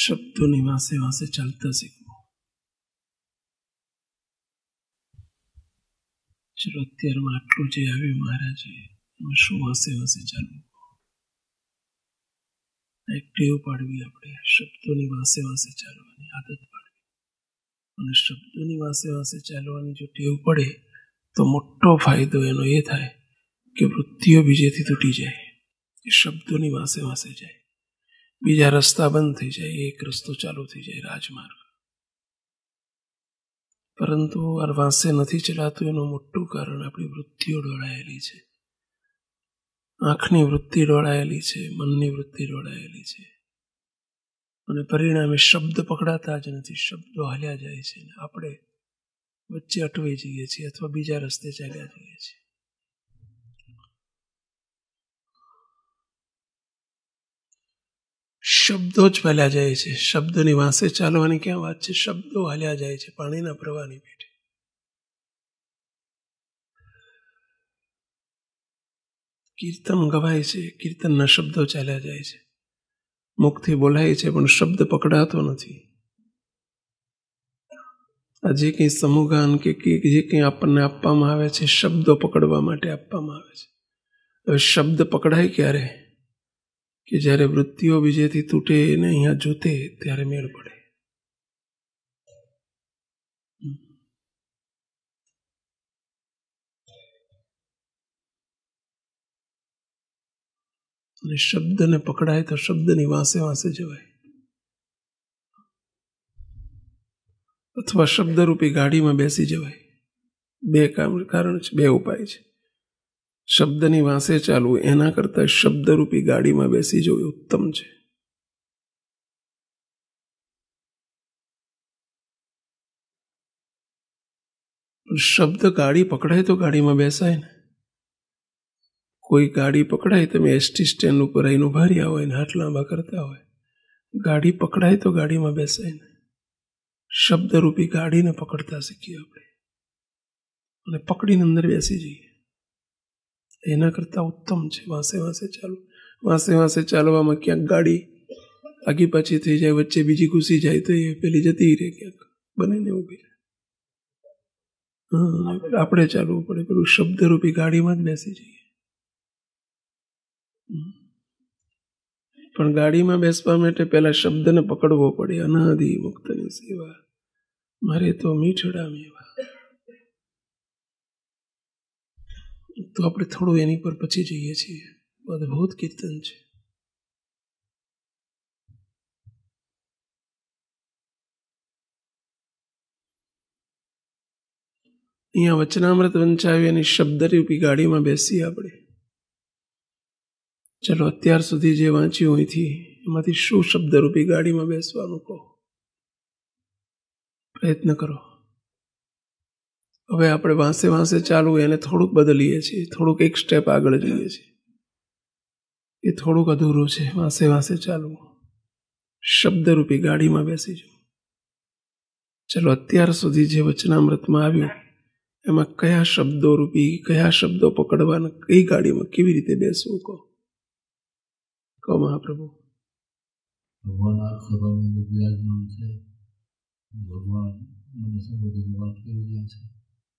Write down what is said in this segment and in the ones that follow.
શબ્દોની વાસે વાસે ચાલતા શીખવું. ચલો અત્યારમાં આટલું જે આવ્યું મહારાજે, એમાં શું વાસે વાસે ચાલવું, એક ટેવ પાડવી. આપણે શબ્દોની વાસે વાસે ચાલવાની આદત પાડવી. અને શબ્દોની વાસે વાસે ચાલવાની જો ટેવ પડે તો મોટો ફાયદો એનો એ થાય કે વૃત્તિઓ બીજેથી તૂટી જાય. એ શબ્દોની વાસે વાસે જાય, બીજા રસ્તા બંધ થઈ જાય, એક રસ્તો ચાલુ થઈ જાય, રાજમાર્ગ. પરંતુ આ વાસે નથી ચલાતું એનું મોટું કારણ આપણી વૃત્તિઓ ડોળાયેલી છે. આંખની વૃત્તિ ડોળાયેલી છે, મનની વૃત્તિ ડોળાયેલી છે, અને પરિણામે શબ્દ પકડાતા જ નથી. શબ્દો હાલ્યા જાય છે, આપણે વચ્ચે અટવાઈ જઈએ છીએ અથવા બીજા રસ્તે ચાલ્યા જઈએ છીએ. શબ્દો જ ફેલ્યા જાય છે. શબ્દની વાંસે ચાલવાની ક્યાં વાત છે? શબ્દો હાલ્યા જાય છે પાણીના પ્રવાહની પેઠે. કીર્તન ગવાય છે, કીર્તનના શબ્દો ચાલ્યા જાય છે, મુખથી બોલાય છે, પણ શબ્દ પકડાતો નથી. આ જે કંઈ સમૂહગાન કે જે કંઈ આપણને આપવામાં આવે છે, શબ્દો પકડવા માટે આપવામાં આવે છે. હવે શબ્દ પકડાય ક્યારે? કે જ્યારે વૃત્તિઓ બીજેથી તૂટે ને અહીંયા જોતે ત્યારે મેળ પડે. અને શબ્દને પકડાય તો શબ્દની વાસે વાસે જવાય. અથવા શબ્દરૂપી ગાડીમાં બેસી જવાય. બે કારણ છે, બે ઉપાય છે. શબ્દની વાંસે ચાલવું એના કરતાં શબ્દરૂપી ગાડીમાં બેસી જવું ઉત્તમ છે. શબ્દ ગાડી પકડાય તો ગાડીમાં બેસાય ને. કોઈ ગાડી પકડાય, તમે એસટી સ્ટેન્ડ ઉપર આવીને ઉભા રહ્યા હોય ને હાથ લાંબા કરતા હોય, ગાડી પકડાય તો ગાડીમાં બેસાય ને. શબ્દરૂપી ગાડીને પકડતા શીખીએ આપણે, અને પકડીને અંદર બેસી જઈએ. એના કરતાં ઉત્તમ છે વાંસે વાંસે ચાલવું. વાંસે વાંસે ચાલવામાં ક્યાંક ગાડી આગી પાછી થઈ જાય, વચ્ચે બીજી ઘૂસી જાય તો એ પેલી જતી રહે, ક્યાંક બને ને ઊભી રહે. આપણે ચાલવું પડે, પેલું શબ્દરૂપી ગાડીમાં જ બેસી જઈએ. પણ ગાડીમાં બેસવા માટે પહેલા શબ્દને પકડવો પડે. અનાદિ મુક્તની સેવા મારે તો મીઠડા મેવા. તો આપણે થોડું એની પર પછી જઈએ છીએ. અદભુત કીર્તન છે. અહીંયા વચનામૃત વંચાવી અને શબ્દરૂપી ગાડીમાં બેસી આપણે. ચલો અત્યાર સુધી જે વાંચ્યું અહીંથી એમાંથી શું શબ્દરૂપી ગાડીમાં બેસવાનું કહો, પ્રયત્ન કરો. હવે આપણે વાંસે વાંસે ચાલવું એને થોડુંક બદલીએ છીએ, થોડુંક એક સ્ટેપ આગળ જઈએ છીએ. એ થોડુંક અધૂરું છે. વાંસે વાંસે ચાલવું, શબ્દરૂપી ગાડીમાં બેસી જવું. ચલો અત્યાર સુધી જે વચનામૃતમાં આવ્યું એમાં કયા શબ્દો રૂપી, કયા શબ્દો પકડવાના, કઈ ગાડીમાં કેવી રીતે બેસવું કહો. કહો મહાપ્રભુ. ભગવાન આ સભાની અંદર બિરાજમાન છે. ભગવાન મને સંબોધીને વાત કરી રહ્યા છે.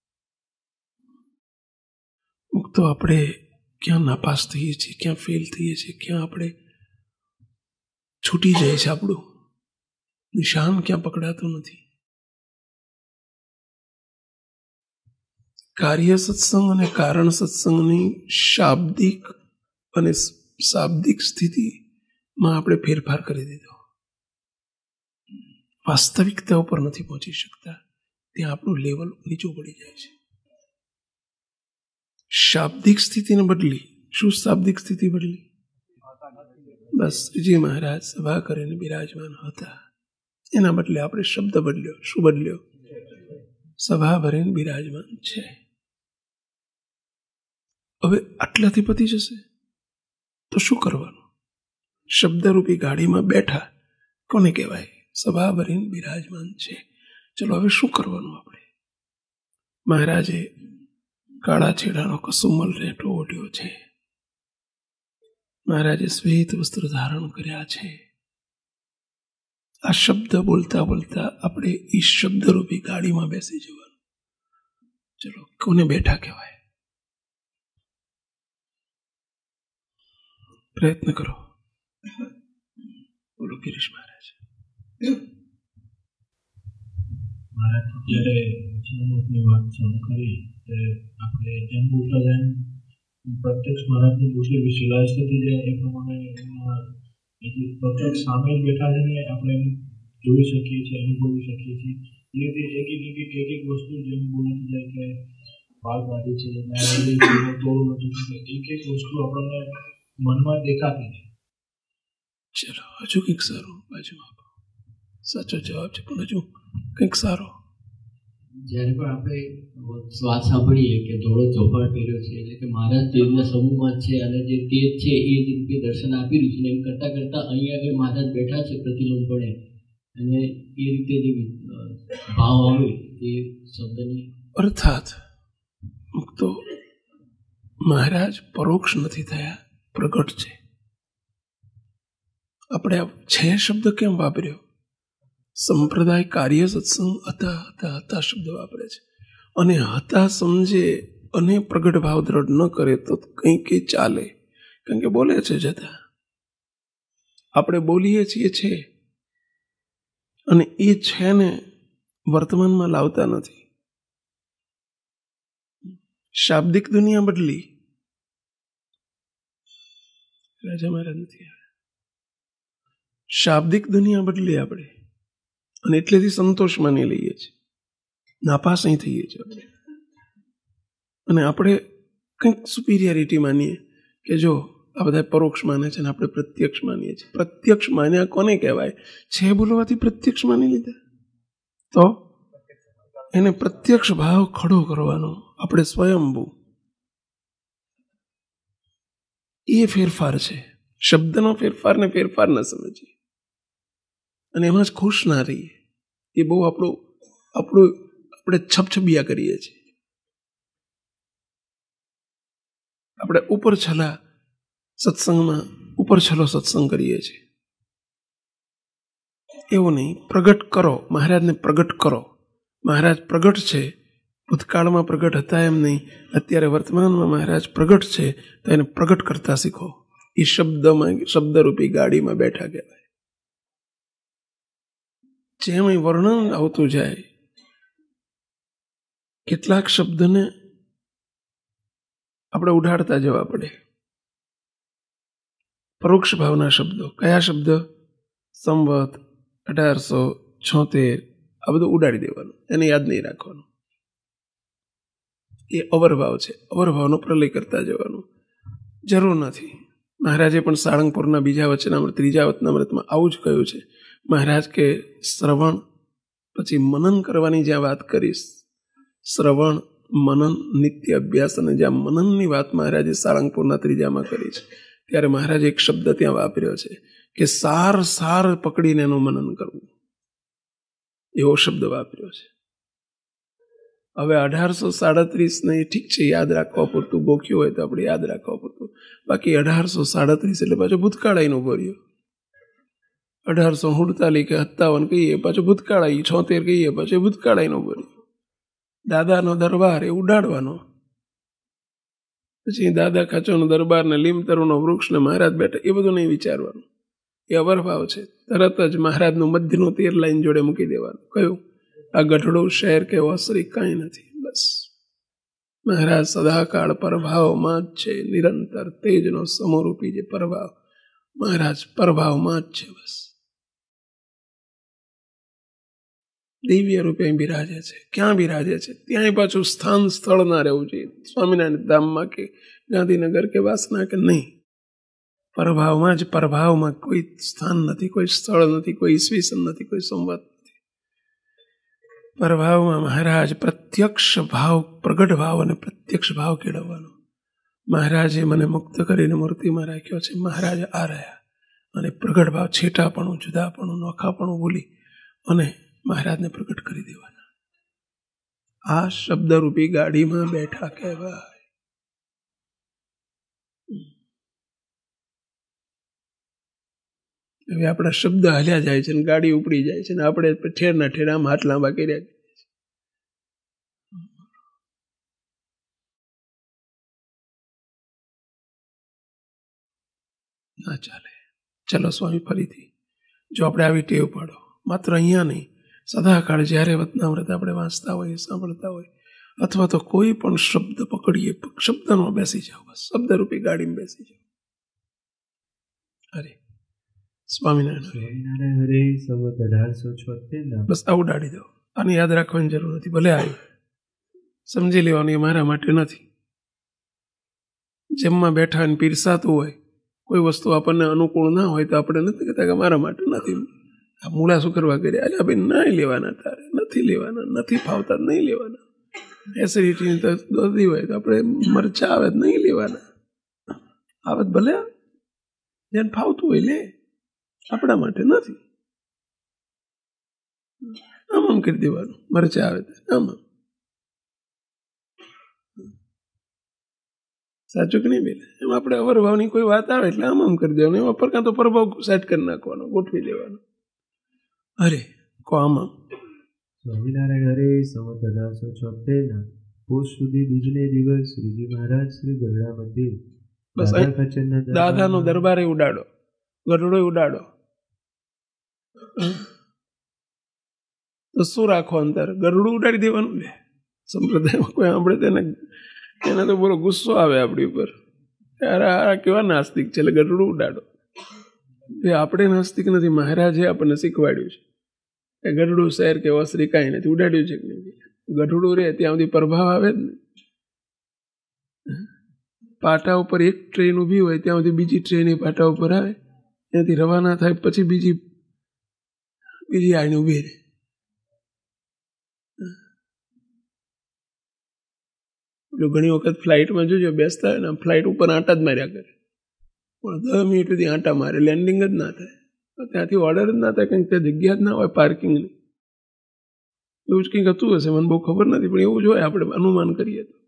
તો આપણે ક્યાં નાપાસ થઈએ છીએ, ક્યાં ફેલ થઈએ છીએ, ક્યાં આપણે છૂટી જાય છે, આપણું નિશાન ક્યાં પકડાતું નથી. કાર્ય સત્સંગ અને કારણ સત્સંગની શાબ્દિક અને શાબ્દિક સ્થિતિમાં આપણે ફેરફાર કરી દીધો. વાસ્તવિકતા ઉપર નથી પહોંચી શકતા. ત્યાં આપણું લેવલ નીચું પડી જાય છે. શાબ્દિક સ્થિતિને બદલી. શું શાબ્દિક સ્થિતિ બદલી? બસ શ્રીજી મહારાજ સભા કરીને બિરાજમાન હતા, એના બદલે આપણે શબ્દ બદલ્યો. શું બદલ્યો? સભા ભરીને બિરાજમાન છે. હવે આટલાથી પતી જશે તો શું કરવાનું? શબ્દરૂપી ગાડીમાં બેઠા કોને કહેવાય? સભા ભરીને બિરાજમાન છે. ચલો હવે શું કરવાનું આપણે? મહારાજે કાળા છેડાનો કસુમલ રેટો ઓઢ્યો છે. મહારાજે શ્વેત વસ્ત્ર ધારણ કર્યા છે. આ શબ્દ બોલતા બોલતા આપણે એ શબ્દરૂપી ગાડીમાં બેસી જવાનું. ચલો, કોને બેઠા કહેવાય? પ્રયત્ન કરો. બોલો ગિરીશ મહારાજ. મહારાજ જ્યારે વચનામૃતની વાત શરૂ કરી ત્યારે આપણે જેમ બોલતા જાય પ્રત્યક્ષ મહારાજની બુદ્ધિ વિઝ્યુલાઇઝ થતી જાય એ પ્રમાણે એમાં પ્રત્યક્ષ સામે જ બેઠા છે ને આપણે એને જોઈ શકીએ છીએ, અનુભવી શકીએ છીએ. એ રીતે એક વસ્તુ જેમ બોલાતી જાય કે બાળવાદી છે, તોડું નથી, એક વસ્તુ આપણને મનમાં દેખાતી છે. ચલો, હજુ કંઈક સારું બાજુમાં આપો. સાચો જવાબ છે, પણ હજુ કંઈક સારો. જ્યારે પણ આપણે વાત સાંભળીએ કે ધોળો ચોપાટ પહેર્યો છે એટલે કે મહારાજ તેજના સમૂહમાં છે અને જે તેજ છે એ જ રૂપે દર્શન આપી રહ્યું છે. એમ કરતાં કરતાં અહીંયા આગળ મહારાજ બેઠા છે પ્રતિલોમપણે, અને એ રીતે જે ભાવ આવે એ શબ્દની અર્થાત તો મહારાજ પરોક્ષ નથી થયા, પ્રગટ છે. આપણે છે શબ્દ કેમ વાપર્યો? સંપ્રદાય કાર્ય સત્સંગ હતા હતા હતા શબ્દ વાપરે છે. અને હતા સમજે અને પ્રગટ ભાવ દ્રઢ ન કરે તો કંઈક ચાલે, કારણ કે બોલે છે જતા. આપણે બોલીએ છીએ છે, અને એ છે ને વર્તમાનમાં લાવતા નથી. શાબ્દિક દુનિયા બદલી, રાજા મહારાજ નથી આવ્યા. શાબ્દિક દુનિયા બદલી આપણે, અને એટલેથી સંતોષ માની લઈએ છીએ, નાપાસ અહીં થઈએ છીએ આપણે. અને આપણે કંઈક સુપિરિયરિટી માનીએ કે જો આ બધા પરોક્ષ માને છે ને આપણે પ્રત્યક્ષ માનીએ છીએ. પ્રત્યક્ષ માન્યા કોને કહેવાય? છે બોલવાથી પ્રત્યક્ષ માની લીધા. તો એને પ્રત્યક્ષ ભાવ ખડો કરવાનો આપણે સ્વયંભૂ. એ ફેરફાર છે. શબ્દનો ફેરફારને ફેરફાર ના સમજીએ અને એમાં જ ખુશ ના રહીએ. એ બહુ આપણું આપણે છપછબિયા કરીએ છીએ. આપણે ઉપર છલા સત્સંગમાં ઉપર છલો સત્સંગ કરીએ છીએ. એવું નહીં. પ્રગટ કરો, મહારાજને પ્રગટ કરો. મહારાજ પ્રગટ છે, ભૂતકાળમાં પ્રગટ હતા એમ નહીં, અત્યારે વર્તમાનમાં મહારાજ પ્રગટ છે, તો એને પ્રગટ કરતા શીખો. એ શબ્દરૂપી ગાડીમાં બેઠા કહેવાય. જેમ વર્ણન આવતું જાય, કેટલાક શબ્દને આપણે ઉડાડતા જવા પડે. પરોક્ષ ભાવના શબ્દો. કયા શબ્દ? સંવત, 1876, આ બધું ઉડાડી દેવાનું, એને યાદ નહીં રાખવાનું. એ અવરભાવ છે. અવરભાવનો પ્રલય કરતા જવાનું જરૂર નથી. મહારાજે પણ સાળંગપુરના બીજા વચનામૃત, ત્રીજા વચનામૃતમાં આવું જ કહ્યું છે. મહારાજ કે શ્રવણ પછી મનન કરવાની જ્યાં વાત કરીશ, શ્રવણ, મનન, નિત્ય અભ્યાસ, અને જ્યાં મનનની વાત મહારાજે સાળંગપુરના ત્રીજામાં કરી છે, ત્યારે મહારાજે એક શબ્દ ત્યાં વાપર્યો છે કે સાર પકડીને એનું મનન કરવું. એવો શબ્દ વાપર્યો છે. હવે 1837 ને ઠીક છે, યાદ રાખવા પૂરતું ગોખ્યું હોય તો આપણે યાદ રાખવા પૂરતું. બાકી 1837 એટલે પાછો ભૂતકાળ આવીને ઉભો રહ્યો. 1848 કે 57 કહીએ પાછો ભૂતકાળ આવી, 76 કહીએ પાછો ભૂતકાળ આવીને ઉભો રહ્યો. દાદાનો દરબાર એ ઉડાડવાનો, પછી દાદા ખાચોનો દરબાર ને લીમતરુનો વૃક્ષ ને મહારાજ બેઠા, એ બધું નહીં વિચારવાનું. એ અવરભાવ છે. તરત જ મહારાજનું મધ્યનું તેર લાઈન જોડે મૂકી દેવાનું. કયું? આ ગઢડું શહેર કે વાસરી કાંઈ નથી. બસ મહારાજ સદાકાળ પરભાવમાં જ છે, નિરંતર તેજનો સમરૂપી જે પરભાવ, મહારાજ પરભાવમાં જ છે. બસ દિવ્ય રૂપે બિરાજે છે. ક્યાં બિરાજે છે? ત્યાંય પાછું સ્થાન સ્થળ ના રહેવું જોઈએ. સ્વામિનારાયણ ધામમાં કે ગાંધીનગર કે વાસના કે નહીં, પરભાવમાં જ. પરભાવમાં કોઈ સ્થાન નથી, કોઈ સ્થળ નથી, કોઈ ઈસવીસન નથી, કોઈ સંવાદ નથી. પરભાવમાં મહારાજ પ્રત્યક્ષ ભાવ, પ્રગટ ભાવ અને પ્રત્યક્ષ ભાવ કેળવવાનો. મહારાજે મને મુક્ત કરીને મૂર્તિમાં રાખ્યો છે. મહારાજ આ રહ્યા, અને પ્રગટ ભાવ, છેટાપણું, જુદાપણું, નોખાપણું ભૂલી અને મહારાજને પ્રગટ કરી દેવાના. આ શબ્દરૂપી ગાડીમાં બેઠા કહેવાય. હવે આપણા શબ્દ હાલ્યા જાય છે ને ગાડી ઉપડી જાય છે ને આપણે ઠેરના ઠેર આમ હાથ લાંબા કર્યા ના ચાલે. ચલો સ્વામી ફરીથી જો આપણે આવી ટેવ પાડો, માત્ર અહીંયા નહીં, સદાકાળ જ્યારે વતનામૃત આપણે વાંચતા હોઈએ, સાંભળતા હોય, અથવા તો કોઈ પણ શબ્દ પકડીએ, શબ્દમાં બેસી જાઓ, બસ શબ્દરૂપી ગાડીમાં બેસી જાઓ. અરે સ્વામિનારાયણ હરે સંવત 1876 બસ આ ઉડાડી દો. આને યાદ રાખવાની જરૂર નથી. ભલે આવ્યું સમજી લેવાનું, એ મારા માટે નથી. જમવા બેઠા અને પીરસાતું હોય, કોઈ વસ્તુ આપણને અનુકૂળ ના હોય તો આપણે નથી કહેતા કે મારા માટે નથી. આ મૂળા શું કરવા કર્યા? અરે ભાઈ નહીં લેવાના, તારે નથી લેવાના, નથી ફાવતા નહીં લેવાના. એસિડિટીની તો દર્દી હોય તો આપણે મરચા આવે નહીં લેવાના. આવે ભલે જેને ફાવતું હોય લે, આપણા માટે નથી. આમ કરી દેવાનું. મરચા આવે આમ. સાચું કે નહીં બેન? એમ આપણે અવરભાવની કોઈ વાત આવે એટલે આમ કરી દેવાનું. એમાં પર કાં તો પ્રભાવ સેટ કરી નાખવાનો, ગોઠવી દેવાનો. અરે કો આમ. સ્વામિનારાયણ હરે સંવત 1876 પોષ સુધી બીજને દિવસ શ્રીજી મહારાજ શ્રી ગઢડા મંદિર બસ દાદાનો દરબારે ઉડાડો, ગઢડો ઉડાડો. તો શું રાખો અંતર? ગઢડું ઉડાડી દેવાનું ને. સંપ્રદાયમાં કોઈ સાંભળે તેને તો બોલો ગુસ્સો આવે આપણી ઉપર. યાર આ કેવા નાસ્તિક છે, એટલે ગઢડું ઉડાડો. એ આપણે નાસ્તિક નથી, મહારાજે આપણને શીખવાડ્યું છે કે ગઢડું શહેર કે વસ્ત્રી કાંઈ નથી. ઉડાડ્યું છે કે નહીં? ગઢડું રહે ત્યાં સુધી પ્રભાવ આવે જ ને. પાટા ઉપર એક ટ્રેન ઊભી હોય ત્યાં સુધી બીજી ટ્રેન એ પાટા ઉપર આવે, ત્યાંથી રવાના થાય પછી બીજી આવીને ઊભી રહે. ઘણી વખત ફ્લાઇટમાં જોજો બેસતા હોય ને, ફ્લાઇટ ઉપર આંટા જ માર્યા કરે, પણ 10 મિનિટ સુધી આંટા મારે, લેન્ડિંગ જ ના થાય. ત્યાંથી ઓર્ડર જ ના થાય, કારણ કે ત્યાં જગ્યા જ ના હોય પાર્કિંગની. એવું જ કંઈક હતું હશે, મને બહુ ખબર નથી, પણ એવું જ હોય, આપણે અનુમાન કરીએ તો.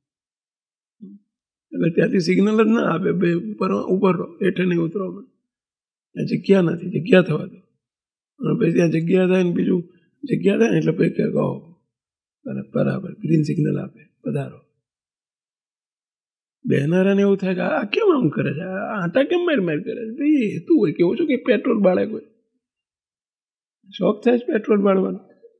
એટલે ત્યાંથી સિગ્નલ જ ના આપે, બે ઉપર રહો, હેઠે નહીં ઉતરો, ત્યાં જગ્યા નથી, જગ્યા થવા દો. અને પછી ત્યાં જગ્યા થાય ને બીજું જગ્યા થાય ને એટલે પછી કહે કહો બરાબર, ગ્રીન સિગ્નલ આપે, પધારો. બેનારાને એવું થાય કે આ કેમ આમ કરે છે, આ આંટા કેમ માર કરે છે? ભાઈ હેતું હોય કેવું છું કે પેટ્રોલ બાળે, કોઈ શોખ થાય છે પેટ્રોલ બાળવાનો.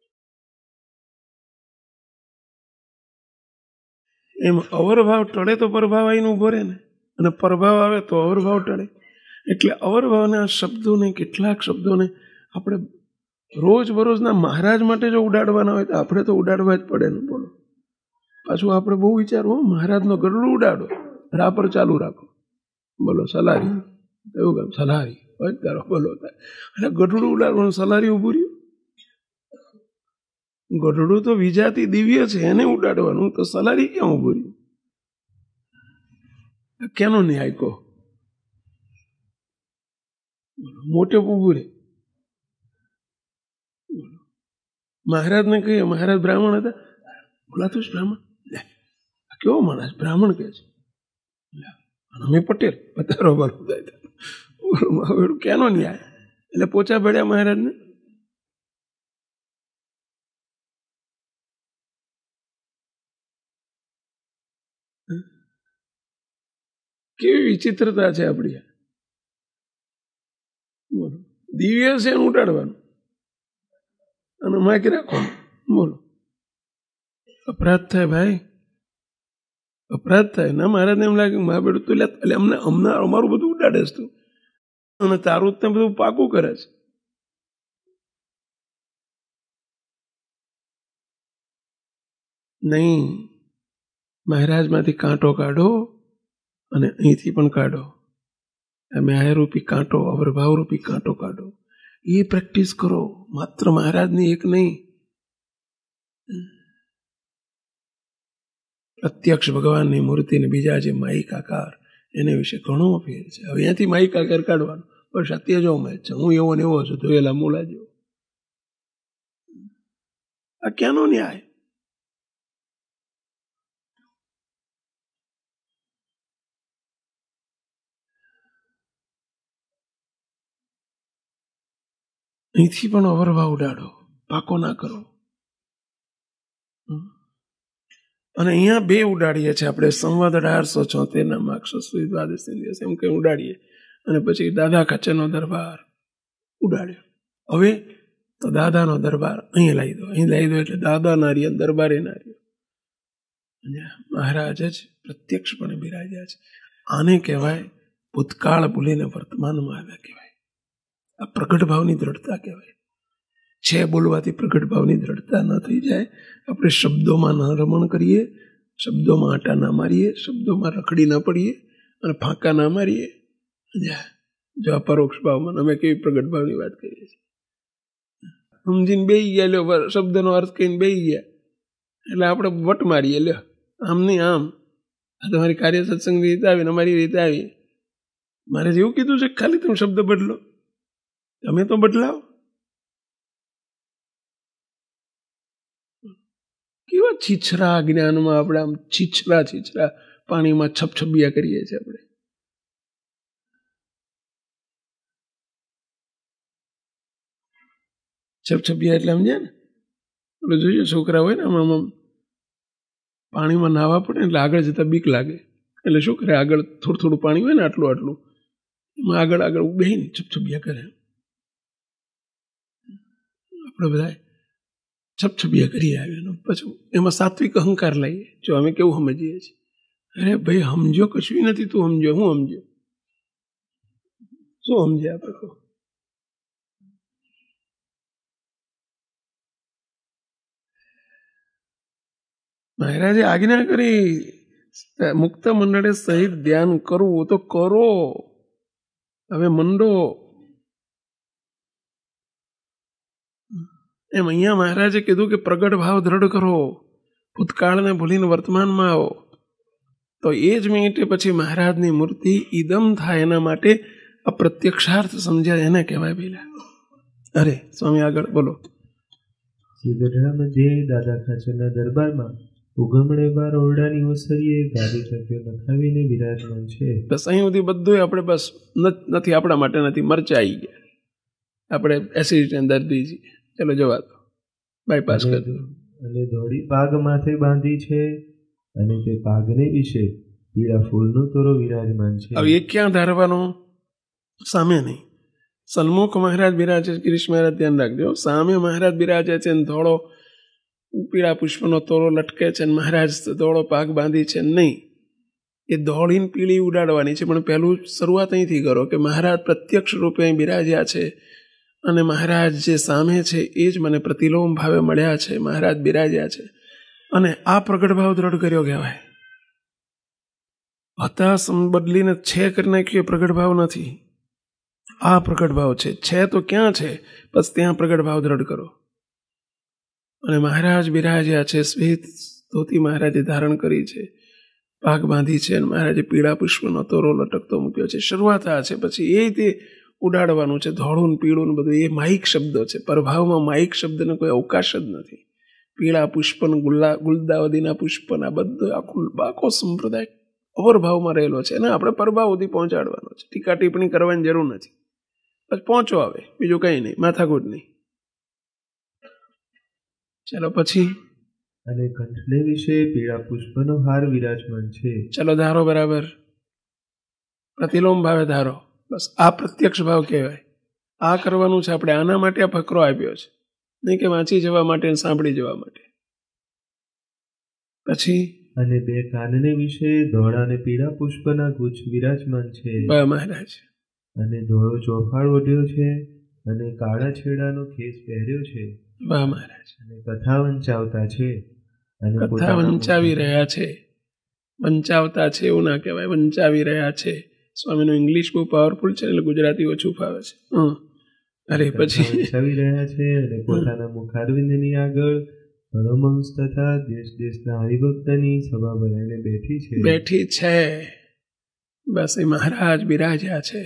એમ અવરભાવ ટળે તો પ્રભાવ આવીને ઉભો રહે ને, અને પ્રભાવ આવે તો અવરભાવ ટળે. એટલે અવરભાવના શબ્દોને, કેટલાક શબ્દોને આપણે રોજ બરોજના મહારાજ માટે જો ઉડાડવાના હોય તો આપણે તો ઉડાડવા જ પડે ને. બોલો, પાછું આપણે બહુ વિચારવું, મહારાજનો ગરડું ઉડાડો, રાપર ચાલુ રાખો. બોલો સલારી, એવું કામ સલારી હોય તારો બોલો થાય, એટલે ગઢડું ઉડાડવાનું, સલારી ઊભું રહ્યું. ગઢડું તો વિજાતી દિવ્ય છે, એને ઉડાડવાનું, તો સલારી ક્યાં ઊભું રહ્યું? કેનો ન્યાય કહો? મોટે ઊભું રહે. મહારાજને કહીએ, મહારાજ બ્રાહ્મણ હતા, બોલાતું જ બ્રાહ્મણ, કેવો માણસ બ્રાહ્મણ કે છે, અમે પટેલ, પધારો બરો થાય. કેનો ન્યાય? એટલે પોચા પડ્યા મહારાજને. કેવી વિચિત્રતા છે આપણી. દિવ્ય છે એનું ઉડાડવાનું અને માકી રાખવાનું. બોલો, અપરાધ થાય ભાઈ, અપરાધ થાય. ના મહારાજને એમ લાગે મા બેડું તું એટલે અમને અમારું બધું ઉડાડે છે તું, અને તારું જ બધું પાકું કરે છે. નહીં, મહારાજમાંથી કાંટો કાઢો અને અહીંથી પણ કાઢો. મેહરૂપી કાંટો, અવરભાવરૂપી કાંટો કાઢો. એ પ્રેક્ટિસ કરો, માત્ર મહારાજની એક નહીં. પ્રત્યક્ષ ભગવાનની મૂર્તિને બીજા જે માઇક આકાર, એને વિશે ઘણો ફેર છે. હવે અહીંયાથી માઇક આકાર કાઢવાનો, પણ સત્ય જો મેં છે, હું એવો ને એવો છું, ધોયેલા મૂળા જેવો. આ ક્યાંનો ન્યાય? અહીંથી પણ અવરવા ઉડાડો, પાકો ના કરો. અને અહીંયા 2 ઉડાડીએ છીએ આપણે, સંવત 1876 માક્ષસુદ દ્વાદશી દિવસ એમ કંઈ ઉડાડીએ, અને પછી દાદા ખાચરનો દરબાર ઉડાડ્યો. હવે તો દાદાનો દરબાર અહીં લાવી દો, અહીં લાવી દો એટલે દાદા ના રહ્યા, દરબારે ના રહ્યો. મહારાજ જ પ્રત્યક્ષપણે બિરાજ્યા છે. આને કહેવાય ભૂતકાળ ભૂલીને વર્તમાનમાં આવ્યા કહેવાય. આ પ્રગટ ભાવની દ્રઢતા કહેવાય. છે બોલવાથી પ્રગટ ભાવની દ્રઢતા ન થઈ જાય. આપણે શબ્દોમાં ન રમણ કરીએ, શબ્દોમાં આટા ના મારીએ, શબ્દોમાં રખડી ન પડીએ અને ફાંકા ના મારીએ. જો આ પરોક્ષ ભાવમાં અમે કેવી પ્રગટ ભાવની વાત કરીએ છીએ. સમજીને બેસી ગયા, લ્યો શબ્દનો અર્થ કહીને બેસી ગયા એટલે આપણે વટ મારીએ, લ્યો આમ નહીં આમ, આ તમારી કાર્ય સત્સંગની રીતે આવી ને અમારી રીતે આવી. મારે જેવું કીધું છે ખાલી તમે શબ્દ બદલો, તમે તો બદલાવો. કેવા છીછરા જ્ઞાનમાં આપણે આમ છીછરા પાણીમાં છપછપિયા કરીએ છીએ આપણે. છપછપિયા એટલે સમજ્યા ને, આપણે જોઈએ છોકરા હોય ને આમ પાણીમાં નાહવા પડે એટલે આગળ જતા બીક લાગે એટલે શું કરે, આગળ થોડું પાણી હોય ને આટલું એમાં આગળ બેહીને છપછપિયા કરે. આપણે બધા છપછપિયા કરી આવ્યા, પછી એમાં સાત્વિક અહંકાર લઈએ. જો અમે કેવું સમજીએ છીએ, અરે ભાઈ સમજો કશું નથી, તું સમજો, હું સમજો, શું સમજે આપણે કહો. મહારાજે આજ્ઞા કરી મુક્ત મંડળે સહિત ધ્યાન કરવું તો કરો, હવે મંડો. એમ અહીંયા મહારાજે કીધું કે પ્રગટ ભાવ દ્રઢ કરો, ભૂતકાળને ભૂલીને વર્તમાનમાં આવો. તો એ જ મિનિટે પછી મહારાજની મૂર્તિ ઈદમ થાય એના માટે અપ્રત્યક્ષાર્થ સમજ્યા, એને કહેવાય. પેલા અરે સ્વામી આગળ બોલો. શ્રી ગઢડા મધ્યે દાદા ખાચરના દરબારમાં ઉગમણે બાર ઓરડાની ઓસરીએ ગાદી તકે નખાવીને વિરાજમાન છે. બસ અહીં સુધી બધું આપણે બસ નથી, આપણા માટે નથી, મરચા આવી ગયા, આપણે એસિડિટી દર્દી છીએ. ચલો જવા દો, બાયપાસ કરી દો. અને ધોળી પાગ માથે બાંધી છે, અને તે પાગને વિશે પીળા ફૂલનો તોરો વિરાજમાન છે. હવે એ ક્યાં ધારવાનો? સામે નહીં, સન્મુખ મહારાજ બિરાજે. ગિરીશ મહારાજ ધ્યાન રાખજો, સામે મહારાજ બિરાજે છે, ધોળો પીળા પુષ્પનો તોરો લટકે છે, મહારાજ ધોળો પાક બાંધી છે. નહીં, એ ધોળીને પીળી ઉડાડવાની છે. પણ પહેલું શરૂઆત અહીંથી કરો કે મહારાજ પ્રત્યક્ષ રૂપે અહીં બિરાજ્યા છે, અને મહારાજ જે સામે છે એ જ મને પ્રતિલોમ ભાવે મળ્યા છે, મહારાજ બિરાજ્યા છે. અને આ પ્રગટ ભાવ દ્રઢ કર્યો કહેવાય. હતા બદલીને છે કરી નાખ્યું, પ્રગટ ભાવ નથી, આ પ્રગટ ભાવ છે. તો ક્યાં છે? બસ ત્યાં પ્રગટ ભાવ દ્રઢ કરો. અને મહારાજ બિરાજ્યા છે, શ્વેત ધોતી મહારાજે ધારણ કરી છે, પાક બાંધી છે, અને મહારાજે પીળા પુષ્પનો તોરો લટકતો મૂક્યો છે. શરૂઆત આ છે, પછી એ તે ઉડાડવાનું છે, ધોળું ને પીળું ને બધું. એ માઇક શબ્દો છે, પ્રભાવમાં માઇક શબ્દનો કોઈ અવકાશ જ નથી. પીળા પુષ્પન, ગુલદાવદીના પુષ્પન, આ બધું આખો સંપ્રદાય અવરભાવમાં રહેલો છે, અને આપણે પરભાવ સુધી પહોંચાડવાનો છે. ટીકા ટિપ્પણી કરવાની જરૂર નથી, બસ પહોંચો, આવે બીજું કંઈ નહીં, માથાકૂટ નહીં. ચલો પછી, અને કંઠને વિશે પીળા પુષ્પનો હાર વિરાજમાન છે. ચલો ધારો, બરાબર, પ્રતિલોમ ભાવે ધારો. બસ આ પ્રત્યક્ષ ભાવ કહેવાય. આ કરવાનું છે આપણે, આના માટે આ ફકરો આપ્યો છે, નહીં કે વાંચી જવા માટે સાંભળી જવા માટે. પછી અને 2 કાનને વિશે ધોળા અને પીળા પુષ્પના ગુચ્છ વિરાજમાન છે. મહારાજ. અને ધોળો ચોફાળ ઓઢ્યો છે, અને કાળા છેડાનો ખેસ પહેર્યો છે. મહારાજ. અને કથા વંચાવતા છે, અને કથા વંચાવી રહ્યા છે. વંચાવતા છે એવું ના કહેવાય, વંચાવી રહ્યા છે. સ્વામીનું ઇંગ્લિશ બહુ પાવરફુલ છે, એટલે ગુજરાતી ઓછું ફાવે છે. અરે પછી વંચાવી રહ્યા છે, અને પોતાના મુખારવિંદની આગળ હરમહંસ તથા દેશના હરિભક્તની સભા બનાવીને બેઠી છે. બસ એ મહારાજ બિરાજ્યા છે.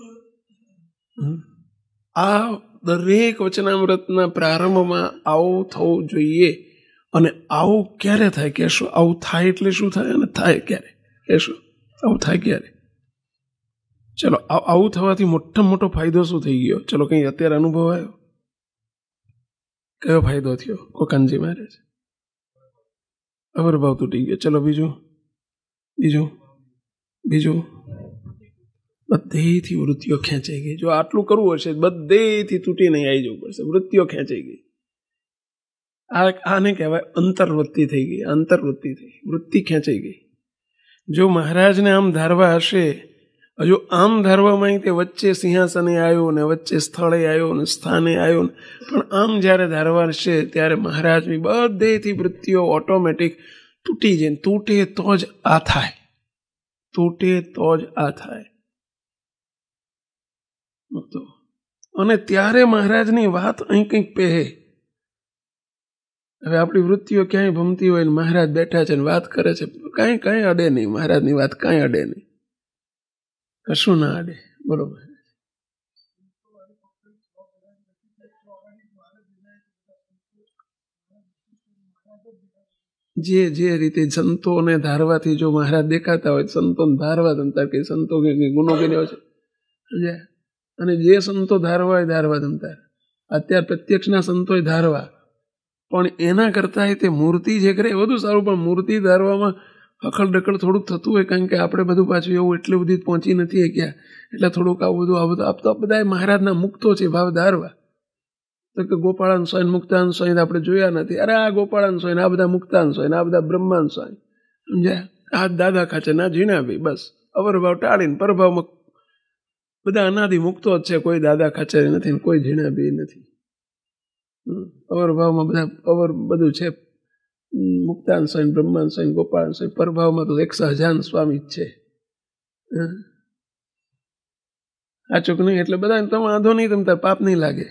આ દરેક વચનામૃતના પ્રારંભમાં આવું થવું જોઈએ. અને આવું ક્યારે થાય કહેશો? આવું થાય એટલે શું થાય, અને થાય ક્યારે કહેશો? આવું થાય ક્યારે? ચલો, આવું થવાથી મોટામાં મોટો ફાયદો શું થઈ ગયો? ચલો, કંઈ અત્યારે અનુભવ આવ્યો? કયો ફાયદો થયો? કોકનજી મહારાજ અવરભાવ તૂટી ગયો. ચલો બીજું બીજું બીજું બધેથી વૃત્તિઓ ખેંચાઈ ગઈ. જો આટલું કરવું હશે બધેથી તૂટી નહીં આવી જવું પડશે. વૃત્તિઓ ખેંચાઈ ગઈ. આને કહેવાય અંતર્વૃત્તિ થઈ ગઈ. અંતર્વૃત્તિ થઈ, વૃત્તિ ખેંચાઈ ગઈ. જો મહારાજને આમ ધારવા હશે, હજુ આમ ધારવામાં તે વચ્ચે સિંહાસને આવ્યો ને વચ્ચે સ્થળે આવ્યો ને સ્થાને આવ્યો ને, પણ આમ જ્યારે ધારવા હશે ત્યારે મહારાજની બધેથી વૃત્તિઓ ઓટોમેટિક તૂટી જાય. તૂટે તો જ આ થાય, તૂટે તો જ આ થાય. અને ત્યારે મહારાજની વાત અહીં કંઈક પહે. હવે આપણી વૃત્તિઓ ક્યાંય ભમતી હોય ને મહારાજ બેઠા છે ને વાત કરે છે, કાંઈ અડે નહીં. મહારાજની વાત કાંઈ અડે નહીં, કશું ના અડે. બરોબર. જે રીતે સંતોને ધારવાથી જો મહારાજ દેખાતા હોય, સંતોને ધારવા તમતા કે સંતો કે ગુનો કર્યો છે, અને જે સંતો ધારવા હોય ધારવા તમતા. અત્યારે પ્રત્યક્ષના સંતો ધારવા, પણ એના કરતા તે મૂર્તિ જે કરે એ બધું સારું. પણ મૂર્તિ ધારવામાં અખડ ડખડ થોડુંક થતું હોય, કારણ કે આપણે બધું પાછું એવું એટલું બધી પહોંચી નથી ગયા, એટલે થોડુંક આવું બધું આપતો બધા મહારાજના મુક્તો છે ભાવ ધારવા. તો કે ગોપાળાન સ્વામી મુક્તાન સ્વામી આપણે જોયા નથી. અરે આ ગોપાળાન સ્વામી, આ બધા મુક્તાન સ્વામી, આ બધા બ્રહ્માન સ્વામી, સમજ્યા? આ દાદા ખાચર ના ઝીણાભાઈ, બસ અવરભાવ ટાળીને પરભાવમાં બધા અનાદિ મુક્તો જ છે. કોઈ દાદા ખાચર નથી, કોઈ ઝીણાભાઈ નથી. અવરભાવમાં બધા બધું છે. મુક્તાન સ્વામી, બ્રહ્માન સ્વામી, ગોપાળાન સ્વામી. પરભાવમાં તો 100,000 સ્વામી જ છે. આ ચોક નહીં, એટલે બધા તમે વાંધો નહીં, તમે તાર પાપ નહીં લાગે.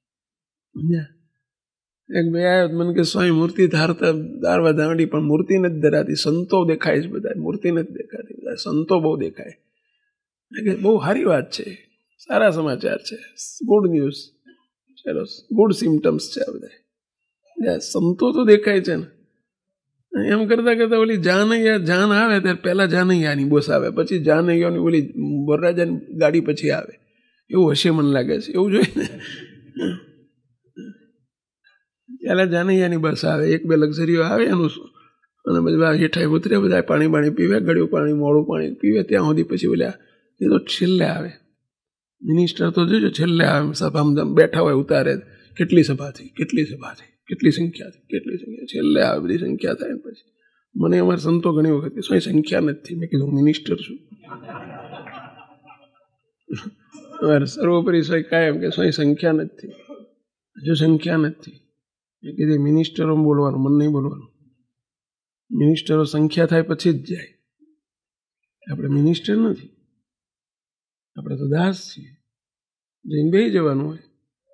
એક બે આવ્યો મને કે સ્વામી મૂર્તિ ધારવા દાંડી, પણ મૂર્તિ નથી ધરાતી, સંતો દેખાય છે બધા, મૂર્તિ નથી દેખાતી, બધા સંતો બહુ દેખાય. બહુ સારી વાત છે, સારા સમાચાર છે, ગુડ ન્યૂઝ, ચલો ગુડ સિમ્ટમ્સ છે આ બધા. સંતો તો દેખાય છે ને. એમ કરતા કરતા ઓલી જાન આવે ત્યારે પહેલા જાનૈયાની બોસ આવે, પછી જાનૈયાની ઓલી વરરાજાની ગાડી પછી આવે, એવું હશે મને લાગે છે. એવું જોઈએ ને, પહેલા જાનૈયાની બસ આવે, એક બે લક્ઝરીઓ આવે, એનું શું. અને બધા હેઠાઈ ઉતરે, બધા પાણી પીવે, ગળ્યું પાણી મોડું પાણી પીવે, ત્યાં સુધી પછી ઓલ્યા એ તો છેલ્લે આવે. મિનિસ્ટર તો જોજો છેલ્લે આવે, સભામાં બેઠા હોય ઉતારે, કેટલી સભા થઈ, કેટલી સભા થઈ, કેટલી સંખ્યા થઈ, કેટલી સંખ્યા, છેલ્લે આવે બધી સંખ્યા થાય. પછી મને અમારા સંતો ઘણી વખત સ્વયં સંખ્યા નથી. મેં કીધું મિનિસ્ટર છું. અમારે સર્વોપરી સ્વય કાયમ કે સ્વયં સંખ્યા નથી, જો સંખ્યા નથી. એ કીધું મિનિસ્ટરો બોલવાનું, મને નહીં બોલવાનું. મિનિસ્ટરો સંખ્યા થાય પછી જ જાય. આપણે મિનિસ્ટર નથી, આપણે તો દાસ છીએ. જઈને બેસી જવાનું હોય.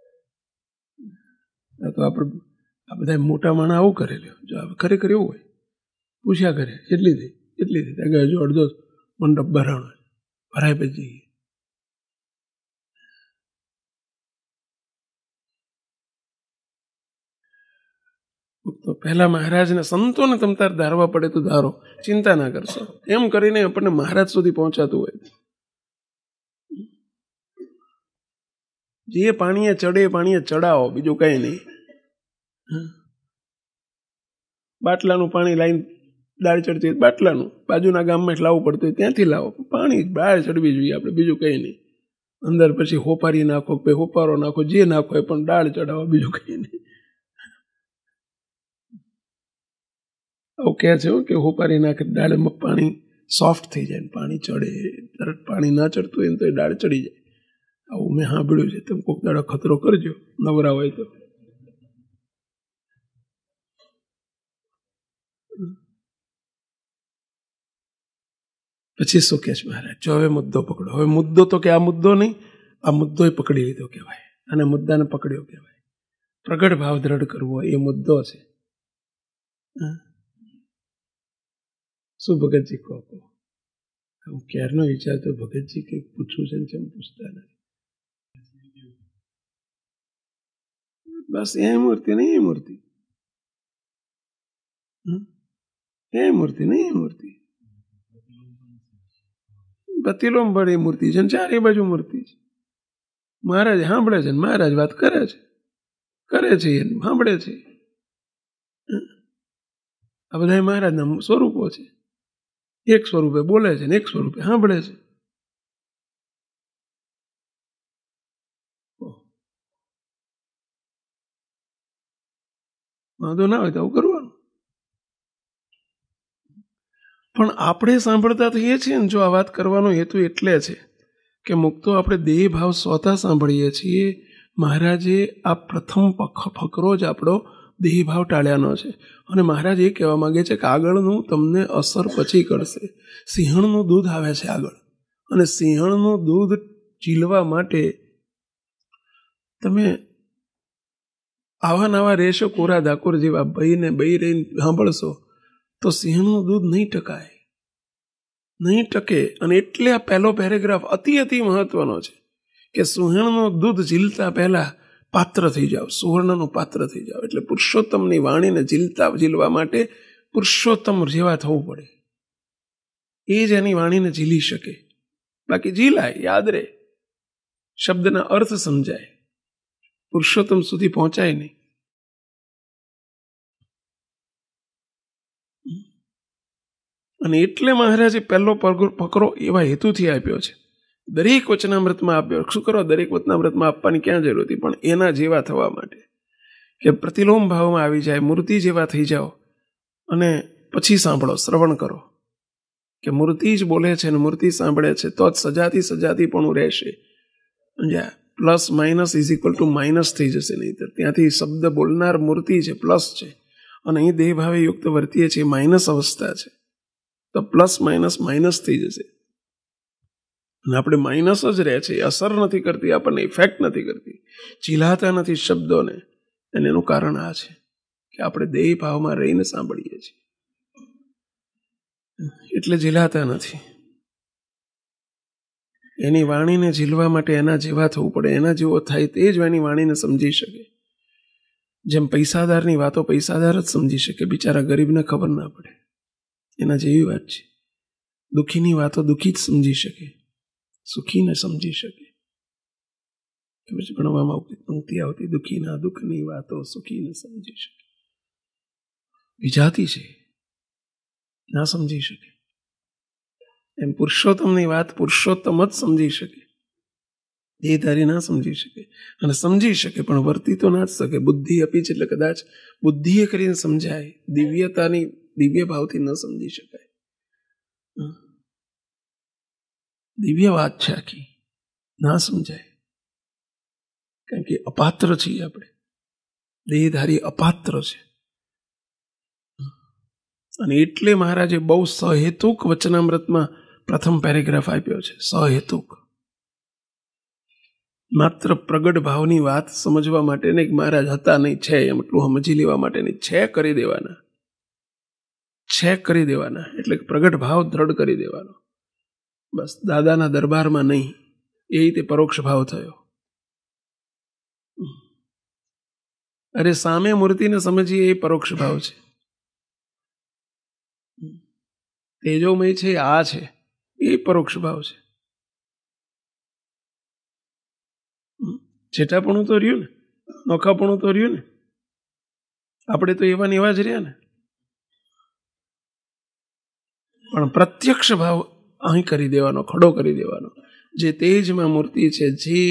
આ તો આપણે આ બધા મોટા માણસ આવું કરેલું. જો ખરેખર એવું હોય, પૂછ્યા કરે કેટલી થઈ, કેટલી થઈ, ત્યાં હજુ અડધો મંડપ ભરાણો, ભરાય પછી જઈએ. તો પહેલા મહારાજને સંતોને તમ તાર ધારવા પડે તો ધારો, ચિંતા ના કરશો. એમ કરીને આપણને મહારાજ સુધી પહોંચાતું હોય. જે પાણીએ ચડે પાણીએ ચડાવો, બીજું કઈ નહીં. બાટલાનું પાણી લાવીને દાળ ચડતી હોય બાટલાનું, બાજુના ગામમાં લાવવું પડતું હોય ત્યાંથી લાવો. પાણી દાળ ચડવી જોઈએ આપણે, બીજું કઈ નહીં. અંદર પછી હોપારી નાખો, પછી હોપારો નાખો, જે નાખો એ પણ દાળ ચડાવો, બીજું કઈ નહીં. આવું કહે છે કે હોપારી નાખે દાળમાં પાણી સોફ્ટ થઈ જાય, પાણી ચડે. તરત પાણી ના ચડતું હોય ને તો એ દાળ ચડી જાય. આવું મેં સાંભળ્યું છે. તમે કોઈક દાડો ખતરો કરજો, નવરા હોય તો. પછી શું કે છે મહારાજ? જો હવે મુદ્દો પકડો. હવે મુદ્દો તો કે આ મુદ્દો નહીં, આ મુદ્દો પકડી લીધો કહેવાય, અને મુદ્દાને પકડ્યો કહેવાય. પ્રગટ ભાવ દ્રઢ કરવો એ મુદ્દો છે. શું ભગતજી કહો? હું ક્યારનો વિચારતો ભગતજી કંઈક પૂછવું છે ને કેમ પૂછતા નથી. બસ એ મૂર્તિ નહીં, એ મૂર્તિ, એ મૂર્તિ નહીં, એ મૂર્તિ પતિલોમ ભળી મૂર્તિ છે, ચારે બાજુ મૂર્તિ છે. મહારાજ સાંભળે છે, મહારાજ વાત કરે છે, કરે છે, સાંભળે છે. આ બધા મહારાજના સ્વરૂપો છે. એક સ્વરૂપે બોલે છે ને એક સ્વરૂપે સાંભળે છે. વાંધો ના હોય તો આવું કરવાનું. પણ આપણે સાંભળતા થઈએ છીએ ને, જો આ વાત કરવાનો હેતુ એટલે છે કે મુક્તો આપણે દેહ ભાવ સ્વતઃ સાંભળીએ છીએ. મહારાજે આ પ્રથમ ફકરો જ આપણો દેહ ભાવ ટાળ્યાનો છે. અને મહારાજ એ કહેવા માંગે છે કે આગળનું તમને અસર પછી કરશે. સિંહણનું દૂધ આવે છે આગળ, અને સિંહણનું દૂધ ચીલવા માટે તમે આવા નવા રહેશો, કોરા ડાકોર જેવા બહીને બહી રહીને સાંભળશો તો સિંહણનું દૂધ નહીં ટકાય, નહીં ટકે. અને એટલે આ પહેલો પેરેગ્રાફ અતિ મહત્વનો છે કે સિંહણનું દૂધ ઝીલતા પહેલા પાત્ર થઈ જાઓ, સુવર્ણનું પાત્ર થઈ જાઓ. એટલે પુરુષોત્તમની વાણીને ઝીલવા માટે પુરુષોત્તમ જેવા થવું પડે. એ જ એની વાણીને ઝીલી શકે. બાકી ઝીલાય, યાદ રહે, શબ્દના અર્થ સમજાય, પુરુષોત્તમ સુધી પહોંચાય નહીં. અને એટલે મહારાજે પહેલો ફકરો એવા હેતુથી આપ્યો છે. દરેક વચનામૃતમાં આપ્યો. શું કરો? દરેક વચનામૃતમાં આપવાની ક્યાં જરૂર હતી? પણ એના જેવા થવા માટે કે પ્રતિલોમ ભાવમાં આવી જાય, મૂર્તિ જેવા થઈ જાઓ. અને પછી સાંભળો, શ્રવણ કરો કે મૂર્તિ જ બોલે છે ને મૂર્તિ સાંભળે છે તો જ સજાતી પણ રહેશે. Plus minus is equal to minus થઈ જશે. નહીં તો ત્યાંથી શબ્દ બોલનાર મૂર્તિ છે, પ્લસ છે, અને અહીં દેહ ભાવે યુક્ત વર્તીએ છીએ, માઇનસ અવસ્થા છે. તો પ્લસ માઇનસ થઈ જશે. અને આપણે માઇનસ જ રહે છે, અસર નથી કરતી, આપણને ઇફેક્ટ નથી કરતી, ચીલાતા નથી શબ્દોને. અને એનું કારણ આ છે કે આપણે દેહ ભાવમાં રહીને સાંભળીએ છીએ, એટલે ઝીલાતા નથી. એની વાણીને ઝીલવા માટે એના જેવા થવું પડે. એના જેવો થાય તે જ એની વાણીને સમજી શકે. જેમ પૈસાદારની વાતો પૈસાદાર જ સમજી શકે, બિચારા ગરીબને ખબર ના પડે. એના જેવી વાત છે. દુઃખીની વાતો દુઃખી જ સમજી શકે, સુખીને સમજી શકે. પછી ભણવામાં પંક્તિ આવતી, દુઃખીના દુઃખની વાતો સુખીને સમજી શકે. વિજાતી છે, ના સમજી શકે. એમ પુરુષોત્તમની વાત પુરુષોત્તમ જ સમજી શકે, દેહધારી ના સમજી શકે. અને સમજી શકે પણ વર્તી તો ના જ શકે. બુદ્ધિ આપી છે એટલે કદાચ બુદ્ધિએ કરીને સમજાય, દિવ્યતાની દિવ્ય ભાવથી ન સમજી શકાય. દિવ્ય વાત છે આખી, ના સમજાય. કારણ કે અપાત્ર છીએ આપણે, દેહધારી અપાત્ર છે. અને એટલે મહારાજે બહુ સહેતુક વચનામૃતમાં પ્રથમ પેરેગ્રાફ આપ્યો છે. સહેતુક, માત્ર પ્રગટ ભાવની વાત સમજવા માટે નહીં, મહારાજ હતા નહીં, છે એમ એટલું સમજી લેવા માટે નહીં, છે કરી દેવાના, છે કરી દેવાના. એટલે પ્રગટ ભાવ દ્રઢ કરી દેવાનો. બસ દાદાના દરબારમાં નહીં, એ રીતે પરોક્ષ ભાવ થયો. અરે સામે મૂર્તિને સમજીએ એ પરોક્ષ ભાવ છે. તેજોમય છે, આ છે, એ પરોક્ષ ભાવ છે. છેટાપણું તો રહ્યું ને, નોખાપણું તો રહ્યું ને. આપણે તો એવા ને એવા જ રહ્યા ને. પણ પ્રત્યક્ષ ભાવ અહીં કરી દેવાનો, ખડો કરી દેવાનો. જે તેજમાં મૂર્તિ છે,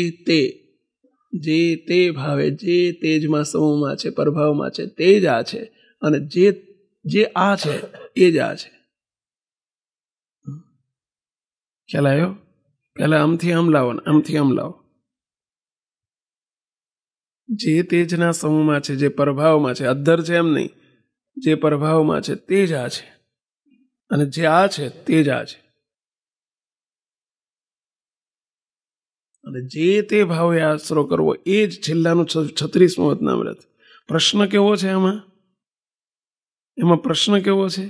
જે તે ભાવે, જે તેજમાં સમૂહમાં છે, પ્રભાવમાં છે, તે જ આ છે. અને જે આ છે એ જ આ છે. ખ્યાલ આવ્યો? પહેલા આમથી આમ લાવો ને આમથી આમ લાવો. જે તેજના સમૂહમાં છે, જે પ્રભાવમાં છે, અધ્ધર છે એમ નહીં, જે પ્રભાવમાં છે તે જ આ છે. અને જે આ છે તે જ આ છે. અને જે તે ભાવે આશરો કરવો એ જ છેલ્લાનું 36મું વચનામૃત. પ્રશ્ન કેવો છે એમાં પ્રશ્ન કેવો છે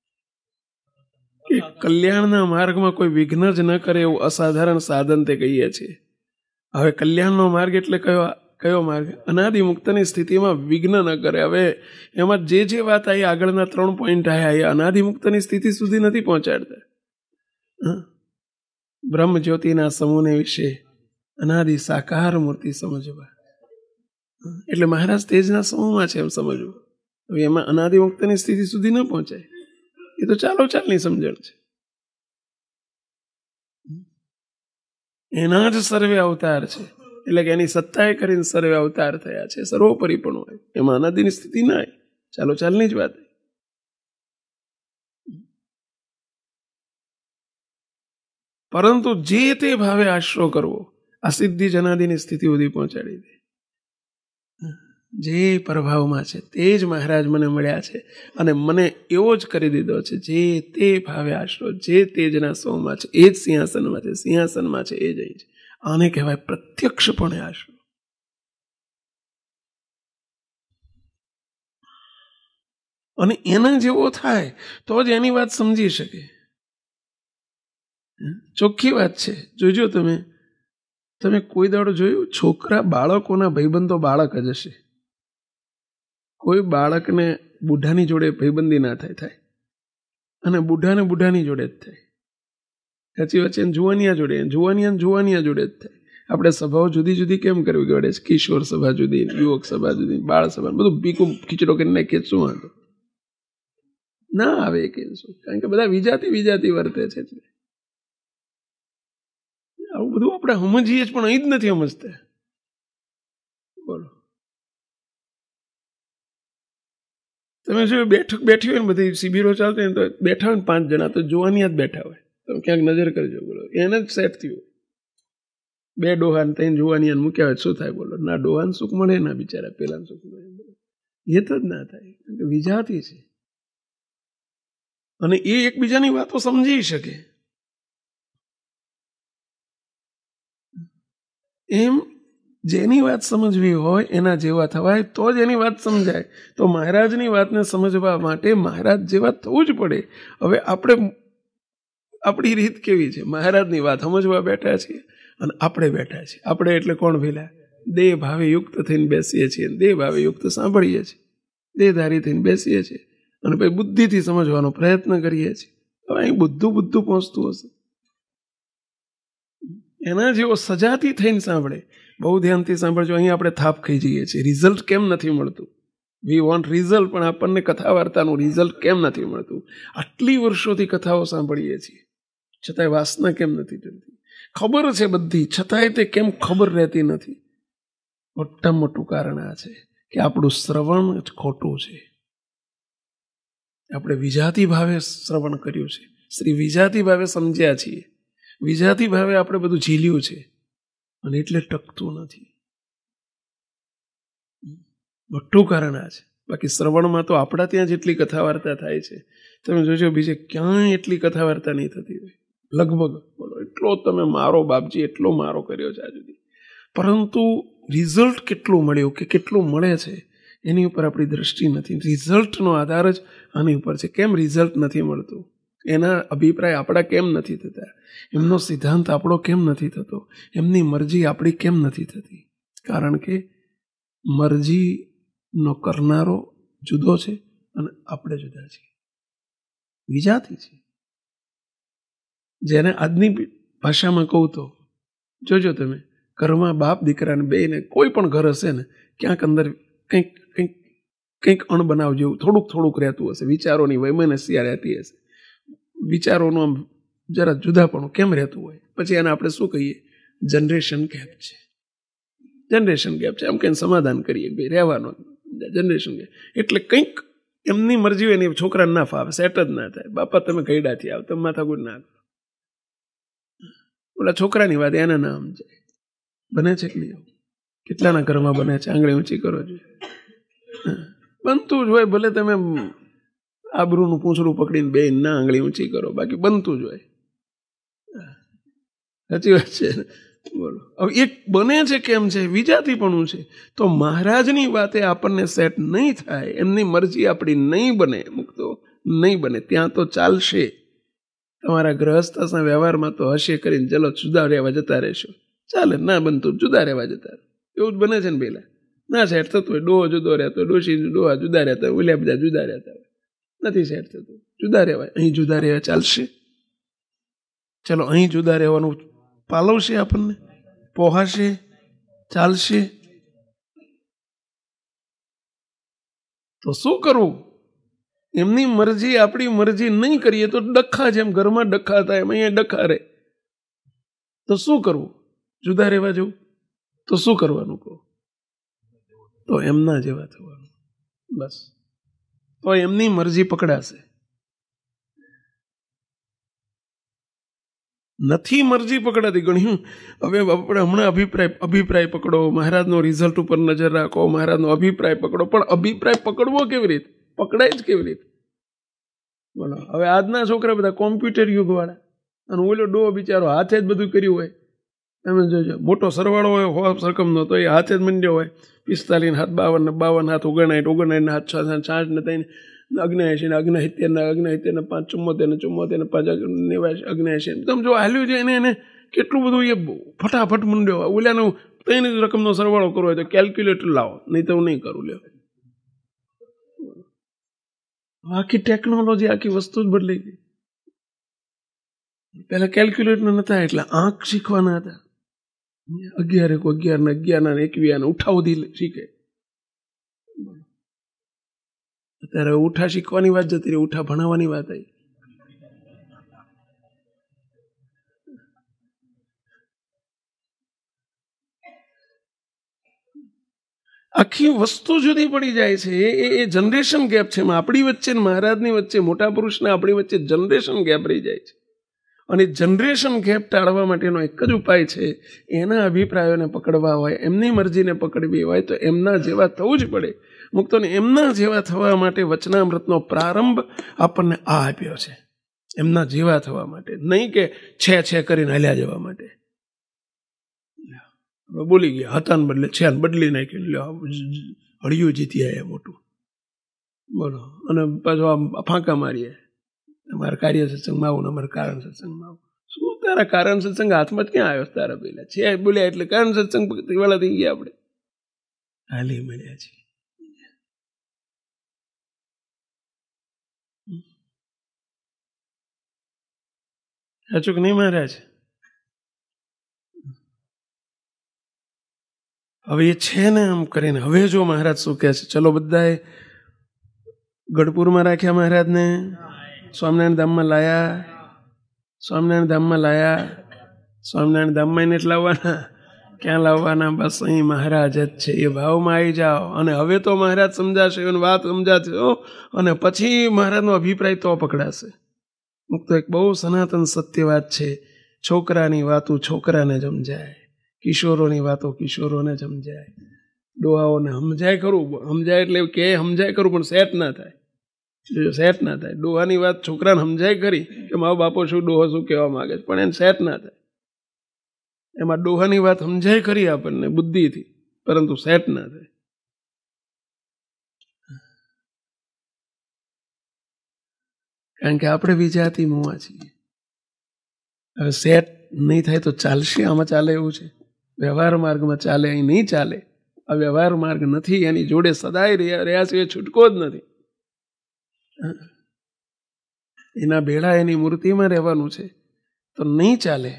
કે કલ્યાણના માર્ગમાં કોઈ વિઘ્ન જ ન કરે એવું અસાધારણ સાધન તે કહીએ છીએ. હવે કલ્યાણનો માર્ગ એટલે કયો માર્ગ? અનાદિ મુક્તની સ્થિતિમાં વિઘ્ન ન કરે. હવે એમાં જે વાત આવી, આગળના 3 પોઈન્ટ આવ્યા, એ અનાદિ મુક્તની સ્થિતિ સુધી નથી પહોંચાડતા. બ્રહ્મ જ્યોતિના સમૂહને વિશે અનાદિ સાકાર મૂર્તિ સમજવા, એટલે મહારાજ તેજના સમૂહમાં છે એમ સમજવું. હવે એમાં અનાદિ મુક્તની સ્થિતિ સુધી ન પહોંચાય, એ તો ચાલો ચાલની સમજણ છે. એના જ સર્વે અવતાર છે, એટલે કે એની સત્તાએ કરીને સર્વે અવતાર થયા છે, સર્વોપરી પણ હોય. એમાં અનાદિની સ્થિતિ ના હોય, ચાલો ચાલની જ વાત. પરંતુ જે તે ભાવે આશરો કરવો, આ સિદ્ધિ જનાદિની સ્થિતિ સુધી પહોંચાડી દે. જે પ્રભાવમાં છે તે જ મહારાજ મને મળ્યા છે, અને મને એવો જ કરી દીધો છે. જે તે ભાવે આશરો, જે તેજના સોમાં છે એ જ સિંહાસનમાં છે, સિંહાસનમાં છે એ જ અહીં છે. આને કહેવાય પ્રત્યક્ષપણે આશરો. અને એના જેવો થાય તો જ એની વાત સમજી શકે. ચોખ્ખી વાત છે. જોજો તમે કોઈ દાડો જોયું, છોકરા બાળકોના ભાઈબંધો બાળક જ હશે. કોઈ બાળકને બુઢાની જોડે ભાઈબંધી ના થાય, અને બુઢાને બુઢાની જોડે જ થાય. સાચી વાત છે. જુવાનિયા જોડે જ થાય. આપણે સભાઓ જુદી જુદી કેમ કરવી પડે છે? કિશોર સભા જુદી, યુવક સભા જુદી, બાળ સભા, બધું ભીખું ખીચડો કરી નાખીએ. શું વાંધો ના આવે કે શું? કારણ કે બધા વિજાતી વર્તે છે. આવું બધું આપણે સમજીએ જ, પણ અહીં જ નથી સમજતા. બોલો, તમે જો બેઠી હોય ને બધી શિબિરો ચાલતી હોય તો બેઠા હોય ને 5 જણા, તો જોવાની જ બેઠા હોય. તમે ક્યાંક નજર કરજો. બોલો, એને જ સેટ થયું. 2 ડોહાન 3 જોવાની મૂક્યા હોય, શું થાય? બોલો, ના ડોહાન સુખ મળે, ના બિચારા પેલા સુખ મળે. એ તો જ ના થાય, વિજાતી છે. અને એ એકબીજાની વાતો સમજી શકે એમ. જેની વાત સમજવી હોય એના જેવા થવાય તો જ એની વાત સમજાય. તો મહારાજની વાતને સમજવા માટે મહારાજ જેવા થવું જ પડે. હવે આપણી રીત કેવી છે? મહારાજની વાત સમજવા બેઠા છીએ અને આપણે બેઠા છીએ. આપણે એટલે કોણ ભેલા? દેહ ભાવે યુક્ત થઈને બેસીએ છીએ, દેહ ભાવે યુક્ત સાંભળીએ છીએ, દેહધારી થઈને બેસીએ છીએ, અને પછી બુદ્ધિથી સમજવાનો પ્રયત્ન કરીએ છીએ. હવે અહીં બુદ્ધું પહોંચતું હશે. એના જેવો સજાતી થઈને સાંભળે. બહુ ધ્યાનથી સાંભળજો. અહીં આપણે થાપ ખાઈ જઈએ છીએ. રિઝલ્ટ કેમ નથી મળતું? વી વોન્ટ રિઝલ્ટ, પણ આપણને કથા વાર્તાનું રિઝલ્ટ કેમ નથી મળતું? આટલી વર્ષોથી કથાઓ સાંભળીએ છીએ, છતાંય વાસના કેમ નથી જતી? ખબર છે બધી, છતાંય તે કેમ ખબર રહેતી નથી? મોટું કારણ આ છે કે આપણું શ્રવણ જ ખોટું છે. આપણે વિજાતી ભાવે શ્રવણ કર્યું છે, શ્રી વિજાતી ભાવે સમજ્યા છીએ, વિજાતી ભાવે આપણે બધું ઝીલ્યું છે, અને એટલે ટકતું નથી. મોટું કારણ આ છે. બાકી શ્રવણમાં તો આપણા ત્યાં જેટલી કથા વાર્તા થાય છે, તમે જોજો બીજે ક્યાંય એટલી કથા વાર્તા નહીં થતી હોય. લગભગ બોલો, એટલો તમે મારો બાપજી એટલો મારો કર્યો છે આ સુધી, પરંતુ રિઝલ્ટ કેટલું મળ્યું કે કેટલું મળે છે એની ઉપર આપણી દ્રષ્ટિ નથી. રિઝલ્ટનો આધાર જ આની ઉપર છે. કેમ રિઝલ્ટ નથી મળતું? એના અભિપ્રાય આપણા કેમ નથી થતા? એમનો સિદ્ધાંત આપણો કેમ નથી થતો? એમની મરજી આપણી કેમ નથી થતી? કારણ કે મરજીનો કરનારો જુદો છે અને આપણે જુદા છીએ, વિજાતી છે. જેને આજની ભાષામાં કહું તો જોજો તમે, ઘરમાં બાપ દીકરાને બેને કોઈ પણ ઘર હશે ને, ક્યાંક અંદર કંઈક અણબનાવ જેવું થોડુંક રહેતું હશે. વિચારોની વૈમનસ્યા રહેતી હશે, વિચારોનું આમ જરા જુદાપણું કેમ રહેતું હોય? પછી એને આપણે શું કહીએ? જનરેશન ગેપ છે. જનરેશન ગેપ છે એમ કહીને સમાધાન કરીએ, ભાઈ રહેવાનો જનરેશન ગેપ. એટલે કંઈક એમની મરજી હોય ને છોકરાને ના ફાવે, સેટ જ ના થાય. બાપા તમે ગયડાથી આવ, તમે માથાકૂટ ના કરો. ઓલા છોકરાની વાત એના ના સમજાય. બને છે કે નહીં? કેટલાના ઘરમાં બને છે? આંગળી ઊંચી કરો જોઈએ. બનતું જ હોય. ભલે તમે આબરૂનું પૂંછડું પકડીને બે ના આંગળી ઊંચી કરો, બાકી બનતું જ હોય. સાચી વાત છે. બોલો, હવે એક બને છે કેમ છે? વિજાતીપણું છે. તો મહારાજની વાતે આપણને સેટ નહીં થાય, એમની મરજી આપણી નહીં બને, મુક્તો નહીં બને, ત્યાં તો ચાલશે. તમારા ગ્રહસ્થના વ્યવહારમાં તો હશે કરીને ચલો જુદા રહેવા જતા રહેશો, ચાલે. ના બનતું જુદા રહેવા જતા, એવું જ બને છે ને. પેલા ના સેટ થતું હોય, ડોહો જુદો રહેતો, ડોશી ડોહા જુદા રહેતા, ઓલ્યા બધા જુદા રહેતા હોય, નથી સેટ થતું, જુદા રહેવાય. અહીં જુદા રહેવા ચાલશે? ચલો, અહીં જુદા રહેવાનું પાલવશે આપણને, પોહાશે, ચાલશે? તો શું કરવું? એમની મરજી આપણી મરજી નહીં કરીએ તો ડખા, જેમ ઘરમાં ડખા થાય એમ અહીંયા ડખા રહે. તો શું કરવું? જુદા રહેવા જવું? તો શું કરવાનું કહો? તો એમના જેવા થવાનું. બસ, તો એમની મરજી પકડાશે. નથી મરજી પકડાતી ઘણી. હવે આપણે હમણાં અભિપ્રાય પકડો, મહારાજનો રિઝલ્ટ ઉપર નજર રાખો, મહારાજનો અભિપ્રાય પકડો. પણ અભિપ્રાય પકડવો કેવી રીતે? પકડાય જ કેવી રીતે? બોલો. હવે આજના છોકરા બધા કોમ્પ્યુટર યુગ વાળા, અને ઓલો ડો બિચારો હાથે જ બધું કર્યું હોય. તમે જોજો, મોટો સરવાળો હોય સરકમનો, તો એ હાથે જ મંડ્યો હોય. 45 હાથ 52 52 હાથ 59 હાથ 60 ને 3 79 79 5 74 74 5 79 તમે જો હાલ્યું છે એને કેટલું બધું એ ફટાફટ મંડ્યો. ઓલાનો 3 રકમનો સરવાળો કરવો હોય તો કેલ્ક્યુલેટર લાવો, નહીં તો હું નહીં કરું. લ્યો, આખી ટેકનોલોજી, આખી વસ્તુ જ બદલાઈ ગઈ. પેલા કેલ્ક્યુલેટર નતા, એટલે આંક શીખવાના હતા. 11 11 ને 11 ને 21 ને ઉઠાવધી શીખે. અત્યારે ઉઠા શીખવાની વાત જતી રહી, ઉઠા ભણાવવાની વાત આવી. આખી વસ્તુ જુદી પડી જાય છે. એ જનરેશન ગેપ છે. આપણી વચ્ચે મહારાજની વચ્ચે, મોટા પુરુષને આપણી વચ્ચે જનરેશન ગેપ રહી જાય છે. અને જનરેશન ગેપ ટાળવા માટેનો એક જ ઉપાય છે, એના અભિપ્રાયોને પકડવા હોય, એમની મરજીને પકડવી હોય તો એમના જેવા થવું જ પડે. મુક્તોને એમના જેવા થવા માટે વચનામૃતનો પ્રારંભ આપણને આ આપ્યો છે, એમના જેવા થવા માટે, નહીં કે છે કરીને હાલ્યા જવા માટે. બોલી ગયા હતા ને બદલે છે ને બદલી નાખ્યું, હળિયું જીતી આવ્યા મોટું. બોલો. અને પાછો ફાંકા મારીએ, અમારા કાર્ય સત્સંગમાં આવું ને અમારા કારણ સત્સંગમાં આવું. શું તારા કારણ સત્સંગ હાથમાં જ ક્યાં આવ્યો તારા? પેલા છે બોલ્યા એટલે કારણ સત્સંગ વાળા થઈ ગયા. આપણે હાલી મળ્યા છીએ. સાચું કે નહીં મહારાજ? હવે એ છે ને આમ કરીને, હવે જો મહારાજ શું કહે છે, ચલો બધાએ ગઢપુરમાં રાખ્યા મહારાજને, સ્વામિનારાયણ ધામમાં લાયા, સ્વામિનારાયણ ધામમાં લાયા. સ્વામિનારાયણ ધામમાં એને જ લાવવાના. ક્યાં લાવવાના? બસ અહીં મહારાજ જ છે, એ ભાવમાં આવી જાઓ. અને હવે તો મહારાજ સમજાશે, એની વાત સમજાશે, અને પછી મહારાજનો અભિપ્રાય તો પકડાશે. મુક્ત એક બહુ સનાતન સત્ય વાત છે, છોકરાની વાતો છોકરાને સમજાય, કિશોરોની વાતો કિશોરોને સમજાય, ડોહાઓને સમજાય ખરું. સમજાય એટલે કે સમજાય ખરું, પણ સેટ ના થાય. સેટ ના થાય. ડોહાની વાત છોકરાને સમજાય ખરી કે મારો બાપો શું, ડોહો શું કહેવા માંગે છે, પણ એને સેટ ના થાય. એમાં ડોહાની વાત સમજાય ખરી આપણને બુદ્ધિથી, પરંતુ સેટ ના થાય. કારણ કે આપણે વિજાતી મુવા છીએ. હવે સેટ નહીં થાય તો ચાલશે? આમાં ચાલે એવું છે? વ્યવહાર માર્ગમાં ચાલે, અહીં નહીં ચાલે. આ વ્યવહાર માર્ગ નથી, એની જોડે સદાય રહ્યા છે, છૂટકો જ નથી. એના ભેળા એની મૂર્તિમાં રહેવાનું છે, તો નહીં ચાલે.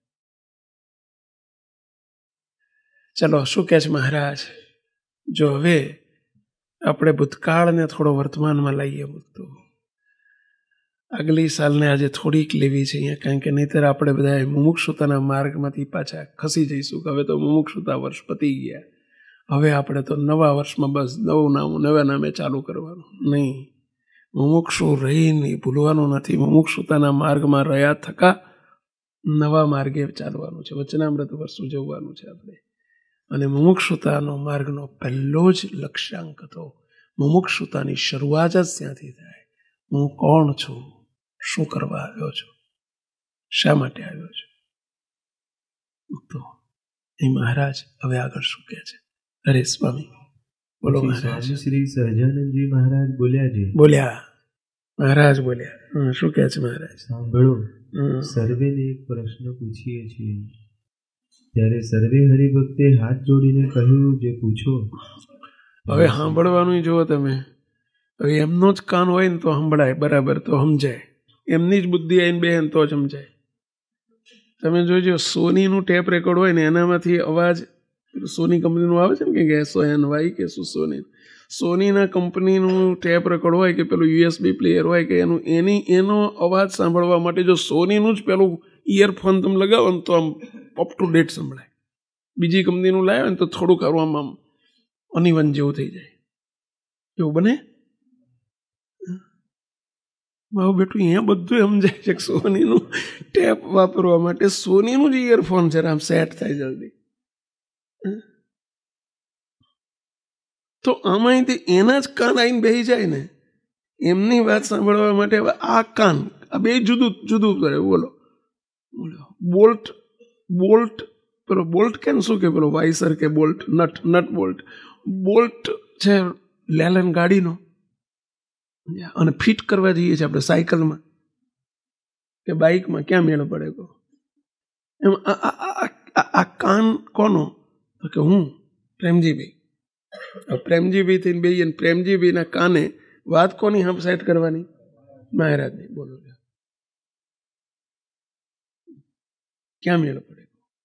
ચલો, શું કહે છે મહારાજ? જો હવે આપણે ભૂતકાળને થોડો વર્તમાનમાં લાવીએ. તો આગલી સાલને આજે થોડીક લેવી છે અહીંયા, કારણ કે નહીંતર આપણે બધા મુમુક્ષુતાના માર્ગમાંથી પાછા ખસી જઈશું. હવે તો મુમુક્ષુતા વર્ષ પતી ગયા, હવે આપણે તો નવા વર્ષમાં બસ નવા નામે ચાલુ કરવાનું. નહીં, મુમુક્ષુ રહીને ભૂલવાનું નથી. મુમુક્ષુતાના માર્ગમાં રહ્યા થકા નવા માર્ગે ચાલવાનું છે. વચનામૃત વર્ષ ઉજવવાનું છે આપણે. અને મુમુક્ષુતાનો માર્ગનો પહેલો જ લક્ષ્યાંક હતો, મુમુક્ષુતાની શરૂઆત જ ત્યાંથી થાય. હું કોણ છું, શું કરવા આવ્યો છું, શા માટે આવ્યો છું. તો એ મહારાજ હવે આગળ શું કહે છે? અરે સ્વામી બોલો મહારાજ. શ્રી સહજાનંદજી મહારાજ બોલ્યા છે. બોલ્યા મહારાજ બોલ્યા. શું કહે છે મહારાજ? સાંભળો, સર્વેને એક પ્રશ્ન પૂછીએ છીએ. ત્યારે સર્વે હરિભક્તે હાથ જોડીને કહ્યું, જે પૂછો. હવે સાંભળવાનું જુઓ તમે. હવે એમનો જ કાન હોય ને તો સંભળાય બરાબર, તો સમજાય. એમની જ બુદ્ધિ આવીને બેન તો જ સમજાય. તમે જોજો, સોનીનું ટેપ રેકોર્ડ હોય ને એનામાંથી અવાજ સોની કંપનીનું આવે છે ને, કે SONY કે શું સોની, સોનીના કંપનીનું ટેપ રેકોર્ડ હોય કે પેલું USB પ્લેયર હોય કે એનો અવાજ સાંભળવા માટે જો સોનીનું જ પેલું ઇયરફોન તમે લગાવો ને તો આમ અપ ટુ ડેટ સંભળાય. બીજી કંપનીનું લાવ્યો ને તો થોડુંક આમ અનિવન જેવું થઈ જાય. એવું બને? મારું બેટું અહીંયા બધું સમજાય છે કે સોનીનું ટેપ વાપરવા માટે સોનીનું જ ઇયરફોન છે આમ સેટ થાય જલ્દી. તો આમાંથી એના જ કાન આવીને બેસી જાય ને એમની વાત સાંભળવા માટે હવે આ કાન આ બે જુદું જુદું કરે. બોલો બોલ્ટ પેલો બોલ્ટ કે શું કે પેલો વાઇસર કે બોલ્ટ નટ બોલ્ટ છે લેલન ગાડીનો અને ફિટ કરવા જઈએ છીએ આપણે સાયકલમાં કે બાઇકમાં ક્યાં મેળ પડે કહો. એમ આ કાન કોનો? તો કે હું પ્રેમજીભાઈ થઈને બે પ્રેમજીભાઈના કાને વાત કોની હમ સેટ કરવાની? મહારાજની. બોલો ક્યાં મેળ પડે?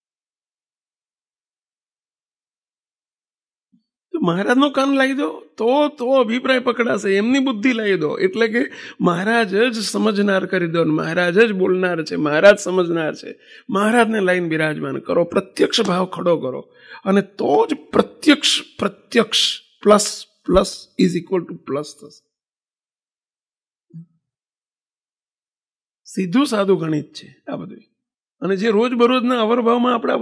તો મહારાજનો કાન લાવી દો તો અભિપ્રાય પકડાશે. એમની બુદ્ધિ લાવી દો એટલે કે મહારાજ જ સમજનાર કરી દો. મહારાજ જ બોલનાર છે, મહારાજ સમજનાર છે. મહારાજને લાઈન બિરાજમાન કરો, પ્રત્યક્ષ ભાવ ખડો કરો અને તો જ પ્રત્યક્ષ plus is equal to plus થશે. સીધું સાદું ગણિત છે આ બધું. અને જે રોજબરોજના અવરભાવમાં આપણે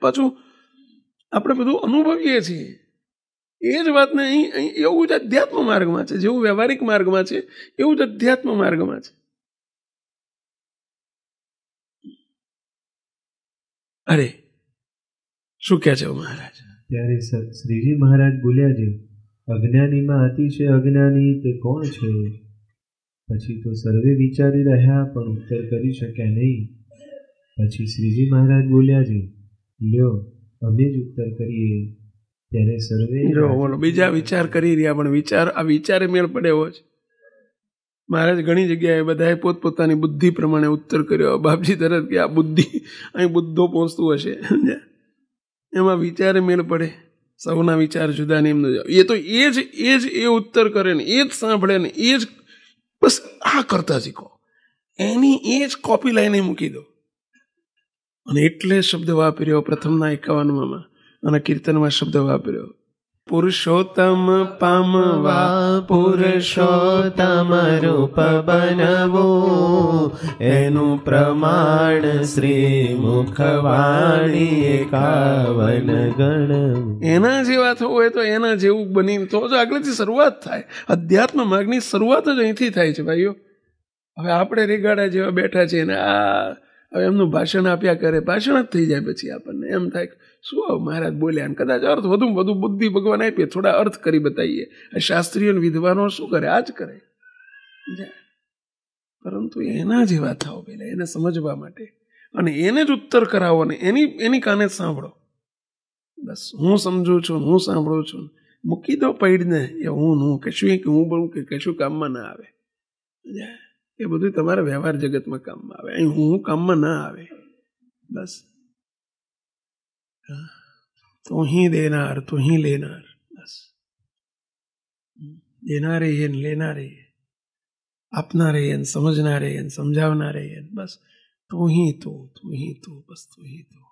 બધું અનુભવીએ છીએ એ જ વાતને અહીં એવું જ અધ્યાત્મ માર્ગમાં છે. જેવું વ્યવહારિક માર્ગમાં છે એવું જ અધ્યાત્મ માર્ગમાં છે. અરે શું કહે છે મહારાજ? ત્યારે શ્રીજી મહારાજ બોલ્યા છે, અજ્ઞાનીમાં અતિશય અજ્ઞાની તે કોણ છે? પછી તો સર્વે વિચારી રહ્યા પણ ઉત્તર કરી શક્યા નહીં. પછી શ્રીજી મહારાજ બોલ્યા છે, લ્યો અમે જ ઉત્તર કરીએ. ત્યારે સર્વે બોલો બીજા વિચાર કરી રહ્યા પણ વિચારે મેળ પડે એવો છે. મહારાજ ઘણી જગ્યાએ બધાએ પોતપોતાની બુદ્ધિ પ્રમાણે ઉત્તર કર્યો. બાપજી તરત કે આ બુદ્ધિ અહીં બુદ્ધો પહોંચતું હશે એમાં વિચારે મેળ પડે. સૌના વિચાર જુદા ને એમનો એ તો એ ઉત્તર કરે ને એ જ સાંભળે ને એ જ બસ આ કરતા શીખો. એની એ જ કોપી લઈને મૂકી દો. અને એટલે શબ્દ વાપર્યો પ્રથમના 51માં અને કીર્તનમાં શબ્દ વાપર્યો, પુરુષોત્તમ પામવા પુરુષોત્તમ રૂપ બનવું, એનું પ્રમાણ શ્રી મુખવાણી 51 ગણવું. એના જેવા થવું હોય તો એના જેવું બની તો જ આગળથી શરૂઆત થાય. અધ્યાત્મ માર્ગની શરૂઆત જ અહીંથી થાય છે ભાઈઓ. હવે આપણે રેગાડા જેવા બેઠા છીએ ને હવે એમનું ભાષણ આપ્યા કરે, ભાષણ જ થઈ જાય. પછી આપણને એમ થાય શું મહારાજ બોલ્યા, કદાચ અર્થ વધુ બુદ્ધિ ભગવાન આપીએ, થોડા અર્થ કરી બતાવીએ. શાસ્ત્રીય વિદ્વાનો શું કરે? આ જ કરે. પરંતુ એના જેવા થાવ પેલા એને સમજવા માટે અને એને જ ઉત્તર કરાવો ને એની કાને જ સાંભળો. બસ હું સમજું છું, હું સાંભળું છું, મૂકી દો પૈડને. એ હું કશું બોલું કે કશું કામમાં ના આવે. એ બધું તમારા વ્યવહાર જગતમાં કામમાં આવે. અહીં હું કામમાં ના આવે. બસ તું હી દેનાર તું હી લેનાર. બસ દેનારે હે ને લેનારે, આપનારે હે ને સમજનારે હે ને સમજાવનારે હે. બસ તું હી તું બસ તું હી તું.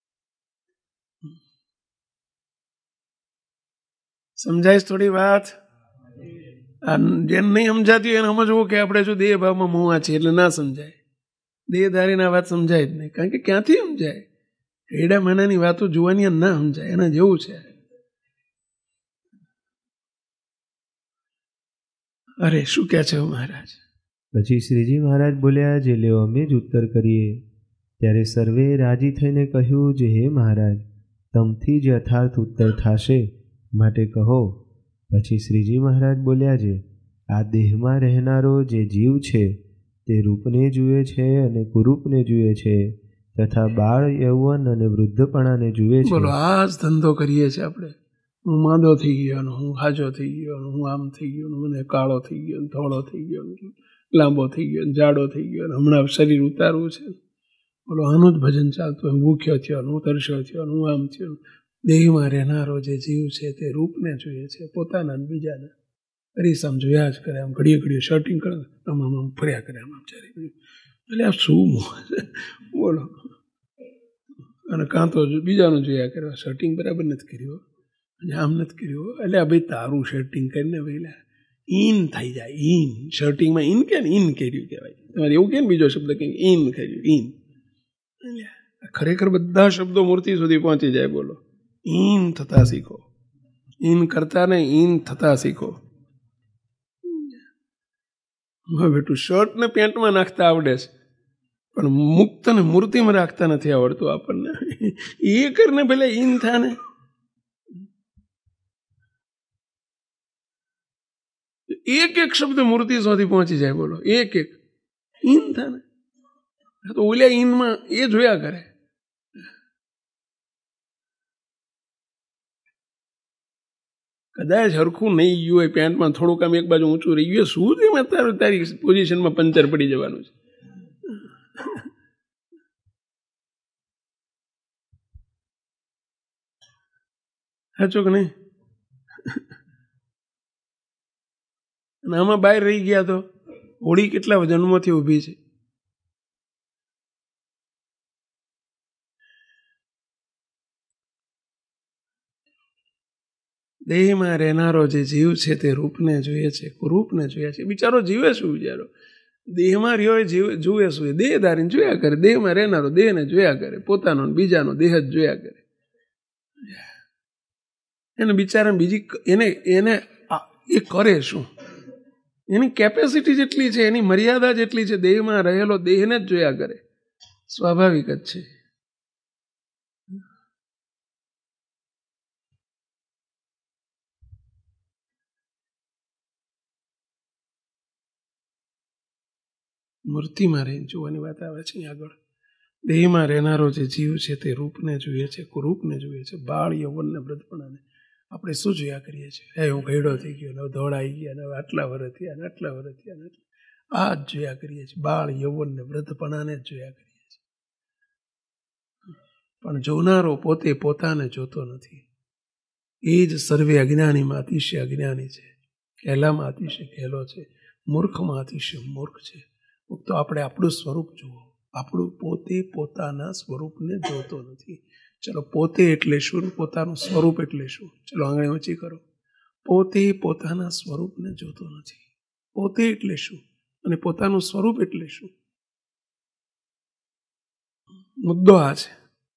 સમજાય થોડી વાત? જેને નહીં સમજાતી એને સમજવું કે આપણે જો દેહ ભાવમાં મોવા છીએ એટલે ના સમજાય. દેહધારીના વાત સમજાય જ નહીં. કારણ કે ક્યાંથી સમજાય? એડા માનાની વાતો જોવાની ના સમજાય. એના જેવું છે. અરે શું કહે છે મહારાજ? પછી શ્રીજી મહારાજ બોલ્યા, જે લ્યો અમે જ ઉત્તર કરીએ. ત્યારે સર્વે રાજી થઈને કહ્યું, જે હે મહારાજ, તમથી જ યથાર્થ ઉત્તર થશે, માટે કહો. પછી શ્રીજી મહારાજ બોલ્યા છે, આ દેહમાં રહેનારો જે જીવ છે તે રૂપને જુએ છે અને કુરૂપને જુએ છે, તથા બાળ યૌવન અને વૃદ્ધપણાને જુએ છે. બોલો આ જ ધંધો કરીએ છીએ આપણે. હું માંદો થઈ ગયો ને હું હાજો થઈ ગયો ને હું આમ થઈ ગયો ને મને કાળો થઈ ગયો ને ધોળો થઈ ગયો ને લાંબો થઈ ગયો ને જાડો થઈ ગયો ને હમણાં શરીર ઉતારવું છે. બોલો આનું જ ભજન ચાલતું હોય. ભૂખ્યો થયો ને હું તરસ્યો થયો ને હું આમ થયો. દેહમાં રહેનારો જે જીવ છે તે રૂપને જોઈએ છે, પોતાના બીજાના. હરીસામ જોયા જ કરે, આમ ઘડીએ ઘડીએ શર્ટિંગ કરે, આમ આમ આમ ફર્યા કરે, આમ આમ ચારે ઘડી. એટલે આ શું બોલો. અને કાં તો બીજાનું જોયા કરે, શર્ટિંગ બરાબર નથી કર્યું અને આમ નથી કર્યું. એટલે આ ભાઈ તારું શર્ટિંગ કરીને વહેલા ઇન થઈ જાય. ઇન શર્ટિંગમાં ઇન કે ને ઇન કર્યું કહેવાય. તમારે એવું કે ને બીજો શબ્દ કે ઇન કર્યું, ઇન. ખરેખર બધા શબ્દો મૂર્તિ સુધી પહોંચી જાય. બોલો, ઇન થતા શીખો. ઇન કરતા ને ઇન થતા શીખો. બેટું શર્ટ ને પેન્ટમાં નાખતા આવડે છે, પણ મુક્ત ને મૂર્તિમાં રાખતા નથી આવડતું આપણને. એ કરીને ભલે ઇન થાને. એક એક શબ્દ મૂર્તિ સુધી પહોંચી જાય. બોલો, એક એક ઇન થાને. તો ઓલ્યા ઇનમાં એ જોયા કરે. કદાચ હરખું નહીં ગયું હોય, પેન્ટમાં થોડુંક આમ એક બાજુ ઊંચું રહી ગયું, શું તેમાં તારી પોઝિશનમાં પંચર પડી જવાનું છે. સાચું કે નહીં? અને આમાં બહાર રહી ગયા તો હોળી કેટલા જન્મોથી ઊભી છે. દેહમાં રહેનારો જે જીવ છે તે રૂપને જોઈએ છે, કુરૂપને જોઈએ છે. બિચારો જીવે શું? બિચારો દેહમાં રહ્યો જુએ શું? દેહ ધારીને જોયા કરે. દેહમાં રહેનારો દેહને જોયા કરે, પોતાનો બીજાનો દેહ જ જોયા કરે. એને બિચારાને બીજી એને એ કરે શું? એની કેપેસિટી જેટલી છે, એની મર્યાદા જેટલી છે, દેહમાં રહેલો દેહને જ જોયા કરે. સ્વાભાવિક જ છે. મૂર્તિમાં રહીને જોવાની વાત આવે છે અહીં આગળ. દેહમાં રહેનારો જે જીવ છે તે રૂપને જોઈએ છે, કુરૂપને જોઈએ છે, બાળ યૌવનને વૃદ્ધપણાને. આપણે શું જોયા કરીએ છીએ? હે હું ઘેડો થઈ ગયો, હવે ધોળાઈ ગયા, હવે આટલા વર્ષ થયા, આટલા વર્ષ થયા, આ જ જોયા કરીએ છીએ. બાળ યૌવનને વૃદ્ધપણાને જ જોયા કરીએ છીએ. પણ જોનારો પોતે પોતાને જોતો નથી. એ જ સર્વે અજ્ઞાનીમાં અતિશય અજ્ઞાની છે, કહેલામાં અતિશય કહેલો છે, મૂર્ખમાં અતિશય મૂર્ખ છે. તો આપણે આપણું સ્વરૂપ જુઓ. આપણું પોતે પોતાના સ્વરૂપને જોતો નથી. ચલો, પોતે એટલે શું? પોતાનું સ્વરૂપ એટલે શું? ચલો આંગળી ઊંચી કરો. પોતે પોતાના સ્વરૂપને જોતો નથી. પોતે એટલે શું અને પોતાનું સ્વરૂપ એટલે શું? મુદ્દો આ છે.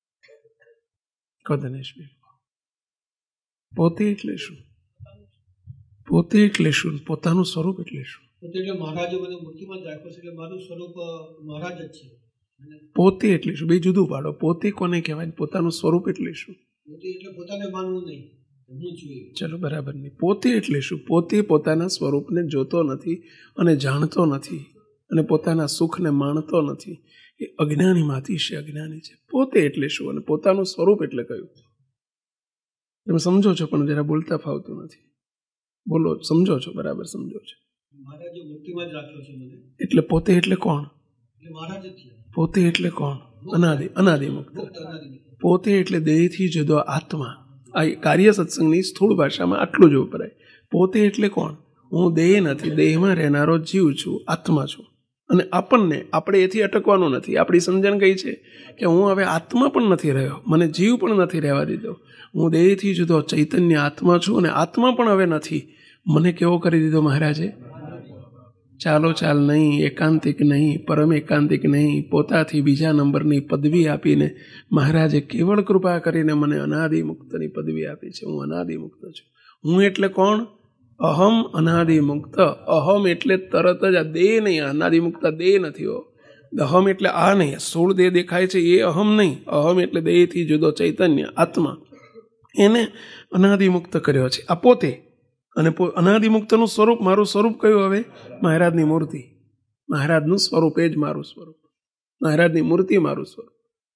કદનેશભાઈ, પોતે એટલે શું? પોતે એટલે શું? પોતાનું સ્વરૂપ એટલે શું? એટલે મહારાજે મને મૂર્તિમાં જ રાખ્યો છે, એટલે મારું સ્વરૂપ મહારાજ જ છે. પોતે એટલે શું? બે જુદું પાડો. પોતે કોને કહેવાય? પોતાનું સ્વરૂપ એટલે શું? પોતે એટલે પોતાને માનવું નહીં, હું છું. ચલો, બરાબર નહીં. પોતે એટલે શું? પોતે પોતાના સ્વરૂપને જોતો નથી અને જાણતો નથી અને પોતાના સુખને માણતો નથી. એ અજ્ઞાનીમાં અતિશય અજ્ઞાની છે. પોતે એટલે શું અને પોતાનું સ્વરૂપ એટલે કયું? તમે સમજો છો, પણ જરા બોલતા ફાવતું નથી. બોલો, સમજો છો? બરાબર સમજો છો? મહારાજે મૂર્તિમાં જ રાખ્યો છે મને. એટલે પોતે એટલે કોણ? એટલે મહારાજ જ છે. પોતે એટલે કોણ? અનાદિ મુક્ત. પોતે એટલે દેહથી જુદો આત્મા. આ કાર્ય સત્સંગની સ્થૂળ ભાષામાં આટલું જ વપરાય. પોતે એટલે કોણ? હું દેહ નથી, દેહમાં રહેનારો જીવ છું, આત્મા છું. અને આપણે એથી અટકવાનું નથી. આપણી સમજણ કઈ છે કે હું હવે આત્મા પણ નથી રહ્યો, મને જીવ પણ નથી રહેવા દીધો. હું દેહથી જુદો ચૈતન્ય આત્મા છું અને આત્મા પણ હવે નથી. મને કેવો કરી દીધો મહારાજે? ચાલો ચાલ નહીં, એકાંતિક નહીં, પરમ એકાંતિક નહીં, પોતાથી બીજા નંબરની પદવી આપીને મહારાજે કેવળ કૃપા કરીને મને અનાદિ મુક્તની પદવી આપી છે. હું અનાદિ મુક્ત છું. હું એટલે કોણ? અહમ અનાદિ મુક્ત. અહમ એટલે તરત જ આ દેહ નહીં, અનાદિ મુક્ત દેહ નથી હો. અહમ એટલે આ નહીં, 16 દેહ દેખાય છે એ અહમ નહીં. અહમ એટલે દેહથી જુદો ચૈતન્ય આત્મા, એને અનાદિ મુક્ત કર્યો છે. આ પોતે. અને અનાદિમુક્તનું સ્વરૂપ, મારું સ્વરૂપ કયું હવે? મહારાજની મૂર્તિ. મહારાજનું સ્વરૂપ એ જ મારું સ્વરૂપ. મહારાજની મૂર્તિ મારું સ્વરૂપ.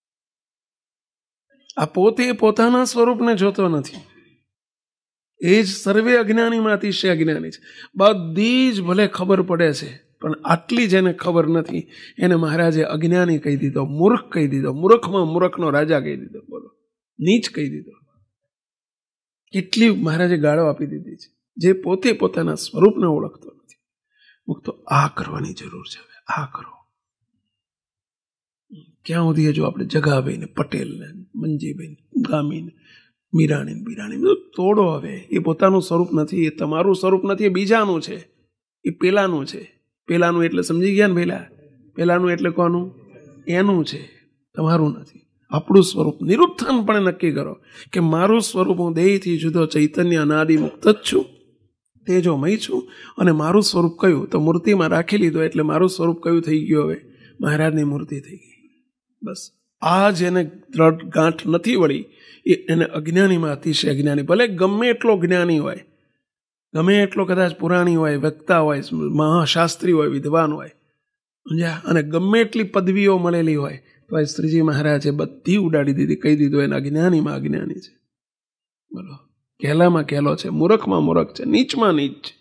આ પોતે પોતાના સ્વરૂપને જોતો નથી. એ જ સર્વે અજ્ઞાનીમાં અતિશય અજ્ઞાની છે. બધી જ ભલે ખબર પડે છે, પણ આટલી જેને ખબર નથી એને મહારાજે અજ્ઞાની કહી દીધો, મૂર્ખ કહી દીધો, મૂર્ખમાં મૂર્ખનો રાજા કહી દીધો. બોલો, નીચ કહી દીધો. કેટલી મહારાજે ગાળો આપી દીધી છે. જે પોતે પોતાના સ્વરૂપને ઓળખતો નથી. મુક્તો આ કરવાની જરૂર છે. હવે આ કરો. ક્યાં સુધી જો આપણે જગાભાઈને, પટેલને, મંજીભાઈને, ગામીને, મીરાણી બીરાણી બધું તોડો. હવે એ પોતાનું સ્વરૂપ નથી, એ તમારું સ્વરૂપ નથી, એ બીજાનું છે, એ પેલાનું છે. પેલાનું એટલે સમજી ગયા ને? પેલાનું એટલે કોનું? એનું છે, તમારું નથી. આપણું સ્વરૂપ નિરુત્થાનપણે નક્કી કરો કે મારું સ્વરૂપ હું દેહથી જુદો ચૈતન્ય અનાદિ મુક્ત જ છું, તેજોમય છું. અને મારું સ્વરૂપ કયું? તો મૂર્તિમાં રાખી લીધો એટલે મારું સ્વરૂપ કયું થઈ ગયું? હવે મહારાજની મૂર્તિ થઈ ગઈ. બસ આ જેને દ્રઢ ગાંઠ નથી વળી એને અજ્ઞાનીમાં અતિશય અજ્ઞાની. ભલે ગમે એટલો જ્ઞાની હોય, ગમે એટલો કદાચ પુરાણી હોય, વક્તા હોય, મહાશાસ્ત્રી હોય, વિદ્વાન હોય, સમજ્યા, અને ગમે એટલી પદવીઓ મળેલી હોય, તો આ શ્રીજી મહારાજે બધી ઉડાડી દીધી. કહી દીધું એને અજ્ઞાનીમાં અજ્ઞાની છે. બોલો, કહેલામાં કહેલો છે, મૂર્ખમાં મૂર્ખ છે, નીચમાં નીચ છે.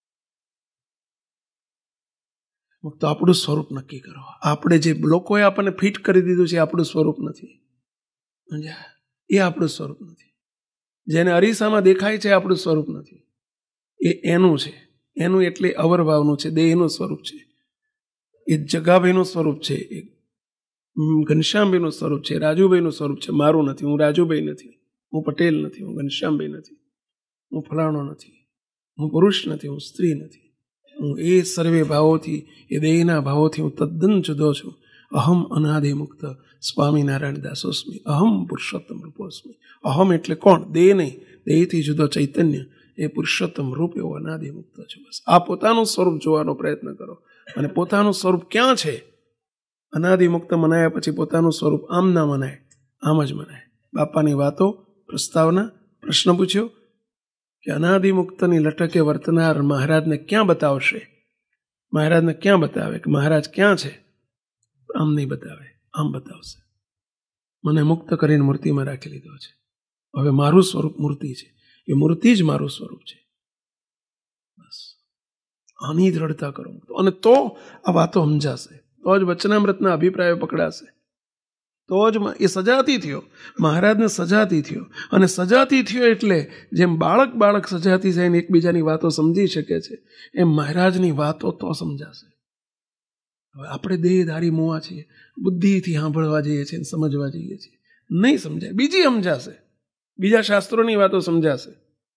તો આપણું સ્વરૂપ નક્કી કરો. આપણે જે લોકોએ આપણને ફિટ કરી દીધું છે આપણું સ્વરૂપ નથી. સમજ્યા? એ આપણું સ્વરૂપ નથી. જેને અરીસામાં દેખાય છે આપણું સ્વરૂપ નથી. એ એનું છે. એનું એટલે અવરભાવનું છે, દેહનું સ્વરૂપ છે. એ જગાભાઈનું સ્વરૂપ છે, એ ઘનશ્યામભાઈનું સ્વરૂપ છે, રાજુભાઈનું સ્વરૂપ છે. મારું નથી. હું રાજુભાઈ નથી, હું પટેલ નથી, હું ઘનશ્યામભાઈ નથી, હું ફલાણો નથી, હું પુરુષ નથી, હું સ્ત્રી નથી. હું એ સર્વે ભાવોથી, એ દેહના ભાવોથી હું તદ્દન જુદો છું. અહમ અનાદિ મુક્ત સ્વામિનારાયણ દાસોસ્મી, અહમ પુરુષોત્તમ રૂપોસ્મી. અહમ એટલે કોણ? દેહ નહીં, દેહથી જુદો ચૈતન્ય, એ પુરુષોત્તમ રૂપ એવો અનાદિ મુક્ત છે. બસ આ પોતાનું સ્વરૂપ જોવાનો પ્રયત્ન કરો. અને પોતાનું સ્વરૂપ ક્યાં છે? અનાદિ મુક્ત મનાયા પછી પોતાનું સ્વરૂપ આમ ના મનાય, આમ જ મનાય. બાપાની વાતો, પ્રસ્તાવના, પ્રશ્ન પૂછ્યો કે અનાદિ મુક્તની લટકે વર્તનાર મહારાજને ક્યાં બતાવશે? મહારાજને ક્યાં બતાવે કે મહારાજ ક્યાં છે? આમ નહીં બતાવે, આમ બતાવશે. મને મુક્ત કરીને મૂર્તિમાં રાખી લીધો છે. હવે મારું સ્વરૂપ મૂર્તિ છે, એ મૂર્તિ જ મારું સ્વરૂપ છે. બસ આની દ્રઢતા કરો. અને તો આ વાતો સમજાશે, તો જ વચનામૃતના અભિપ્રાયો પકડાશે. તો જ એ સજાતી થયો, મહારાજને સજાતી થયો. અને સજાતી થયો એટલે જેમ બાળક સજાતી થઈને એકબીજાની વાતો સમજી શકે છે, એમ મહારાજની વાતો તો સમજાશે. હવે આપણે દેહધારી મોવા છીએ, બુદ્ધિથી સાંભળવા જઈએ છીએ, સમજવા જઈએ છીએ, નહીં સમજાય. બીજી સમજાશે, બીજા શાસ્ત્રોની વાતો સમજાશે,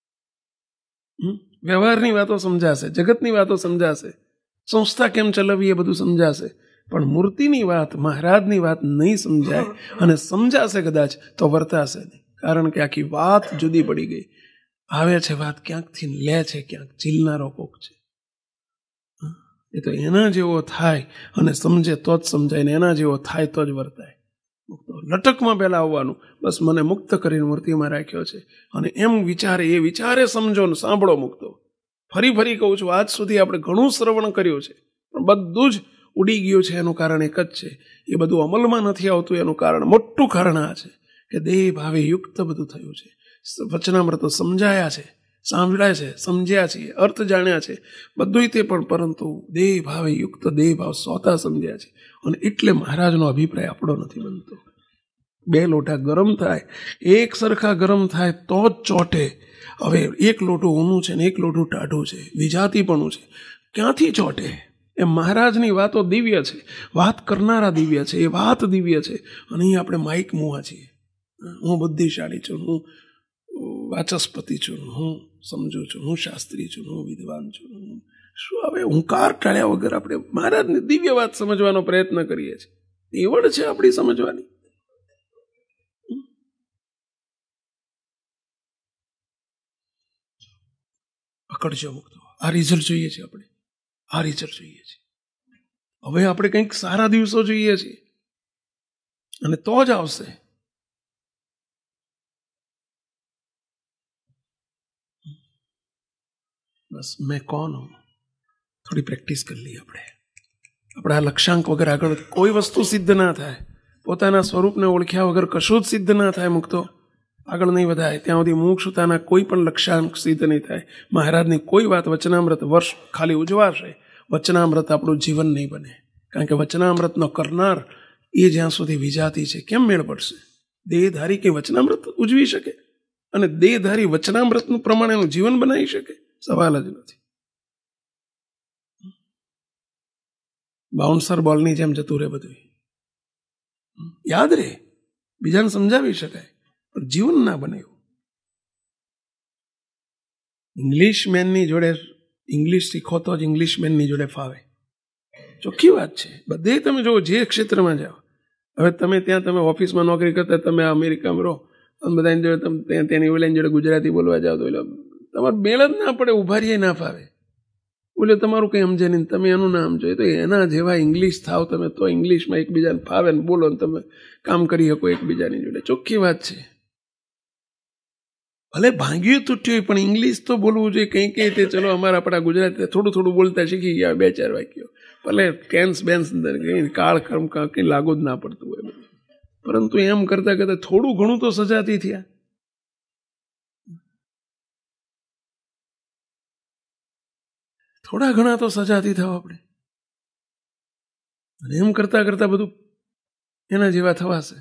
વ્યવહારની વાતો સમજાશે, જગતની વાતો સમજાશે, સંસ્થા કેમ ચલાવવી એ બધું સમજાશે. પણ મૂર્તિની વાત, મહારાજની વાત નહીં સમજાય. અને સમજાશે કદાચ તો વર્તાશે નહીં. કારણ કે આખી વાત જુદી પડી ગઈ. આવે છે વાત ક્યાંકથી, લે છે ક્યાંક, ચીલનારો કોક છે. એ તો એના જેવો થાય અને સમજે તો જ સમજાય, ને એના જેવો થાય તો જ વર્તાય. લટકમાં પહેલા આવવાનું, બસ મને મુક્ત કરીને મૂર્તિમાં રાખ્યો છે. અને એમ વિચારે, એ વિચારે સમજો ને સાંભળો. મુક્તો ફરી કહું છું, આજ સુધી આપણે ઘણું શ્રવણ કર્યું છે, પણ બધું જ ઉડી ગયું છે. એનું કારણ એક જ છે, એ બધું અમલમાં નથી આવતું. એનું કારણ, મોટું કારણ આ છે કે દેહ ભાવે યુક્ત બધું થયું છે. વચનામૃતો સમજાયા છે, સાંભળ્યા છે, સમજ્યા છીએ, અર્થ જાણ્યા છે, બધું તે, પણ પરંતુ દેહ ભાવે યુક્ત, દેહ ભાવ સોતા સમજ્યા છે. અને એટલે મહારાજનો અભિપ્રાય આપણો નથી બનતો. 2 લોટા ગરમ થાય, એક સરખા ગરમ થાય તો જ ચોટે. હવે 1 લોટું ઊનું છે ને 1 લોટું ટાઢું છે, વિજાતીપણું છે, ક્યાંથી ચોટે? એ મહારાજની વાતો દિવ્ય છે, વાત કરનારા દિવ્ય છે, એ વાત દિવ્ય છે. અને અહીં આપણે માઇક મુવા છીએ. હું બુદ્ધિશાળી છું, હું વાચસ્પતિ છું, હું સમજુ છું, હું શાસ્ત્રી છું, હું વિદ્વાન છું. શું હવે હુંકાર ટાળ્યા વગર આપણે મહારાજની દિવ્ય વાત સમજવાનો પ્રયત્ન કરીએ છીએ. એવડ છે આપણી સમજવાની. પકડજો મુક્તો. આ રિઝલ્ટ જોઈએ છે આપણે, આ રિઝલ્ટ જોઈએ છે. હવે આપણે કંઈક સારા દિવસો જોઈએ છીએ, અને તો જ આવશે. બસ મેં કોણ હું, થોડી પ્રેક્ટિસ કરી લઈએ આપણે. આપણા લક્ષ્યાંક વગર આગળ કોઈ વસ્તુ સિદ્ધ ના થાય. પોતાના સ્વરૂપને ઓળખ્યા વગર કશું જ સિદ્ધ ના થાય. મુક્તો આગળ નહીં વધાય. ત્યાં સુધી મુમુક્ષુતાના કોઈ પણ લક્ષ્યાંક સિદ્ધ નહીં થાય. મહારાજની કોઈ વાત, વચનામૃત વર્ષ ખાલી ઉજવાશે, વચનામૃત આપણું જીવન નહીં બને. કારણ કે વચનામૃતનો કરનાર એ જ્યાં સુધી વિજાતી છે, કેમ મેળ પડશે? દેહધારી કે વચનામૃત ઉજવી શકે? અને દેહધારી વચનામૃતનું પ્રમાણેનું જીવન બનાવી શકે? સવાલ જ નથી. બાઉન્સર બોલની જેમ જતું રહે બધું. યાદ રહે, બીજાને સમજાવી શકાય, પણ જીવન ના બને એવું. ઇંગ્લિશમેનની જોડે ઇંગ્લિશ શીખો તો જ ઇંગ્લિશમેનની જોડે ફાવે. ચોખ્ખી વાત છે. બધે તમે જો જે ક્ષેત્રમાં જાઓ, હવે તમે ઓફિસમાં નોકરી કરતા, તમે અમેરિકામાં રહો, તમે બધાની જોડે ત્યાંની ઓલાની જોડે ગુજરાતી બોલવા જાઓ તો તમારે બેલ જ ના પડે, ઉભા રહીએ ના ફાવે. બોલે તમારું કંઈ સમજે નહીં, તમે એનું ના સમજો. તો એના જેવા ઇંગ્લિશ થાવ તમે, તો ઇંગ્લિશમાં એકબીજાને ફાવે ને બોલો ને તમે કામ કરી શકો એકબીજાની જોડે. ચોખ્ખી વાત છે. ભલે ભાંગ્યું તૂટ્યું પણ ઇંગ્લિશ તો બોલવું જોઈએ. કંઈ કંઈ તે ચલો આપણા ગુજરાતી થોડું થોડું બોલતા શીખી ગયા 2-4 વાક્યો, ભલે ટેન્સ બેન્સ કાળ કર્મ કંઈ લાગુ જ ના પડતું હોય બધું. પરંતુ એમ કરતા કરતા થોડું ઘણું તો સજાતી થયા. થોડા ઘણા તો સજાતી થાવ આપણે. અને એમ કરતા કરતા બધું એના જેવા થવાશે.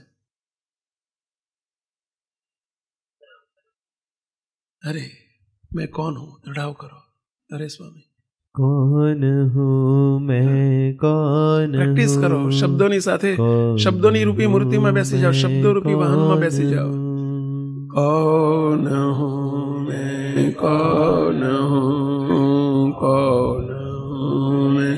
અરે મેં કોણ હું, દડાવ કરો. અરે સ્વામી કોન હું મેં કોન. પ્રેક્ટિસ કરો શબ્દોની સાથે. શબ્દોની રૂપી મૂર્તિમાં બેસી જાઓ, શબ્દો રૂપી વાહનમાં બેસી જાઓ. કોન હું મેં કોન હું, કોન હું મેં.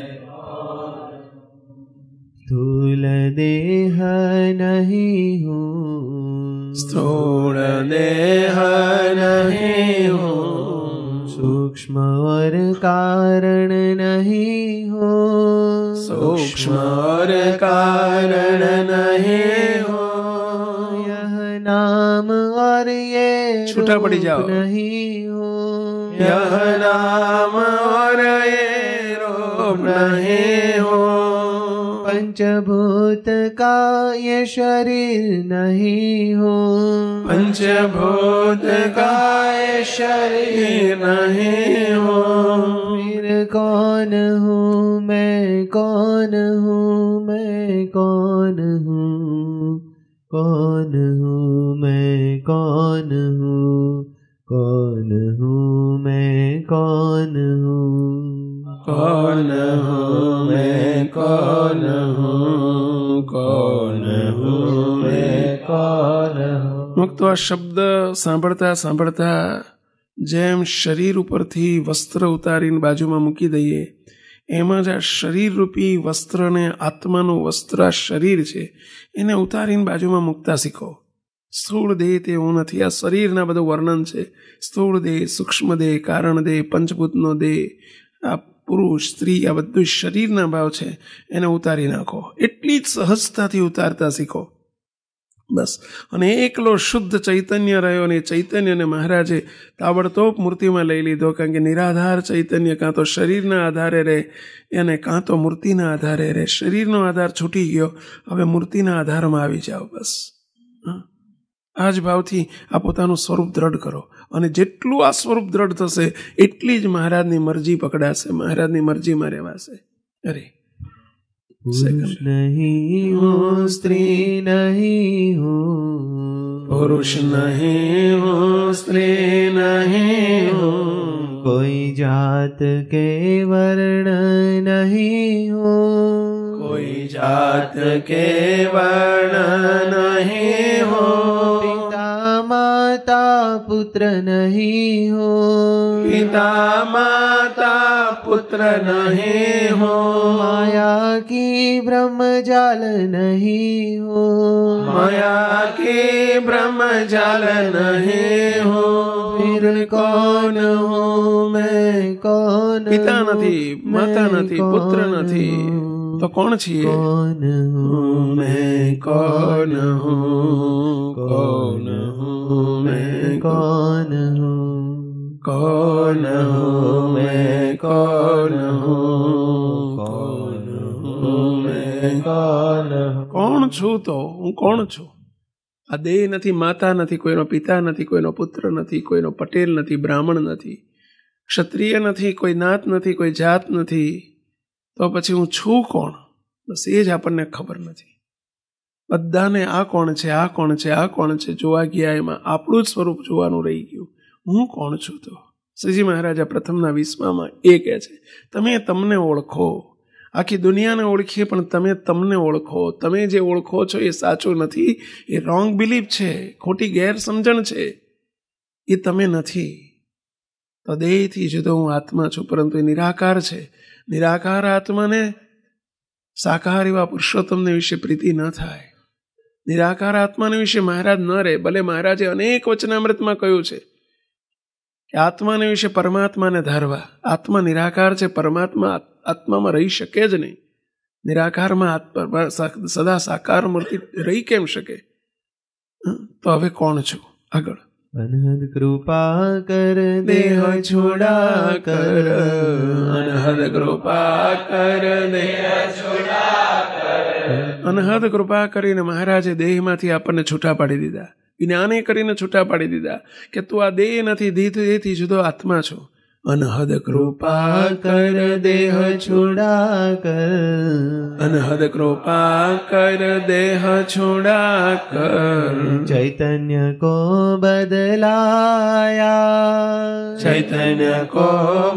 સ્થૂલ દેહ નહીં હું, સ્થૂળ દેહ નહીં હું, सूक्ष्म और कारण नहीं हो, सूक्ष्म और कारण नहीं हो. यह नाम और ये छूटा पड़ी जाओ. नहीं हो, यह नाम और ये रूप नहीं हो. पंचभूत का ये शरीर नहीं हो, पंचभूत का ये शरीर नहीं हो. फिर कौन हूँ मैं, कौन हूँ मैं, कौन हूँ, कौन हूँ मैं, कौन हूँ, कौन हूँ मैं, कौन हूँ, कौन हूँ मैं, कौन हूँ, कौन हूँ मैं, कौन हूँ. મુક્ત આ શબ્દ સાંભળતા સાંભળતા જેમ શરીર ઉપરથી વસ્ત્ર ઉતારીને બાજુમાં મૂકી દઈએ, એમ જ આ શરીર રૂપી વસ્ત્રને, આત્માનું વસ્ત્ર આ શરીર છે, એને ઉતારીને બાજુમાં મૂકતા શીખો. સ્થૂળ દેહ તે હું નથી. આ શરીરના બધું વર્ણન છે. સ્થૂળ દેહ, સૂક્ષ્મ દેહ, કારણ દેહ, પંચભૂતનો દેહ, આ પુરુષ સ્ત્રી, આ બધું શરીરના ભાવ છે, એને ઉતારી નાખો. એટલી જ સહજતાથી ઉતારતા શીખો બસ. અને એકલો શુદ્ધ ચૈતન્ય રહ્યો ને ચૈતન્યને મહારાજે તાબડતોબ મૂર્તિમાં લઈ લીધો. કારણ કે નિરાધાર ચૈતન્ય કાં તો શરીરના આધારે રહે અને કાં તો મૂર્તિના આધારે રહે. શરીરનો આધાર છૂટી ગયો, હવે મૂર્તિના આધારમાં આવી જાઓ બસ. આ જ ભાવથી આ પોતાનું સ્વરૂપ દ્રઢ કરો. અને જેટલું આ સ્વરૂપ દ્રઢ થશે એટલી જ મહારાજની મરજી પકડાશે, મહારાજની મરજીમાં રહેવાશે. અરે पुरुष नहीं हो, स्त्री नहीं हो, पुरुष नहीं हो, स्त्री नहीं हो, कोई जात के वर्ण नहीं हो, कोई जात के वर्ण नहीं हो, पिता माता पुत्र नहीं हो, पिता माता पुत्र नहीं हो, माया की ब्रह्म जाल नहीं हो, माया की ब्रह्म जाल नहीं हो. फिर कौन हूँ मैं, कौन પિતા નથી, માતા નથી, પુત્ર નથી, તો કોણ છીએ? कौन हूँ मैं कौन हूँ, कौन हूँ मैं, कौन हूँ, कौन हूँ मैं, कौन हूँ, कौन हूँ मैं, कौन हूँ. કોણ છું? તો હું કોણ છું? આ દેહ નથી, માતા નથી, કોઈનો પિતા નથી, કોઈનો પુત્ર નથી, કોઈનો પટેલ નથી, બ્રાહ્મણ નથી, ક્ષત્રિય નથી, કોઈ નાત નથી, કોઈ જાત નથી. તો પછી હું છું કોણ? બસ એ જ આપણને ખબર નથી. બધાને આ કોણ છે, આ કોણ છે, આ કોણ છે જોવા ગયા, એમાં આપણું જ સ્વરૂપ જોવાનું રહી ગયું. હું કોણ છું? તો શ્રીજી મહારાજા પ્રથમના 20માં એ કહે છે, તમે તમને ઓળખો. આખી દુનિયાને ઓળખીએ પણ તમે તમને ઓળખો. તમે જે ઓળખો છો એ સાચું નથી, એ રોંગ બિલીફ છે, ખોટી ગેરસમજણ છે, એ તમે નથી. તો દેહથી જુદો હું આત્મા છું, પરંતુ એ નિરાકાર છે. નિરાકાર આત્માને સાકાર એવા પુરુષોત્તમને વિશે પ્રીતિ ન થાય. નિરાકાર આત્માને વિશે મહારાજ ન રહે. ભલે મહારાજે અનેક વચનામૃતમાં કહ્યું છે કે આત્માને વિશે પરમાત્માને ધારવા. આત્મા નિરાકાર છે, પરમાત્મા આત્મામાં રહી શકે જ નહીં. નિરાકારમાં સદા સાકાર મૂર્તિ રહી કેમ શકે? તો હવે કોણ છું? આગળ. અનહદ કૃપા કર દેહ છોડા કર, અનહદ કૃપા કર દેહ છોડા કર. અનહદ કૃપા કરીને મહારાજે દેહમાંથી આપણને છૂટા પાડી દીધા. જ્ઞાને કરીને છૂટા પાડી દીધા કે તું આ દેહ નથી, દેહથી જુદો આત્મા છો. અનહદ કૃપા કર દેહ છોડા કર, અનહદ કૃપા કર દેહ છોડા કર. ચૈતન્ય કો બદલાયા, ચૈતન્ય કો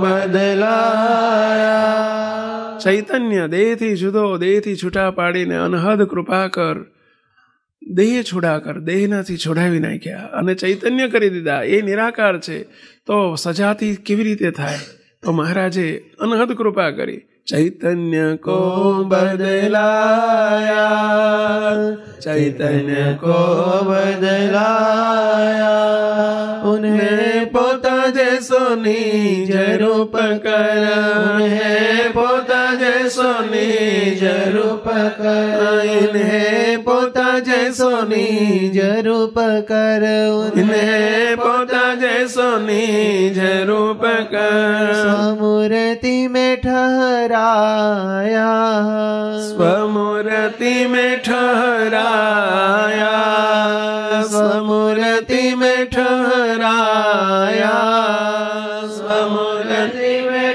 બદલાયા. ચૈતન્ય દેહથી જુદો, દેહથી છૂટા પાડીને અનહદ કૃપા કર, દેહ છોડા કર. દેહનાથી છોડાવી નાખ્યા અને ચૈતન્ય કરી દીધા. એ નિરાકાર છે, તો સજાતી કેવી રીતે થાય? તો મહારાજે અનહદ કૃપા કરી. ચૈતન્ય કો બદલાયા, ચૈતન્ય કો બદલાયા. ઉન્હેं પોતા જૈસો નિજ રૂપ કર, ઉન્હેं પોતા જૈસો નિજ રૂપ કર. ઇન્हें પોતા જૈસો નિજ રૂપ કર, ઉન્हें પોતા જૈસો નિજ રૂપ કર. સ્વમૂર્તિ में ठहराया, स्वमूर्ति में ठहराया, स्वमूर्ति में ठहराया, स्वमूर्ति में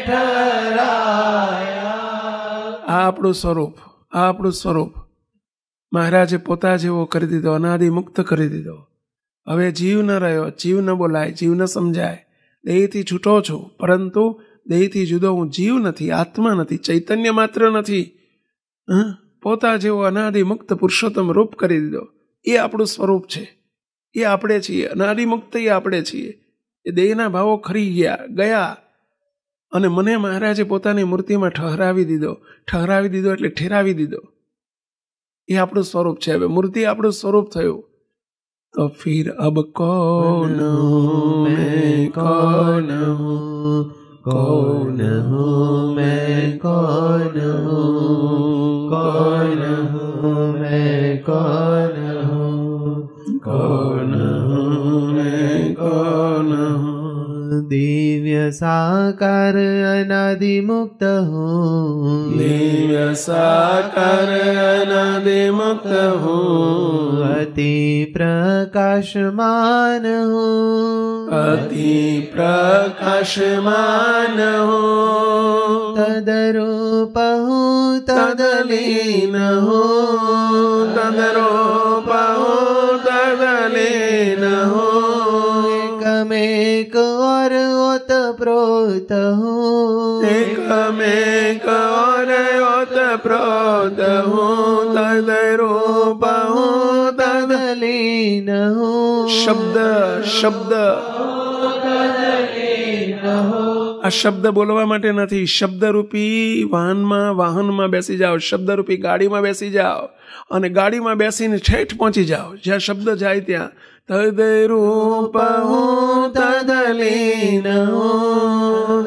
ठहराया. આ આપણું સ્વરૂપ, આ આપણું સ્વરૂપ મહારાજે પોતા જેવો કરી દીધો, અનાદિ મુક્ત કરી દીધો. હવે જીવ ન રહ્યો, જીવ ન બોલાય, જીવ ન સમજાય. દેહથી છૂટો છું, પરંતુ દેહથી જુદો હું જીવ નથી, આત્મા નથી, ચૈતન્ય માત્ર નથી. પોતા જેવો અનાદિ મુક્ત પુરુષોત્તમ રૂપ કરી દીધો. એ આપણું સ્વરૂપ છે, એ આપણે છીએ. અનાદિ મુક્ત એ આપણે છીએ. એ દેહના ભાવો ખરી ગયા અને મને મહારાજે પોતાની મૂર્તિમાં ઠહરાવી દીધો. ઠહરાવી દીધો એટલે ઠેરાવી દીધો. એ આપણું સ્વરૂપ છે. હવે મૂર્તિ આપણું સ્વરૂપ થયું. તો ફિર અબ કોન મેં કોન હું, कौन हूँ मैं, कौन हूँ, कौन हूँ मैं, कौन हूँ, कौन हूँ मैं, कौन हूँ. दिव्य साकार अनादि मुक्त हूँ, दिव्य साकार अनादि मुक्त हूँ. अति प्रकाशमान हूँ, अति प्रकाशमान हूँ. तदरूप हूँ, तदलीन हूँ, तदरूप हूँ, तदलीन हूँ. एकमेक और ओतप्रोत हूँ, एकमेक और ओतप्रोत हूँ. तदरूप हूँ, तदलीन हूँ. શબ્દ શબ્દ આ શબ્દ બોલવા માટે નથી. શબ્દરૂપી વાહનમાં બેસી જાઓ, શબ્દરૂપી ગાડીમાં બેસી જાઓ અને ગાડીમાં બેસીને ઠેઠ પહોંચી જાઓ જ્યાં શબ્દ જાય ત્યાં. તદરૂપ હું તદલીન હું,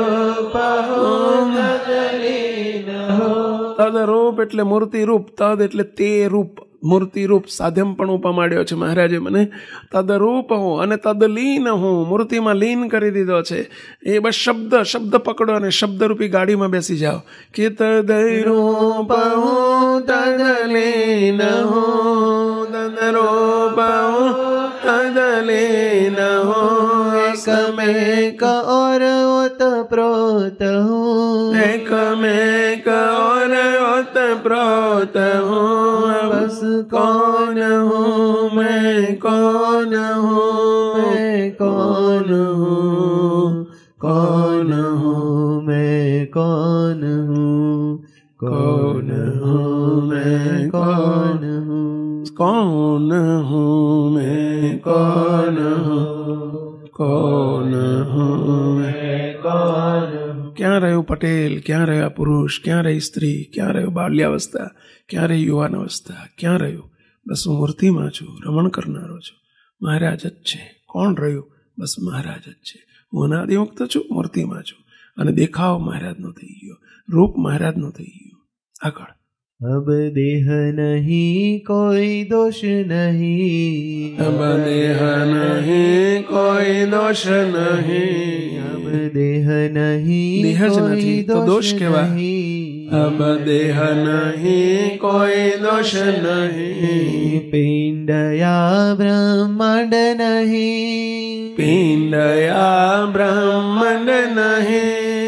તદરૂપ એટલે મૂર્તિ રૂપ, તદ એટલે તે રૂપ, મૂર્તિ રૂપ સાધ્યમ પણ પમાડ્યો છે મહારાજે મને. તદરૂપ હું અને તદલીન હું, મૂર્તિમાં લીન કરી દીધો છે. એ બસ શબ્દ પકડો અને શબ્દરૂપી ગાડીમાં બેસી જાઓ કે તદરૂપ હું તદલીન હું, તદરૂપ હું તદલીન હું. एकमेक और ओतप्रोत हूँ, एकमेक और प्रोत हूँ, बस कौन हूँ मैं, कौन हूँ मैं, कौन हूँ, कौन हूँ मैं, कौन हूँ, कौन हूँ मैं, कौन हूँ, कौन हूँ मैं, कौन हूँ, कौन हूँ मैं, कौन हूँ। ક્યાં રહ્યો પટેલ, ક્યાં રહ્યા પુરુષ, ક્યાં રહી સ્ત્રી, ક્યાં રહ્યો બાલ્યાવસ્થા, ક્યાં રહી યુવાનાવસ્થા, ક્યાં રહ્યો? બસ હું મૂર્તિમાં છું, રમણ કરનારો છું, મહારાજ જ છે. કોણ રહ્યું? બસ મહારાજ જ છે. હું અનાદિમુક્ત છું, મૂર્તિમાં છું, અને દેખાવ મહારાજનો થઈ ગયો, રૂપ મહારાજનો થઈ ગયો. આગળ. अब देह नहीं कोई दोष नहीं, अब देह नहीं कोई दोष नहीं, अब देह नहीं देह ज नहीं तो दोष केवा. अब देह नहीं कोई दोष नहीं, पिंड या ब्रह्मांड नहीं, पिंड या ब्रह्मांड नहीं,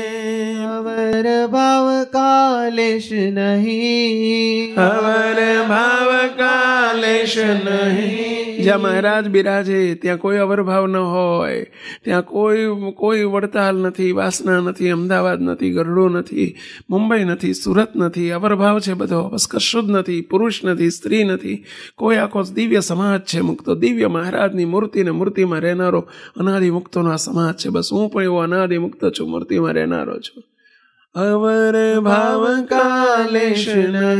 अवर भाव कालेश नहीं, अवर भाव कालेश नहीं. જ્યાં મહારાજ બિરાજે ત્યાં કોઈ અવરભાવ ન હોય, ત્યાં કોઈ વડતાલ નથી, વાસના નથી, અમદાવાદ નથી, ગરડો નથી, મુંબઈ નથી, સુરત નથી. અવરભાવ છે બધો, બસ કશું જ નથી. પુરુષ નથી, સ્ત્રી નથી, કોઈ આખો દિવ્ય સમાજ છે મુક્તો. દિવ્ય મહારાજની મૂર્તિને મૂર્તિમાં રહેનારો અનાદિ મુક્તોનો આ સમાજ છે. બસ હું પણ એવો અનાદિ મુક્ત છું, મૂર્તિમાં રહેનારો છું. અવર ભાવ કાલેશ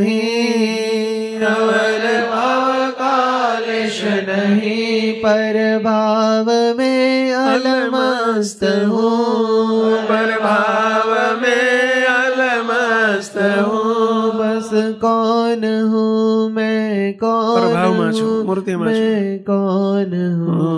નહીં, અવર ભાવ कालेश नहीं, पर भाव में अलमस्त हूँ, पर भाव में अलमस्त हूँ. बस कौन हूँ मैं, कौन प्रभावમાં છું, મૂર્તિમાં છું. मैं, कौन हूँ,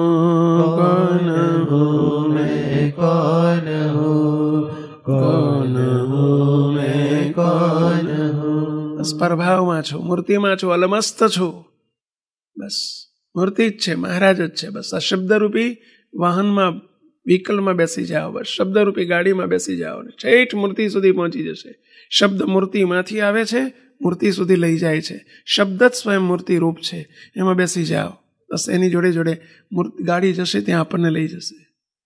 कौन हूँ मैं, कौन हूँ, कौन हूँ मैं, कौन हूँ. બસ પ્રભાવમાં છું, મૂર્તિમાં છું, અલમસ્ત છું. બસ મૂર્તિ જ છે, મહારાજ જ છે. બસ આ શબ્દરૂપી વાહનમાં, વ્હીકલમાં બેસી જાઓ, બસ શબ્દરૂપી ગાડીમાં બેસી જાઓ ને ઠેઠ મૂર્તિ સુધી પહોંચી જશે. શબ્દ મૂર્તિમાંથી આવે છે, મૂર્તિ સુધી લઈ જાય છે. શબ્દ જ સ્વયં મૂર્તિ રૂપ છે, એમાં બેસી જાઓ. બસ એની જોડે જોડે ગાડી જશે, ત્યાં આપણને લઈ જશે.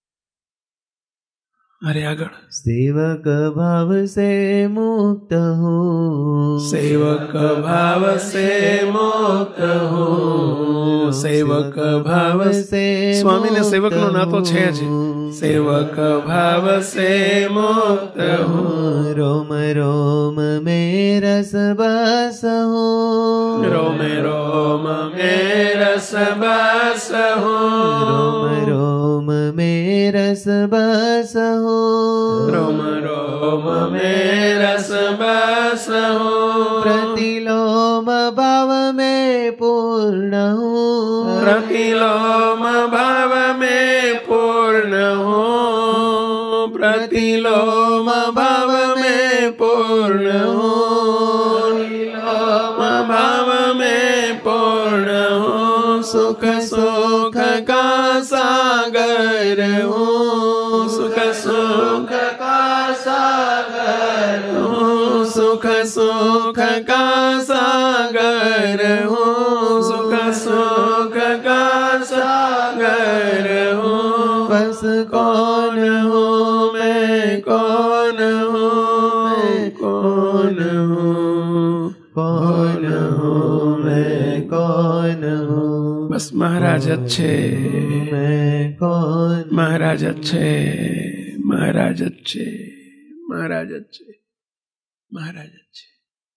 अरे આગળ. सेवक भाव से मुक्त हूँ, सेवक भाव से मुक्त हूँ, सेवक भाव से. स्वामी ने सेवक नो नातो छे ज. सेवक भाव से मुक्त हूँ, रोम रोम में रस बस हूँ, रोम रोम में रस बस हूँ, रोम रोम में रस बस हूँ, रोम रोम में रस बस हूँ. प्रतिलोम भाव में पूर्ण हूँ, प्रतिलोम भाव में पूर्ण हूँ, प्रतिलोम भाव में पूर्ण हूँ, प्रतिलोम भाव में पूर्ण हूँ. सुख सुख का सागर हूँ, सुख सुख का सागर हूँ, सुख सुख का सागर हूँ, सुख सुख का सागर हूँ. बस कौन हूँ मैं, कौन हूँ मैं, कौन हूँ, कौन हूँ मैं, कौन हूँ. बस महाराज જ છે, मैं कौन, महाराज જ છે, महाराज જ છે, महाराज જ છે, महाराज જ છે.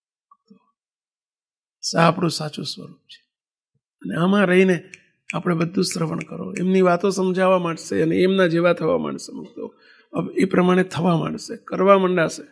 આપણું સાચું સ્વરૂપ છે. અને આમાં રહીને આપણે બધું શ્રવણ કરો. એમની વાતો સમજાવવા માંડશે અને એમના જેવા થવા માંડશે. મુક્તો એ પ્રમાણે થવા માંડશે, કરવા માંડાશે.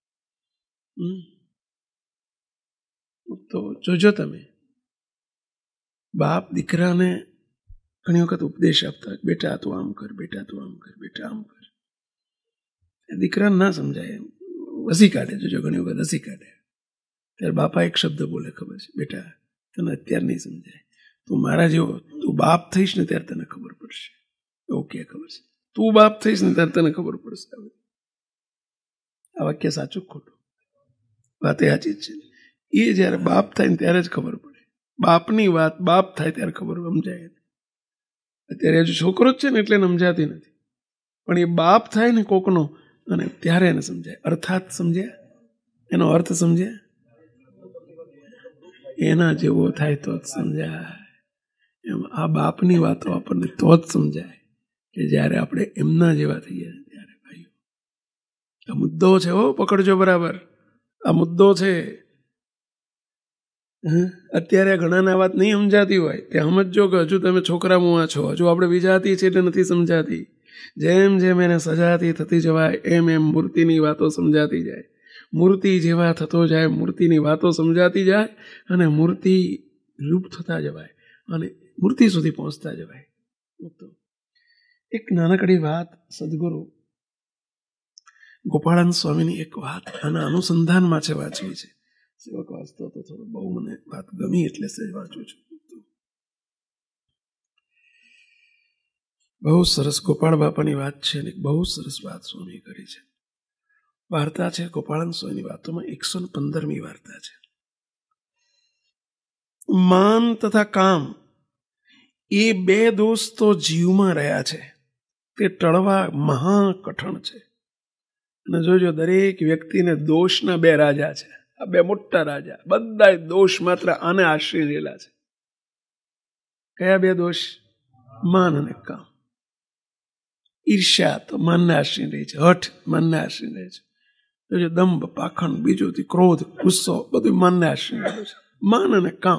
મુક્તો જોજો તમે, બાપ દીકરાને ઘણી વખત ઉપદેશ આપતા, બેટા તું આમ કર, બેટા તું આમ કર, બેટા આમ કર. દીકરાને ના સમજાય, હસી કાઢે. જોજો ઘણી વખત હસી કાઢે. ત્યારે બાપા એક શબ્દ બોલે, ખબર છે બેટા, તને અત્યારે નહીં સમજાય, તું મારા જેવો, તું બાપ થઈશ ને ત્યારે તને ખબર પડશે. ઓકે, ખબર છે, તું બાપ થઈશ ને ત્યારે તને ખબર પડશે. આ વાક્ય સાચું ખોટું? વાત એ સાચી જ છે. એ જ્યારે બાપ થાય ને ત્યારે જ ખબર પડે. બાપની વાત બાપ થાય ત્યારે ખબર સમજાય. અત્યારે હજુ છોકરો જ છે ને એટલે સમજાતી નથી, પણ એ બાપ થાય ને કોકનો અને ત્યારે એને સમજાય. અર્થાત સમજ્યા, એનો અર્થ સમજ્યા, એના જેવો થાય તો જ સમજાય. એમ આ બાપની વાતો આપણને તો જ સમજાય કે જ્યારે આપણે એમના જેવા થઈએ ત્યારે. ભાઈઓ, આ મુદ્દો છે, હો પકડજો બરાબર, આ મુદ્દો છે. અત્યારે ઘણાને આ વાત નહીં સમજાતી હોય તે સમજો કે હજુ તમે છોકરા મુવા છો, હજુ આપણે વિજાતી છે એટલે નથી સમજાતી. જેમ જેમ એને સજાતી થતી જવાય એમ એમ મૂર્તિની વાતો સમજાતી જાય. મૂર્તિ જેવા થતો જાય, મૂર્તિની વાતો સમજાતી જાય અને મૂર્તિ રૂપ થતા જવાય અને મૂર્તિ સુધી પહોંચતા જવાય. એક નાનકડી વાત સદગુરુ ગોપાળાનંદ સ્વામીની એક વાત આના અનુસંધાનમાં છે, વાંચવી છે. સેવક વાંચતો તો થોડું બહુ મને વાત ગમી એટલે સહેજ વાંચું છું. બહુ સરસ ગોપાળ બાપાની વાત છે અને બહુ સરસ વાત સ્વામી કરી છે. વાર્તા છે ગોપાળાનંદ સ્વામીની વાતોમાં 115મી વાર્તા છે. માન તથા કામ એ બે દોસ્તો જીવમાં રહ્યા છે, તે ટળવા મહા કઠણ છે. અને જોજો, દરેક વ્યક્તિને દોષના બે રાજા છે. આ બે મોટા રાજા, બધા દોષ માત્ર આને આશ્રય રહેલા છે. કયા બે દોષ? માન અને કામ. ઈર્ષ્યા તો માનને આશ્રય રહી છે, હઠ માનને આશ્રય રહે છે. જોજો, દંભ, પાખંડ, બીજું ક્રોધ, ગુસ્સો, બધું માનને આશ્રય રહ્યું છે. માન અને કામ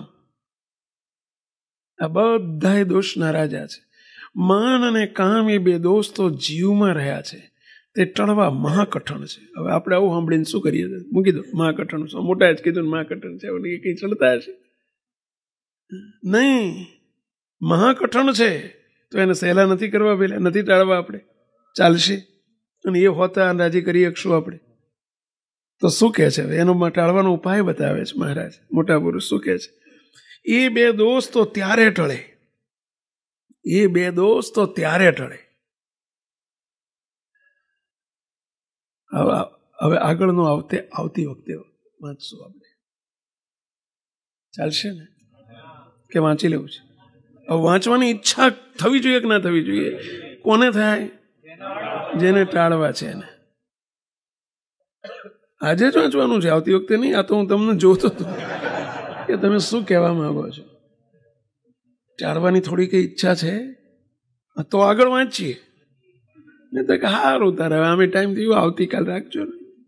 આ બધા દોષના રાજા છે. માન અને કામ એ બે દોસ્તો જીવમાં રહ્યા છે, તે ટળવા મહાકઠણ છે. હવે આપણે આવું સાંભળીને શું કરીએ? મૂકી દો, મહાકઠણ. મોટા જ કીધું મહાકઠણ છે, એ કઈ ચડતા હશે નહીં. મહાકઠણ છે તો એને સહેલા નથી કરવા, પેલા નથી ટાળવા. આપણે ચાલશે અને એ હોતા રાજી કરી શકશું આપણે તો શું કહે છે? એનો ટાળવાનો ઉપાય બતાવે છે મહારાજ, મોટા પુરુષ શું કહે છે? એ બે દોસ્તો ત્યારે ટળે, એ બે દોસ્તો ત્યારે ટળે. હવે આગળનું આવતી વખતે વાંચશું આપણે. ચાલશે ને કે વાંચી લેવું છે? હવે વાંચવાની ઈચ્છા થવી જોઈએ કે ના થવી જોઈએ? કોને થાય? જેને ટાળવા છે એને. આજે જ વાંચવાનું છે, આવતી વખતે નહીં. આ તો હું તમને જોતો હતો કે તમે શું કહેવા માંગો છો. ટાળવાની થોડી કઈ ઈચ્છા છે તો આગળ વાંચીએ. નહીં તો કે સારું, તારે હવે આમે ટાઈમ થયો, આવતીકાલ રાખજો.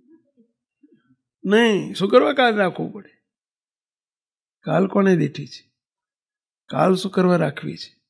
નહીં, શું કરવા કાલ રાખવું પડે? કાલ કોને દીઠી છે? કાલ શું કરવા રાખવી છે?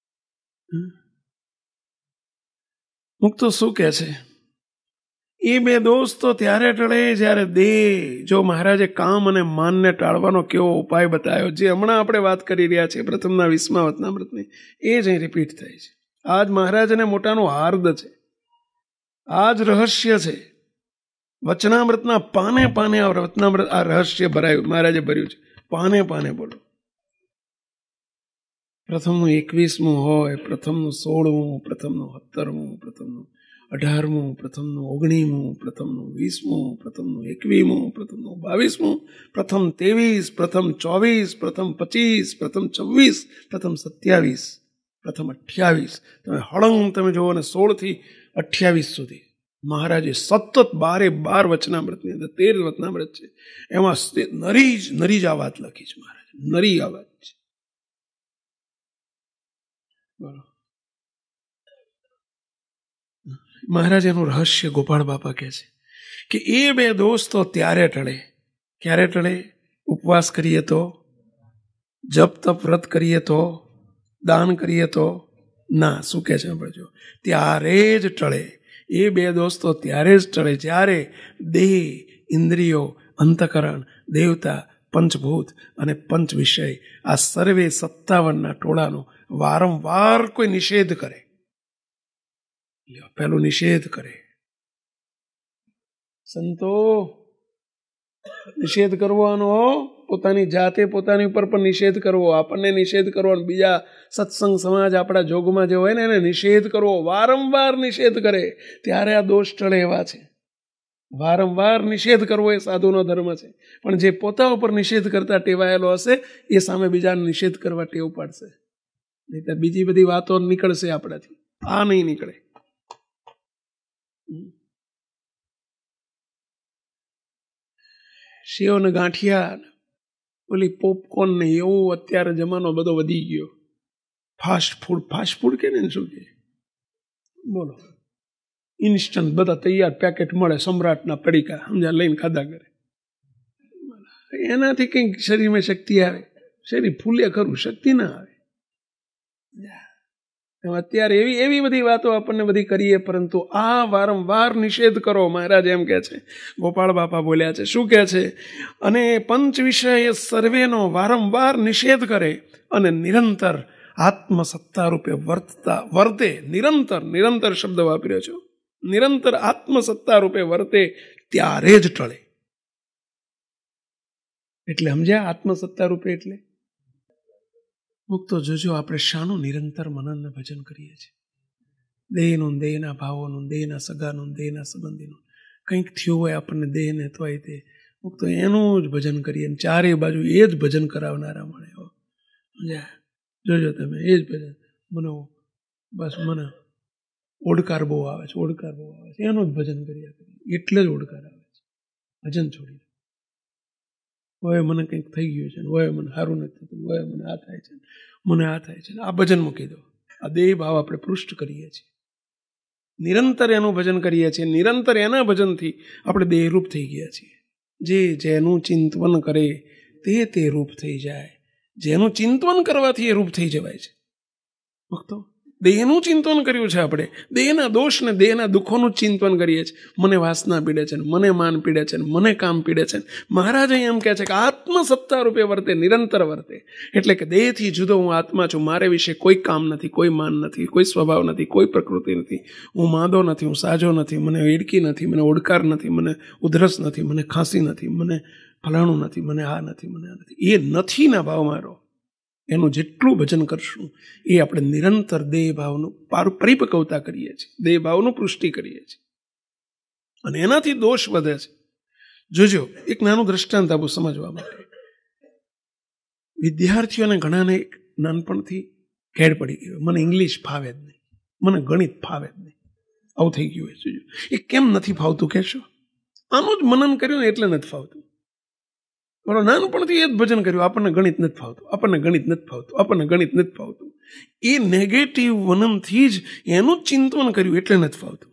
મુક્તો શું કહે છે? એ બે દોસ્તો ત્યારે ટળે જ્યારે દેહ. જો મહારાજે કામ અને માનને ટાળવાનો કેવો ઉપાય બતાવ્યો, જે હમણાં આપણે વાત કરી રહ્યા છીએ પ્રથમના 20મા વચનામૃતની, એ જ અહીં રિપીટ થાય છે. આજ મહારાજને મોટાનું હાર્દ છે, આ જ રહસ્ય છે. વચનામૃતના પાને પાને આ વચનામૃત, આ રહસ્ય ભરાયું, મહારાજે ભર્યું છે. પાને પાને બોલો. પ્રથમનું 21મું હોય, પ્રથમનું 16મું, પ્રથમનું 17મું, પ્રથમનું 18મું, પ્રથમનું 19મું, પ્રથમનું 20મું, પ્રથમનું 21મું, પ્રથમનું 22મું, પ્રથમ 23, પ્રથમ 24, પ્રથમ 25, પ્રથમ 26, પ્રથમ 27, પ્રથમ 28. તમે હળંગ તમે જુઓ ને 16 થી 28 સુધી મહારાજે સતત 12 વચનામૃતની અંદર 13 વચનામૃત છે, એમાં નરી જ આ વાત લખી છે મહારાજ. નરી આ વાત છે. બોલો. મહારાજ એનું રહસ્ય ગોપાળ બાપા કહે છે કે એ બે દોસ્તો ત્યારે ટળે. ક્યારે ટળે? ઉપવાસ કરીએ તો, જપ તપ વ્રત કરીએ તો, દાન કરીએ તો ના. શું કહે છે સાંભળજો? ત્યારે જ ટળે. એ બે દોસ્તો ત્યારે જ ટળે જ્યારે દેહ, ઇન્દ્રિયો, અંતકરણ, દેવતા, પંચભૂત અને પંચ વિષય આ સર્વે 57ના ટોળાનો વારંવાર કોઈ નિષેધ કરે. પેલું નિષેધ કરે. સંતો નિષેધ કરવાનો, પોતાની જાતે પોતાની ઉપર પણ નિષેધ કરવો, આપણને નિષેધ કરવો, બીજા સત્સંગ સમાજ આપણા જોગમાં જે હોય ને એને નિષેધ કરવો. વારંવાર નિષેધ કરે ત્યારે આ દોષ ટળે એવા છે. વારંવાર નિષેધ કરવો એ સાધુનો ધર્મ છે. પણ જે પોતા ઉપર નિષેધ કરતા ટેવાયેલો હશે એ સામે બીજાને નિષેધ કરવા ટેવ પાડશે. નહીં તો બીજી બધી વાતો નીકળશે આપણાથી, આ નહીં નીકળે. સેવ ને ગાંઠિયા, ઓલી પોપકોર્ન ને એવું અત્યારે જમાનો બધો વધી ગયો. ફાસ્ટ ફૂડ કે ને શું કે બોલો, ઇન્સ્ટન્ટ બધા તૈયાર પેકેટ મળે, સમ્રાટના પડીકા સમજા લઈને ખાધા કરે. એનાથી કંઈક શરીરમાં શક્તિ આવે? શરીર ફૂલે ખરું, શક્તિ ના આવે. અત્યારે એવી બધી વાતો આપણને બધી કરીએ, પરંતુ આ વારંવાર નિષેધ કરો. મહારાજ એમ કે છે, ગોપાળ બાપા બોલ્યા છે, શું કે છે? અને પંચ વિષય સર્વેનો વારંવાર નિષેધ કરે અને નિરંતર આત્મસત્તા રૂપે વર્તે. નિરંતર શબ્દ વાપર્યો છો. નિરંતર આત્મસત્તા રૂપે વર્તે ત્યારે જ ટળે. એટલે સમજ્યા? આત્મસત્તા રૂપે એટલે મુક્તો. જોજો આપણે શાનું નિરંતર મનન ને ભજન કરીએ છીએ. દેહનું, દેહના ભાવોનું, દેહના સગાનું, દેહના સંબંધીનું. કંઈક થયું હોય આપણને દેહને તોય તે મુક્તો એનું જ ભજન કરીએ. ચારે બાજુ એ જ ભજન કરાવનારા મળે. સમજ્યા? જોજો તમે, એ જ ભજન. મને ઓડકાર બહુ આવે છે, એનું જ ભજન કર્યા કરીએ. એટલે જ ઓડકાર આવે છે. ભજન છોડી હવે મને કંઈક થઈ ગયું છે, હવે મને સારું નથી થતું, હવે મને આ થાય છે, મને આ થાય છે, આ ભજન મૂકી દો. આ દેહ ભાવ આપણે પૃષ્ઠ કરીએ છીએ. નિરંતર એનું ભજન કરીએ છીએ. નિરંતર એના ભજનથી આપણે દેહરૂપ થઈ ગયા છીએ. જેનું ચિંતન કરે તે રૂપ થઈ જાય. જેનું ચિંતન કરવાથી એ રૂપ થઈ જવાય છે. ભક્તો, દેહનું ચિંતન કર્યું છે આપણે, દેહના દોષ ને દેહના દુઃખોનું ચિંતન કરીએ છીએ. મને વાસના પીડે છે, મને માન પીડે છે, મને કામ પીડે છે. મહારાજ એમ કહે છે કે આત્મસત્તા રૂપે વર્તે, નિરંતર વર્તે. એટલે કે દેહથી જુદો હું આત્મા છું. મારે વિશે કોઈ કામ નથી, કોઈ માન નથી, કોઈ સ્વભાવ નથી, કોઈ પ્રકૃતિ નથી. હું માદો નથી, હું સાજો નથી, મને વેડકી નથી, મને ઓડકાર નથી, મને ઉધરસ નથી, મને ખાંસી નથી, મને ફલાણું નથી, મને આ નથી, મને આ નથી. એ નથી ના ભાવ મારો. એનું જેટલું ભજન કરશું એ આપણે નિરંતર દેહ ભાવનું પરિપક્વતા કરીએ છીએ, દેહ ભાવનું પુષ્ટિ કરીએ છીએ, અને એનાથી દોષ વધે છે. જોજો, એક નાનું દ્રષ્ટાંત આપું સમજવા માટે. વિદ્યાર્થીઓને ઘણાને નાનપણથી કેડ પડી ગયો, મને ઇંગ્લિશ ફાવે જ નહીં, મને ગણિત ફાવે જ નહીં, આવું થઈ ગયું હોય. જોજો, એ કેમ નથી ફાવતું કહેશો? આનું જ મનન કર્યું ને એટલે નથી ફાવતું. બરો નાનપણથી એ જ ભજન કર્યું, આપણને ગણિત નથી ફાવતું, આપણને ગણિત નથી ફાવતું, આપણને ગણિત નથી ફાવતું. એ નેગેટિવ વનનથી જ એનું જ ચિંતન કર્યું એટલે નથી ફાવતું.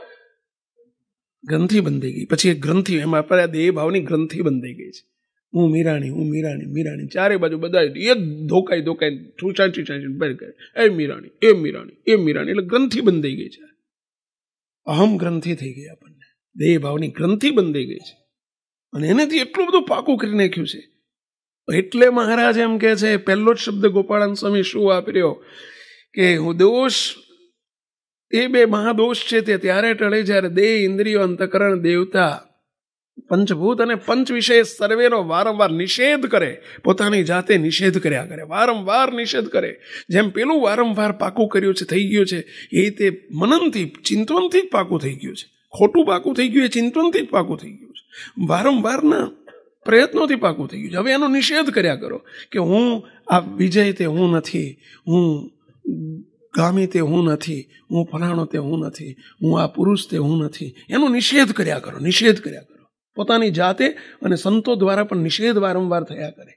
ગ્રંથિ બંધાઈ ગઈ. પછી એ ગ્રંથિ, એમાં આપણે દેહ ભાવની ગ્રંથિ બંધાઈ ગઈ છે. હું મીરાણી ચારે બાજુ બધા એ જ ધોકાઈ ઠૂસાચી બહાર કરે, એ મીરાણી એટલે ગ્રંથિ બંધાઈ ગઈ છે. અહમ ગ્રંથિ થઈ ગઈ આપણને, દેહ ભાવની ગ્રંથિ બંધાઈ ગઈ છે. અને એનાથી એટલું બધું પાકું કરી નાખ્યું છે. એટલે મહારાજ એમ કે છે, પહેલો જ શબ્દ ગોપાળાનંદ સ્વામી શું વાપર્યો કે હું દોષ, એ બે મહાદોષ છે તે ત્યારે ટળે જ્યારે દેહ, ઇન્દ્રિયો, અંતકરણ, દેવતા, પંચભૂત અને પંચ વિષય સર્વેનો વારંવાર નિષેધ કરે. પોતાની જાતે નિષેધ કર્યા કરે, વારંવાર નિષેધ કરે. જેમ પેલું વારંવાર પાકું કર્યું છે, થઈ ગયું છે, એ તે મનનથી, ચિંતનથી જ પાકું થઈ ગયું છે. ખોટું પાકું થઈ ગયું એ ચિંતનથી જ પાકું થઈ ગયું છે. વારંવારના પ્રયત્નોથી પાકું થઈ ગયું છે. હવે એનો નિષેધ કર્યા કરો કે હું આ વિજય તે હું નથી, હું ગામી તે હું નથી, હું ફલાણો તે હું નથી, હું આ પુરુષ તે હું નથી. એનો નિષેધ કર્યા કરો, નિષેધ કર્યા કરો. પોતાની જાતે અને સંતો દ્વારા પણ નિષેધ વારંવાર થયા કરે.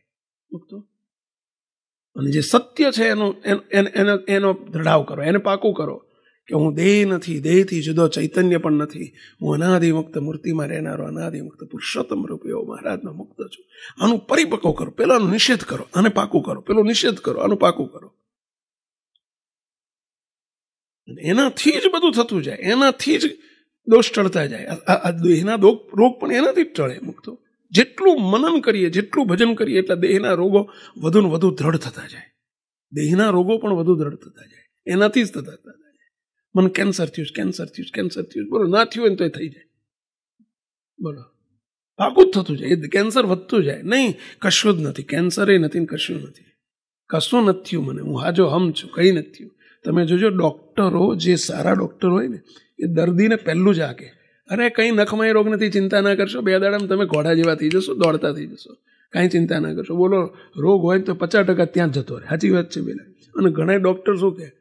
અને જે સત્ય છે એનો દ્રઢાવ કરો, એને પાકું કરો કે હું દેહ નથી, દેહથી જુદો ચૈતન્ય પણ નથી, હું અનાદિમુક્ત મૂર્તિમાં રહેનારો અનાદિમુક્ત પુરુષોત્તમ રૂપ એવો મહારાજનો મુક્ત છું. આનું પરિપક્વ કરો, પેલાનો નિષેધ કરો, આને પાકું કરો, પેલો નિષેધ કરો, આનું પાકું કરો. એનાથી જ બધું થતું જાય, એનાથી જ દોષ ટળતા જાય. દેહના રોગ પણ એનાથી જ ટળે. મુક્તો જેટલું મનન કરીએ, જેટલું ભજન કરીએ, એટલે દેહના રોગો વધુ ને વધુ દ્રઢ થતા જાય. દેહના રોગો પણ વધુ દ્રઢ થતા જાય, એનાથી જ થતા જાય. મને કેન્સર થયું, બોલો, ના થયું હોય ને તો એ થઈ જાય, બોલો, પાકું જ થતું જાય. કેન્સર વધતું જાય. નહીં, કશું જ નથી, કેન્સર એ નથી, કશું નથી, કશું નથી થયું મને, હું હાજો હમ છું, કંઈ નથી થયું. તમે જોજો, ડોક્ટરો જે સારા ડોક્ટર હોય ને એ દર્દીને પહેલું જ આ કે અરે કંઈ નખમાં રોગ નથી, ચિંતા ના કરશો, 2 દાડામાં તમે ઘોડા જેવા થઈ જશો, દોડતા થઈ જશો, કાંઈ ચિંતા ના કરશો. બોલો રોગ હોય તો 50% ત્યાં જ જતો રહે. સાચી વાત છે પેલા. અને ઘણા ડોક્ટર શું કે,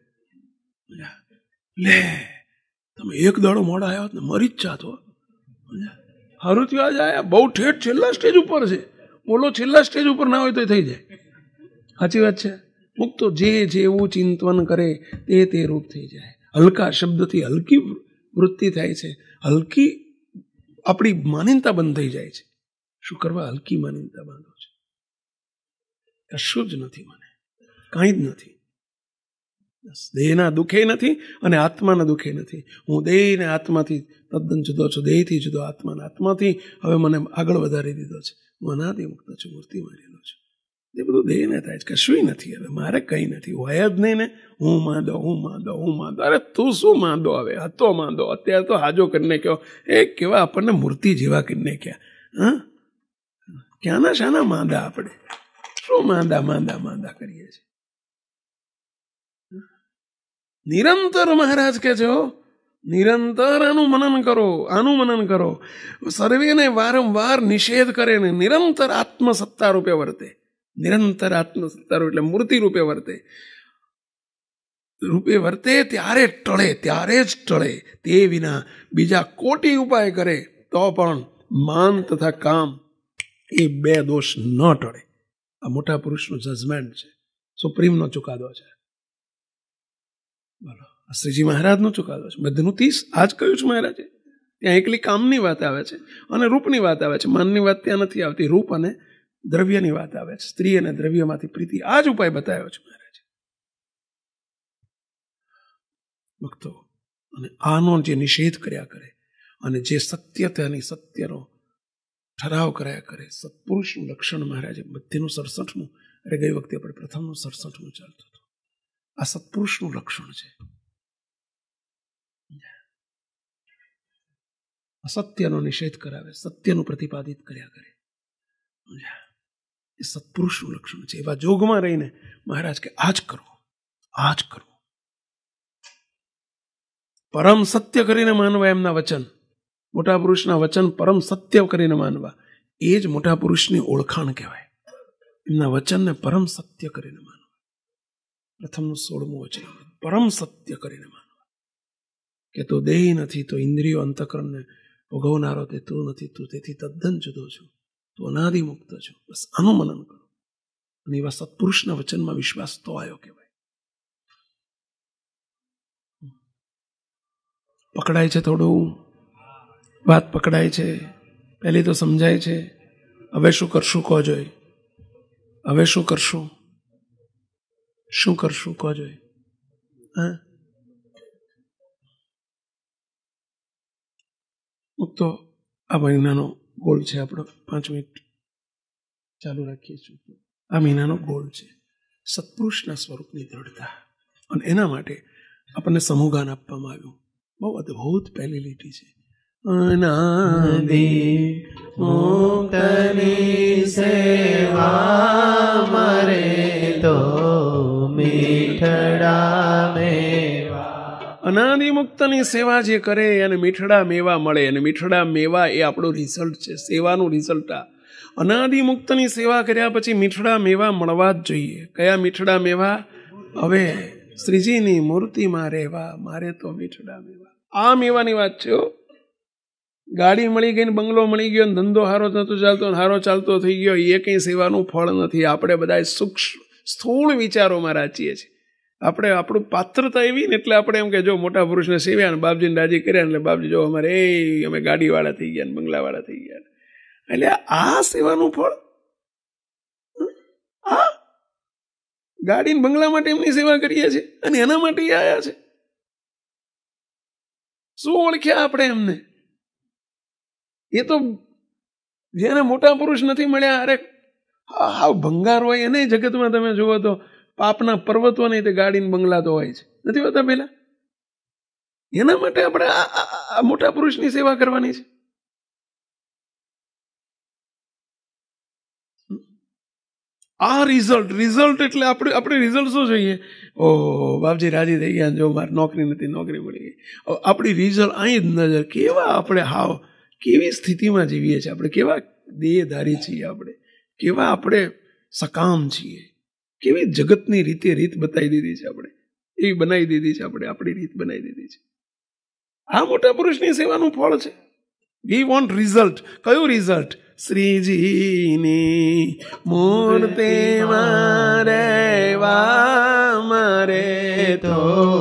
લે તમે 1 દાડો મોડા આવ્યા ને મરી જ જાતો, સારું થયું જ આવ્યા, બહુ ઠેઠ છેલ્લા સ્ટેજ ઉપર છે. બોલો છેલ્લા સ્ટેજ ઉપર ના હોય તો થઈ જાય. સાચી વાત છે. મુક્તો જે જેવું ચિંતન કરે તે રૂપ થઈ જાય. હલકા શબ્દથી હલકી વૃત્તિ થાય છે, હલકી આપણી માનીનતા બંધ થઈ જાય છે. શું કરવા? હલકી માનીનતા બાંધો છે. કશું જ નથી, મને કાંઈ જ નથી. દેહના દુઃખે નથી અને આત્માના દુઃખે નથી. હું દેહ ને આત્માથી તદ્દન જુદો છું, દેહથી જુદો, આત્માના આત્માથી હવે મને આગળ વધારી દીધો છે. હું અનાદિ મુક્ત છું, મૂર્તિમાં રહેલો છું. એ બધું દેહને થાય છે, કશું નથી. હવે મારે કંઈ નથી, હોય જ નહીં ને. હું માંદો, હું માંદો, હું માંદો. અરે તું શું માંદો? હવે હતો માંદો, અત્યારે તો હાજો કરીને કહો. એ કેવા આપણને મૂર્તિ જેવા કરીને ક્યાં, હા, ક્યાંના શાના માંદા? આપણે શું માંદા માંદા માંદા કરીએ છીએ? નિરંતર મહારાજ કે છો, નિરંતર આનું મનન કરો, આનું મનન કરો. સર્વેને વારંવાર નિષેધ કરે ને નિરંતર આત્મસત્તા રૂપે વર્તે. નિરંતર આત્મસત્તા એટલે મૂર્તિ રૂપે વર્તે ત્યારે ટળે, ત્યારે જ ટળે. તે વિના બીજા કોટી ઉપાય કરે તો પણ માન તથા કામ એ 2 દોષ ન ટળે. આ મોટા પુરુષનું જજમેન્ટ છે, સુપ્રીમનો ચુકાદો છે. બોલો, શ્રીજી મહારાજનો ચુકાદો છે. બધનું 30 આજ કહ્યું છે મહારાજે. ત્યાં એકલી કામની વાત આવે છે અને રૂપની વાત આવે છે. માનની વાત ત્યાં નથી આવતી. રૂપ અને દ્રવ્યની વાત આવે છે. સ્ત્રી અને દ્રવ્યમાંથી પ્રીતિ, આ જ ઉપાય બતાવ્યો છે મહારાજે. ભક્તો, અને આનો જે નિષેધ કર્યા કરે અને જે સત્યતાની સત્યનો ઠરાવ કર્યા કરે, સત્પુરુષનું લક્ષણ મહારાજે બધીનું 67મું, અરે ગઈ વખતે આપણે પ્રથમનું 67મું ચાલતું હતું. આ સત્પુરુષનું લક્ષણ છે. અસત્યનો નિષેધ કરાવે, સત્યનું પ્રતિપાદિત કર્યા કરે, એ સત્પુરુષનું લક્ષણ છે. એવા જોગમાં રહીને મહારાજ કે આજ કરવું, આજ કરવું. પરમ સત્ય કરીને માનવા એમના વચન, મોટા પુરુષના વચન પરમ સત્ય કરીને માનવા, એ જ મોટા પુરુષની ઓળખાણ કહેવાય. એમના વચનને પરમ સત્ય કરીને માનવા. પ્રથમનું 16મું વચન, પરમ સત્ય કરીને માનવા. કે તું દેહ નથી, તો ઇન્દ્રિયો અંતઃકરણને ભોગવનારો તે તું નથી, તું તેથી તદ્દન જુદો છું, તું અનાદિ મુક્ત છું. બસ આનું મનન કરો. અને એવા સત્પુરુષના વચનમાં વિશ્વાસ તો આવ્યો કહેવાય. પકડાય છે થોડું, વાત પકડાય છે, પહેલી તો સમજાય છે. હવે શું કરશું કહો જોઈએ? હવે શું કરશું? શું કરશું કહો જોઈએ? હા, તો આ મહિનાનો ગોલ છે આપણો. 5 મિનિટ ચાલુ રાખીએ છીએ. આ મહિનાનો ગોલ છે સત્પુરુષના સ્વરૂપની દ્રઢતા. અને એના માટે આપણને સમૂહગાન આપવામાં આવ્યું. બહુ અદભુત પહેલી લીટી છે. અનાદિ મુક્તની સેવા મરે તો મીઠડા મેવા. અનાદિ મુક્તની સેવા જે કરે અને મીઠડા મેવા મળે. અને મીઠડા મેવા એ આપણું રિઝલ્ટ છે, સેવાનું રિઝલ્ટ. આ અનાદિ મુક્તની સેવા કર્યા પછી મીઠડા મેવા મળવા જ જોઈએ. કયા મીઠડા મેવા? હવે શ્રીજીની મૂર્તિમાં રહેવા, મારે તો મીઠડા મેવા. આ મેવાની વાત છે. ગાડી મળી ગઈ ને બંગલો મળી ગયો, ધંધો હારો નતો ચાલતો, હારો ચાલતો થઈ ગયો, એ કંઈ સેવાનું ફળ નથી. આપણે બધા સૂક્ષ્મ સ્થૂળ વિચારોમાં રાચીએ છીએ. આપણે આપણું પાત્રતા એવી ને એટલે આપણે એમ કે જો મોટા પુરુષને સેવ્યા ને બાપજીને રાજી કર્યા એટલે બાપજી જો અમારે અમે ગાડીવાળા થઈ ગયા ને બંગલાવાળા થઈ ગયા. એટલે આ સેવાનું ફળ, આ ગાડી ને બંગલા માટે એમની સેવા કરીએ છીએ અને એના માટે આવ્યા છે. શું ઓળખ્યા આપણે એમને? એ તો જેને મોટા પુરુષ નથી મળ્યા, અરે હાવ ભંગાર હોય એને જગતમાં તમે જુઓ તો પાપના પર્વતો નહીં તે ગાડી બંગલા તો હોય છે, નથી હોતા પેલા? એના માટે આપણે આ મોટા પુરુષની સેવા કરવાની છે. આ રિઝલ્ટ એટલે આપણે રિઝલ્ટ શું જોઈએ? ઓહ બાપજી રાજી થઈ ગયા, જો મારે નોકરી નથી, નોકરી મળી ગઈ. આપણી રિઝલ્ટ અહીં જ નજર. કેવા આપણે કેવી સ્થિતિમાં જીવીએ છીએ આપણે, કેવા દેહધારી છીએ આપણે, કેવા આપણે સકામ છીએ, કેવી જગતની રીત બતાવી દીધી છે આપણે, એવી બનાવી દીધી છે આપણે, આપણી રીત બનાવી દીધી છે. આ મોટા પુરુષની સેવાનું ફળ છે. We want result. કયું રિઝલ્ટ? શ્રીજીની મૂર્તિમાં રહેવા મારે તો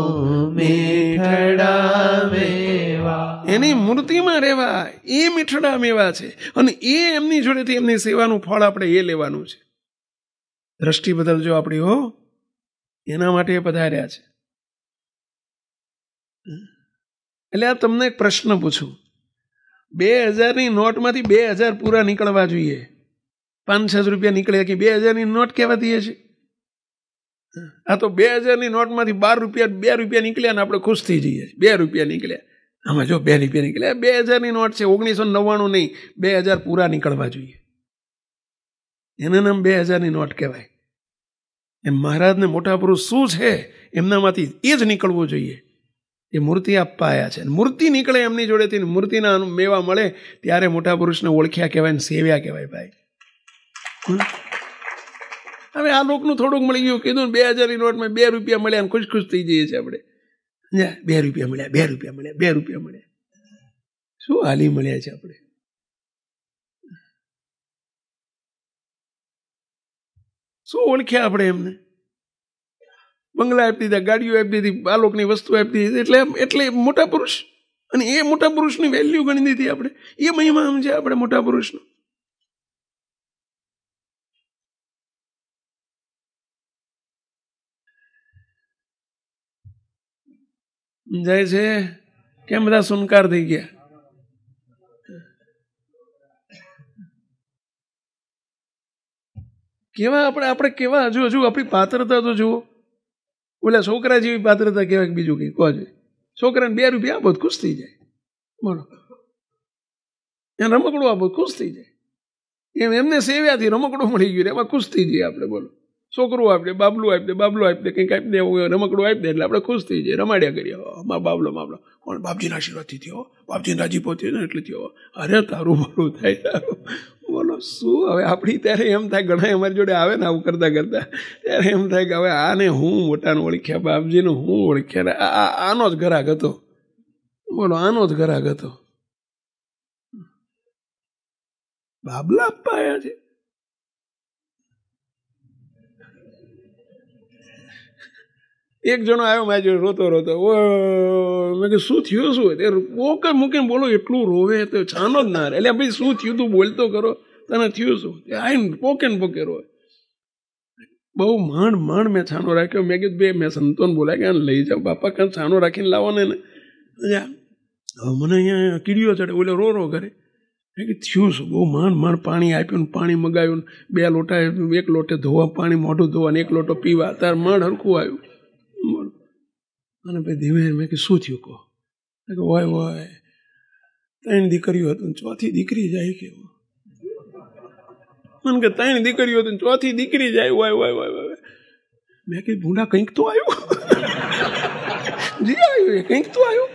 મીઠડા મેવા. એની મૂર્તિમાં રહેવા એ મીઠડા મેવા છે, અને એ એમની જોડેથી એમની સેવાનું ફળ આપણે એ લેવાનું છે. દ્રષ્ટિ બદલજો આપણી હો, એના માટે એ પધાર્યા છે. એટલે આ તમને એક પ્રશ્ન પૂછું. 2000ની નોટમાંથી 2000 પૂરા નીકળવા જોઈએ. 500 રૂપિયા નીકળ્યા કે 2000ની નોટ કહેવાતી હશે? આ તો 2000ની નોટમાંથી 2 રૂપિયા નીકળ્યા ને આપણે ખુશ થઈ જઈએ. 2 રૂપિયા નીકળ્યા, આમાં જો 2 રૂપિયા નીકળ્યા. 2000ની નોટ છે, 1999 નહીં, 2000 પૂરા નીકળવા જોઈએ. એના નામ 2000ની નોટ કહેવાય. એમ મહારાજને મોટા પુરુષ શું છે એમનામાંથી એ જ નીકળવું જોઈએ. એ મૂર્તિ આપવા આવ્યા છે. મૂર્તિ નીકળે એમની જોડેથી, મૂર્તિના મેવા મળે ત્યારે મોટા પુરુષને ઓળખ્યા કહેવાય ને સેવ્યા કહેવાય. ભાઈ હવે આ લોકનું થોડુંક મળી ગયું, કીધું 2000ની નોટમાં 2 રૂપિયા મળ્યા અને ખુશ થઈ જઈએ છીએ આપણે. 2 રૂપિયા મળ્યા, 2 રૂપિયા મળ્યા, 2 રૂપિયા મળ્યા. શું હાલી મળ્યા છે આપણે? શું ઓળખ્યા આપણે એમને? બંગલા આપી દીધા, ગાડીઓ આપી દીધી, બાલોકની વસ્તુ આપી દીધી. એટલે મોટા પુરુષ. અને એ મોટા પુરુષની વેલ્યુ ગણી દીધી આપણે. એ મહિમા સમજે આપણે મોટા પુરુષનો. સમજાય છે? કેમ બધા સુનકાર થઈ ગયા? કેવા આપણે કેવા હજુ આપણી પાત્રતા તો જુઓ. ઓલા છોકરા જેવી પાત્રતા કહેવાય, બીજું કંઈ કહો જોઈએ. છોકરાને 2 રૂપિયા આપો ખુશ થઈ જાય. બોલો, એને રમકડું આપો ખુશ થઈ જાય. એમને સેવ્યાથી રમકડું મળી ગયું, એમાં ખુશ થઈ જઈએ આપણે. બોલો, છોકરું આપી દે, બાબલું આપી દે, કંઈક આપી દે, રમકડું આપી દે એટલે આપણે ખુશ થઈ જઈએ, રમાડ્યા કરીએ. બાબલો પણ બાપજીના આશીર્વાદથી થયો, બાપજીને રાજીપો થયો ને એટલે થયો. અરે તારું ભલું થાય, તારું. બોલો શું હવે આપણી ત્યારે એમ થાય, ઘણા અમારી જોડે આવે ને આવું કરતા ત્યારે એમ થાય કે હવે આને હું મોટાને ઓળખ્યા, બાપજીને હું ઓળખ્યા. આનો જ ઘરાક હતો. બોલો, આનો જ ઘરાક હતો. બાબલા આપવા આવ્યા છે. એક જણો આવ્યો મારી જોડે રોતો મેં કીધું શું થયું? શું પોકે મૂકીને બોલો એટલું રોવે તો છાનો જ ના રહે. એટલે ભાઈ શું થયું, તું બોલતો કરો, તને થયું શું? આવીને પોકે રોવે. બહુ માંડ મેં છાનો રાખ્યો. મેં કીધું બે મેં સંતોન બોલાય કે લઈ જાઓ બાપા, કાં છાનો રાખીને લાવો ને. હવે મને અહીંયા કીડીઓ ચડે, ઓલે રો કરે. મેં કીધું થયું શું? બહુ માંડ પાણી આપ્યું ને પાણી મગાવ્યું ને 2 લોટા, 1 લોટે ધોવા પાણી, મોઢું ધોવા ને 1 લોટો પીવા. તાર માંડ હરખું આવ્યું. અને ભાઈ ધીમે મેં કે શું થયું કહો? હોય 3 દીકરીઓ હતી, 4થી દીકરી જાય. કેવું મને કે 3 દીકરીઓ હતી, 4થી દીકરી જાય. હોય મેં કીધું ભૂંડા કંઈક તો આવ્યું. જી આવ્યું, કંઈક તો આવ્યું.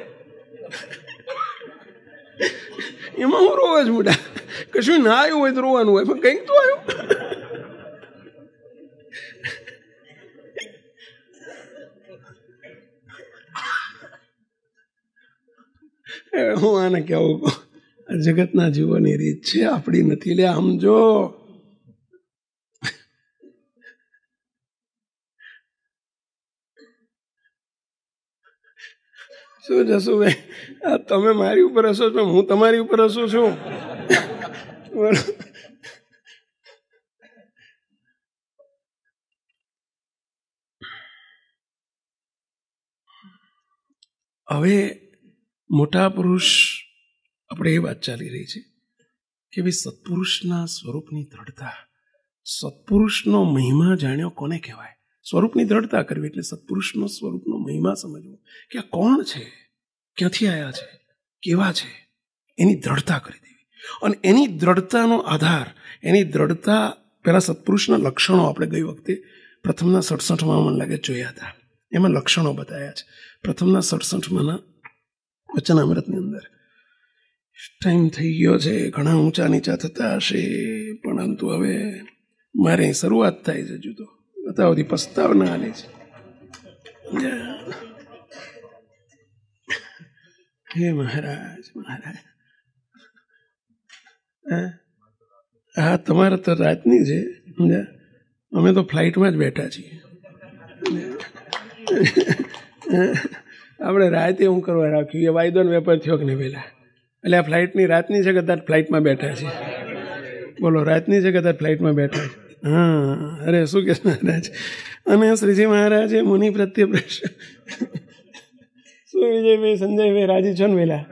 એમાં હું રોવા જ મોટા, કશું ના આવ્યું હોય તો રોવાનું હોય, પણ કંઈક તો આવ્યું. હું આને કેવું કહું, જગતના જીવોની રીત છે, આપણી નથી. લે સમજો. શું જશું ભાઈ, આ તમે મારી ઉપર હસો છો, હું તમારી ઉપર હસું છું. હવે મોટા પુરુષ, આપણે એ વાત ચાલી રહી છે કે ભાઈ સત્પુરુષના સ્વરૂપની દ્રઢતા, સત્પુરુષનો મહિમા જાણ્યો કોને કહેવાય? સ્વરૂપની દ્રઢતા કરવી એટલે સત્પુરુષનો સ્વરૂપનો મહિમા સમજવો કે આ કોણ છે, ક્યાંથી આવ્યા છે, કેવા છે, એની દ્રઢતા કરી દેવી. અને એની દ્રઢતાનો આધાર, એની દ્રઢતા પહેલાં સત્પુરુષના લક્ષણો આપણે ગઈ વખતે પ્રથમના 67માં મને લાગે જોયા હતા. એમાં લક્ષણો બતાવ્યા છે. પ્રથમના 67માંના વચનામૃતની અંદર. ટાઈમ થઈ ગયો છે, ઘણા ઊંચા નીચા થતા હશે, પરંતુ હવે મારે શરૂઆત થાય છે. જુદો બતાવતી પસ્તાવના હાલે છે. હે મહારાજ, મહારાજ, હા તમારે તો રાતની છે, અમે તો ફ્લાઇટમાં જ બેઠા છીએ. આપણે રાતે હું કરવા રાખ્યું? એ વાયદોનો વેપાર થયો કે નહીં પહેલાં? એટલે આ ફ્લાઇટની રાતની છે કદાચ ફ્લાઇટમાં બેઠા છે. બોલો, રાતની છે કદાચ ફ્લાઇટમાં બેઠા છે. હા, અરે શું કે મહારાજ. અને શ્રીજી મહારાજે મુનિ પ્રત્યે પ્રશ્ન, શું વિજયભાઈ, સંજયભાઈ રાજી છો ને પેલા?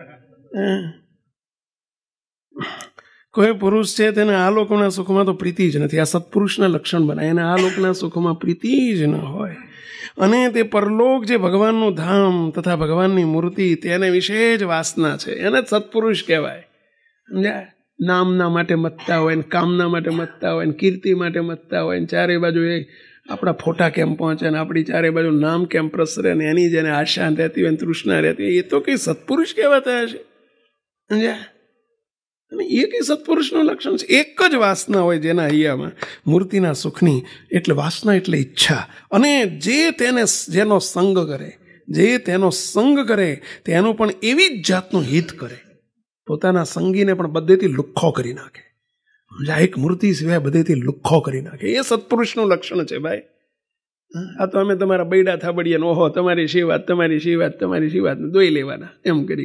કોઈ પુરુષ છે તેને આ લોકોના સુખમાં તો પ્રીતિ જ નથી. આ સત્પુરુષના લક્ષણ બનાય. એને આ લોકોના સુખમાં પ્રીતિ જ ન હોય. અને તે પરલોક જે ભગવાનનું ધામ તથા ભગવાનની મૂર્તિ તેને વિશે જ વાસના છે. એને જ સત્પુરુષ કહેવાય. સમજ્યા? નામના માટે મતતા હોય ને, કામના માટે મતતા હોય ને, કીર્તિ માટે મતતા હોય ને, ચારે બાજુ એ આપણા ફોટા કેમ પહોંચે ને, આપણી ચારે બાજુ નામ કેમ પ્રસરે ને, એની જેને આશા રહેતી હોય ને, તૃષ્ણા રહેતી હોય, એ તો કઈ સત્પુરુષ કહેવાતા હશે? સમજ્યા? અને એ કઈ સત્પુરુષનું લક્ષણ છે? એક જ વાસના હોય જેના હૈયામાં, મૂર્તિના સુખની. એટલે વાસના એટલે ઈચ્છા. અને જે તેને જેનો સંગ કરે, જે તેનો સંગ કરે તેનું પણ એવી જ જાતનું હિત કરે. પોતાના સંગીને પણ બધેથી લુખ્ખો કરી નાખે. એક મૂર્તિ સિવાય બધેથી લુખ્ખો કરી નાખે. એ સત્પુરુષનું લક્ષણ છે ભાઈ. આ તો અમે તમારા બૈડા થાબડીએ ઓહો તમારી શી વાત, તમારી શી વાત, તમારી શી વાત દોઈ લેવાના, એમ કરી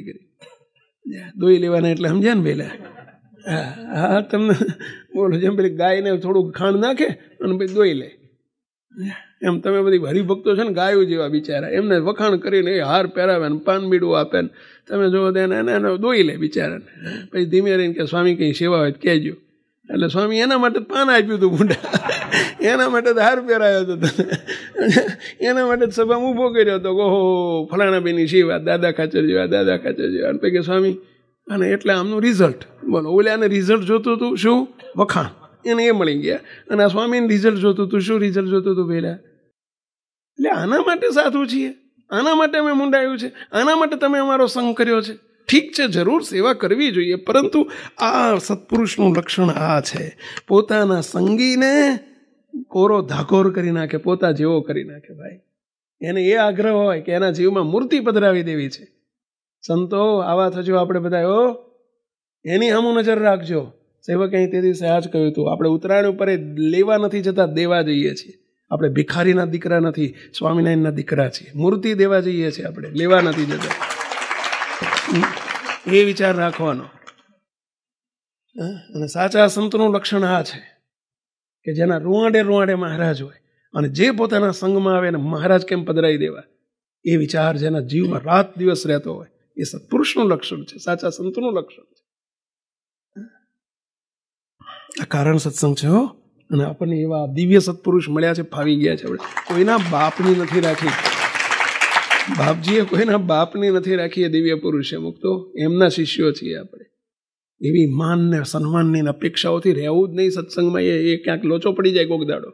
દોઈ લેવાના. એટલે સમજ્યા ને પેલા? હા, તમને બોલો, જેમ પેલી ગાયને થોડુંક ખાંડ નાખે અને પછી દોઈ લે, એમ તમે બધી હરિભક્તો છે ને ગાયો જેવા બિચારા, એમને વખાણ કરીને એ હાર પહેરાવે ને પાન બીડું આપે ને, તમે જો એને દોઈ લે બિચારાને. પછી ધીમે રહીને કે સ્વામી કંઈ સેવા હોય કહેજો. એટલે સ્વામી એના માટે પાન આપ્યું હતું બુંડા, એના માટે તો હાર પહેરાયો હતો, એના માટે સભા ઊભો કર્યો હતો. ઓહો ફલાણા બેની શી વાત, દાદા ખાચર જેવા, દાદા ખાચર જેવા. અને પછી સ્વામી, અને એટલે આમનું રિઝલ્ટ બોલો. ઓલાને રિઝલ્ટ જોતું હતું શું? વખાણ. એને એ મળી ગયા. અને આ સ્વામીને રિઝલ્ટ જોતું હતું શું? રિઝલ્ટ જોતું હતું પહેલા. એટલે આના માટે સાધુ છીએ, આના માટે અમે મુંડાયું છે, આના માટે તમે અમારો સંગ કર્યો છે. ઠીક છે, જરૂર સેવા કરવી જોઈએ, પરંતુ આ સત્પુરુષનું લક્ષણ આ છે. પોતાના સંગીને કોરો ધાકોર કરી નાખે, પોતા જેવો કરી નાખે. ભાઈ એને એ આગ્રહ હોય કે એના જીવમાં મૂર્તિ પધરાવી દેવી છે. સંતો આવા થજો આપણે બધા, એની સામું નજર રાખજો. સેવક અહીં તે દિવસે આ જ કહ્યું હતું, આપણે ઉત્તરાયણ ઉપર લેવા નથી જતા, દેવા જઈએ છીએ. આપણે ભિખારીના દીકરા નથી, સ્વામિનારાયણના દીકરા છીએ. મૂર્તિ દેવા જઈએ છીએ, આપણે લેવા નથી જતા. એ વિચાર રાખવાનો. અને સાચા સંતનું લક્ષણ આ છે કે જેના રૂવાડે રૂવાડે મહારાજ હોય અને જે પોતાના સંગમાં આવે ને મહારાજ કેમ પધરાઈ દેવા, એ વિચાર જેના જીવમાં રાત દિવસ રહેતો હોય, એ સત્પુરુષનું લક્ષણ છે, સાચા સંતનું લક્ષણ છે. આ કારણ સત્સંગ છે હો. અને આપણને એવા દિવ્ય સત્પુરુષ મળ્યા છે, ફાવી ગયા છે. આપણે કોઈના બાપની નથી રાખી, બાપજીએ કોઈના બાપની નથી રાખી. એ દિવ્ય પુરુષ છે, મુક્તો એમના શિષ્યો છીએ આપણે. એવી માન ને સન્માનની અપેક્ષાઓથી રહેવું જ નહીં સત્સંગમાં. એ ક્યાંક લોચો પડી જાય કોક દાડો.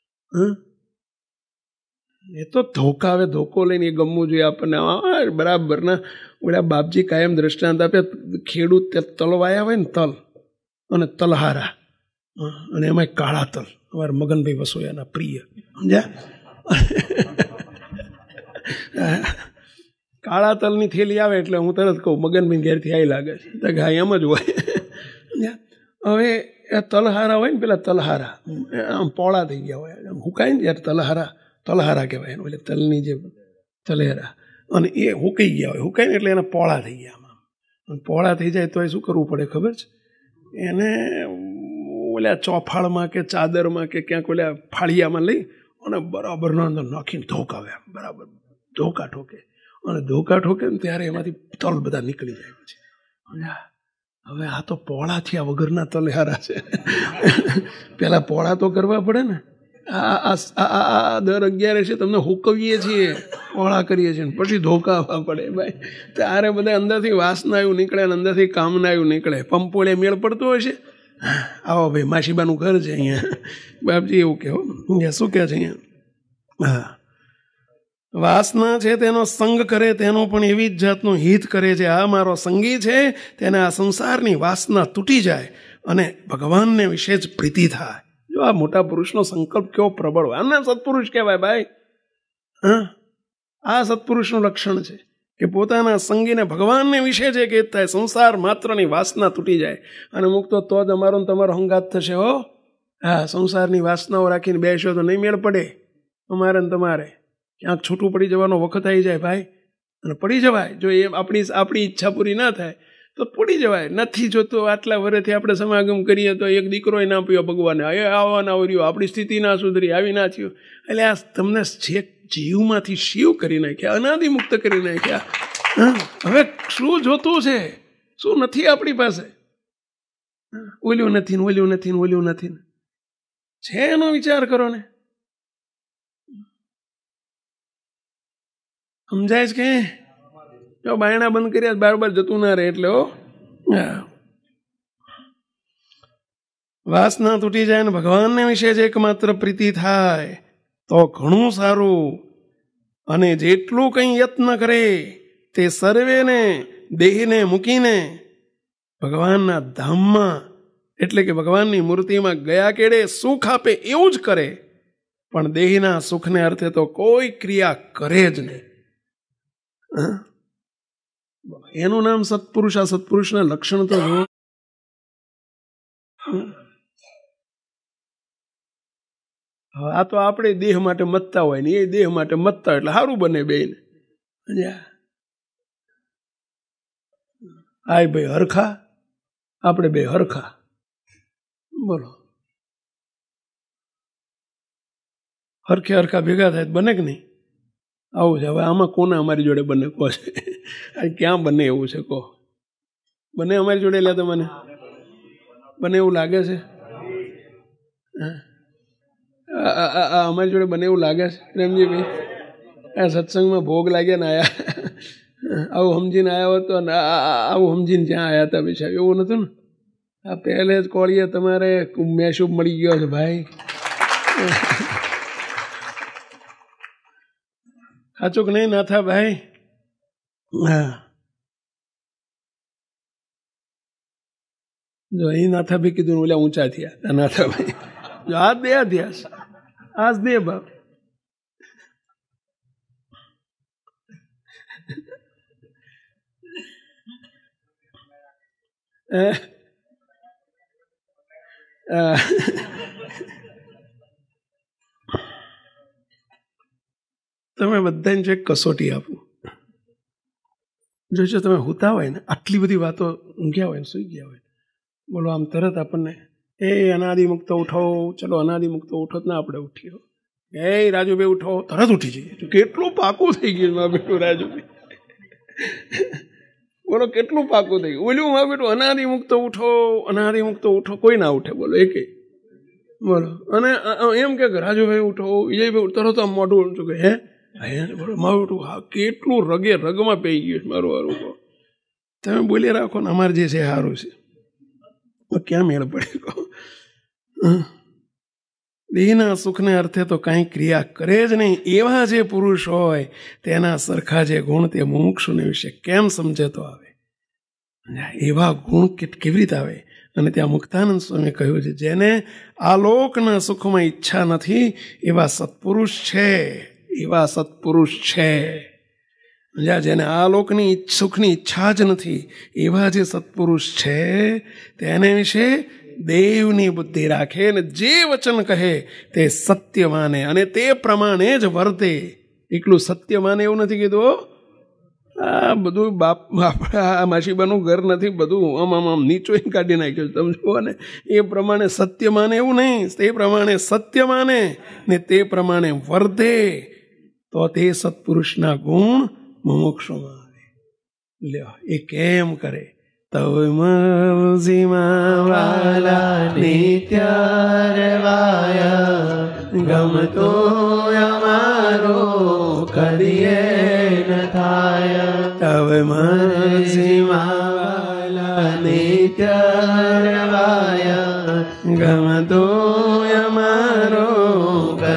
એ તો ધોકા આવે, ધોકો લઈને એ ગમવું જોઈએ આપણને. બરાબર ના ઓલા બાપજી કાયમ દ્રષ્ટાંત આપે, ખેડૂત તલ વાયા હોય ને, તલ અને તલહારા, અને એમાં કાળા તલ, અમારા મગનભાઈ વસોયાના પ્રિય, સમજ્યા? કાળા તલની થેલી આવે એટલે હું તરત કહું મગનભાઈ ઘેરથી આવી લાગે છે, હા એમ જ હોય. હવે એ તલહારા હોય ને, પેલા તલહારા આમ પોળા થઈ ગયા હોય, આમ હુકાય ને ત્યારે તલહારા કહેવાય એટલે તલની જે તલેરા, અને એ હુકાઈ ગયા હોય. હુકાય ને એટલે એના પોળા થઈ ગયા. આમાં પોળા થઈ જાય તો એ શું કરવું પડે ખબર છે? એને ઓલા ચોફાળમાં કે ચાદરમાં કે ક્યાંક ઓલા ફાળિયામાં લઈ અને બરાબરના અંદર નાખીને ધોકાવે, બરાબર ધોકા ઠોકે. અને ધોકા ઠોકે ને ત્યારે એમાંથી તલ બધા નીકળી જાય. પછી હવે આ તો પોળા થયા વગરના તલહારા છે. પેલા પોળા તો કરવા પડે ને. આ દર 11 તમને હુકવીએ છીએ, પોળા કરીએ છીએ, પછી ધોકાવા પડે ભાઈ. ત્યારે બધા અંદરથી વાસના આવ્યું નીકળે અને અંદરથી કામના આવ્યું નીકળે. પંપોળે મેળ પડતો હશે, આવો ભાઈ, માસીબાનું ઘર છે અહીંયા. બાપજી એવું કહો, શું કહે છે અહીંયા? હા, વાસના છે તેનો સંગ કરે તેનો પણ એવી જ જાતનું હિત કરે છે. આ મારો સંગી છે, તેને આ સંસારની વાસના તૂટી જાય અને ભગવાનને વિશે જ પ્રીતિ થાય. જો આ મોટા પુરુષનો સંકલ્પ કેવો પ્રબળ હોય, આને સત્પુરુષ કહેવાય ભાઈ. હા, આ સત્પુરુષનું લક્ષણ છે કે પોતાના સંગીને ભગવાનને વિશે જે કે થાય, સંસાર માત્રની વાસના તૂટી જાય. અને મુક્તો તો જ અમારો તમારો હંગાત થશે. હો હા, સંસારની વાસનાઓ રાખીને બેસ્યો તો નહીં મેળ પડે અમારે ને તમારે. ક્યાંક છૂટું પડી જવાનો વખત આવી જાય ભાઈ, અને પડી જવાય. જો એ આપણી ઈચ્છા પૂરી ના થાય તો પડી જવાય. નથી જોતો આટલા વર્ષથી આપણે સમાગમ કરીએ તો એક દીકરો ના પીયો ભગવાને, એ આવવાના વર્યો, આપણી સ્થિતિ ના સુધરી, આવી ના થયું. એટલે આ તમને છેક જીવમાંથી શિવ કરી નાખ્યા, અનાદિ મુક્ત કરી નાખ્યા. હવે શું જોતું છે, શું નથી આપણી પાસે? ઓલ્યું નથી ને ઓલ્યું નથી ને ઓલ્યું નથી છે, એનો વિચાર કરો ને. સમજાય છે કે જો બાયણા બંધ કર્યા બારબાર જતું ના રહે એટલે. હો, વાસના તૂટી જાય ને ભગવાનને વિશે જ એકમાત્ર પ્રીતિ થાય તો ઘણું સારું. અને જેટલું કંઈ યત્ન કરે તે સર્વેને દેહને મૂકીને ભગવાનના ધામમાં એટલે કે ભગવાનની મૂર્તિમાં ગયા કેડે સુખ આપે એવું જ કરે, પણ દેહના સુખને અર્થે તો કોઈ ક્રિયા કરે જ નહીં. એનું નામ સત્પુરુષ. આ સત્પુરુષના લક્ષણ તો જુઓ. આ તો આપણે દેહ માટે મતતા હોય ને એ દેહ માટે મતતા એટલે સારું બને બેન. આય ભાઈ હરખા, આપણે બે હરખા. બોલો, હરખે હરખા ભેગા થાય બને કે નહીં? આવું છે. હવે આમાં કોને અમારી જોડે બને કહો છે? ક્યાં બને એવું છે કહો? બને અમારી જોડે? લે તો મને બને એવું લાગે છે? અમારી જોડે બને એવું લાગે છે પ્રેમજીભાઈ? આ સત્સંગમાં ભોગ લાગ્યા ને આયા, આવું સમજીને આવ્યા હોત તો આવું સમજીને જ્યાં આવ્યા હતા બિચાર, એવું નતું ને. આ પહેલે જ કોળીએ તમારે મેશુબ મળી ગયો છે ભાઈ. સાચું કે નહીં નાથા ભાઈ? હા, જો અહીં નાથા ભાઈ કીધું, ઓલા ઊંચા થયા નાથા ભાઈ. જો આ દે અધ્યાસ, આજ દે બાપ. તમે બધાને જો એક કસોટી આપું, જો તમે હુતા હોય ને આટલી બધી વાતો ઊંઘ્યા હોય ને સુઈ ગયા હોય, બોલો આમ તરત આપણને એ અનાદિ મુક્ત ઉઠો, ચલો અનાદિ મુક્ત ઉઠો જ ના આપણે ઉઠીએ. એ રાજુભાઈ ઉઠો, તરત ઉઠી જઈએ. કેટલું પાકું થઈ ગયું મા બેટું રાજુભાઈ. બોલો કેટલું પાકું થઈ ગયું. ઓલું મા બેટું અનાદિ મુક્ત ઉઠો, અનાદિ મુક્ત ઉઠો, કોઈ ના ઉઠે બોલો એકે. બોલો અને એમ કે રાજુભાઈ ઉઠો, વિજયભાઈ તરત આમ મોઢું ઊંચું કે હે બોલો મારું બેટું. હા, કેટલું રગે રગમાં પઈ ગયું મારું હારું કહો. તમે બોલી રાખો ને અમારે જે છે સારું છે, ક્યાં મેળ પડે કહો? દેહના સુખને અર્થે તો કાંઈ ક્રિયા કરે જ નહીં એવા જે પુરુષ હોય તેના સરખા જે ગુણ તે મુમુક્ષુને વિશે કેમ સમજે તો આવે? એવા ગુણ કેવી રીતે આવે? અને ત્યાં મુક્તાનંદ સ્વામી કહ્યું છે, જેને આલોકના સુખમાં ઈચ્છા નથી એવા સત્પુરુષ છે, એવા સત્પુરુષ છે. જેને આલોકની સુખની ઈચ્છા જ નથી એવા જે સત્પુરુષ છે તેને વિશે દેવની બુદ્ધિ રાખે ને જે વચન કહે તે સત્ય માને અને તે પ્રમાણે જ વર્તે. એટલું સત્ય માને એવું નથી કીધું. આ બધું બાપડા માસીબાનું ઘર નથી, બધું આમ નીચો કાઢી નાખ્યું તમે જુઓ ને. એ પ્રમાણે સત્ય માને એવું નહીં, તે પ્રમાણે સત્ય માને ને તે પ્રમાણે વર્તે તો તે સત્પુરુષના ગુણ મુમુક્ષુમાં આવે. લ્યો એ કેમ કરે? તવ મજીમા વાલા નિત્યારવાયા ગમતો અમારો કદીએ ન થાય. તવ મજીમા વાલા નિત્યારવાયા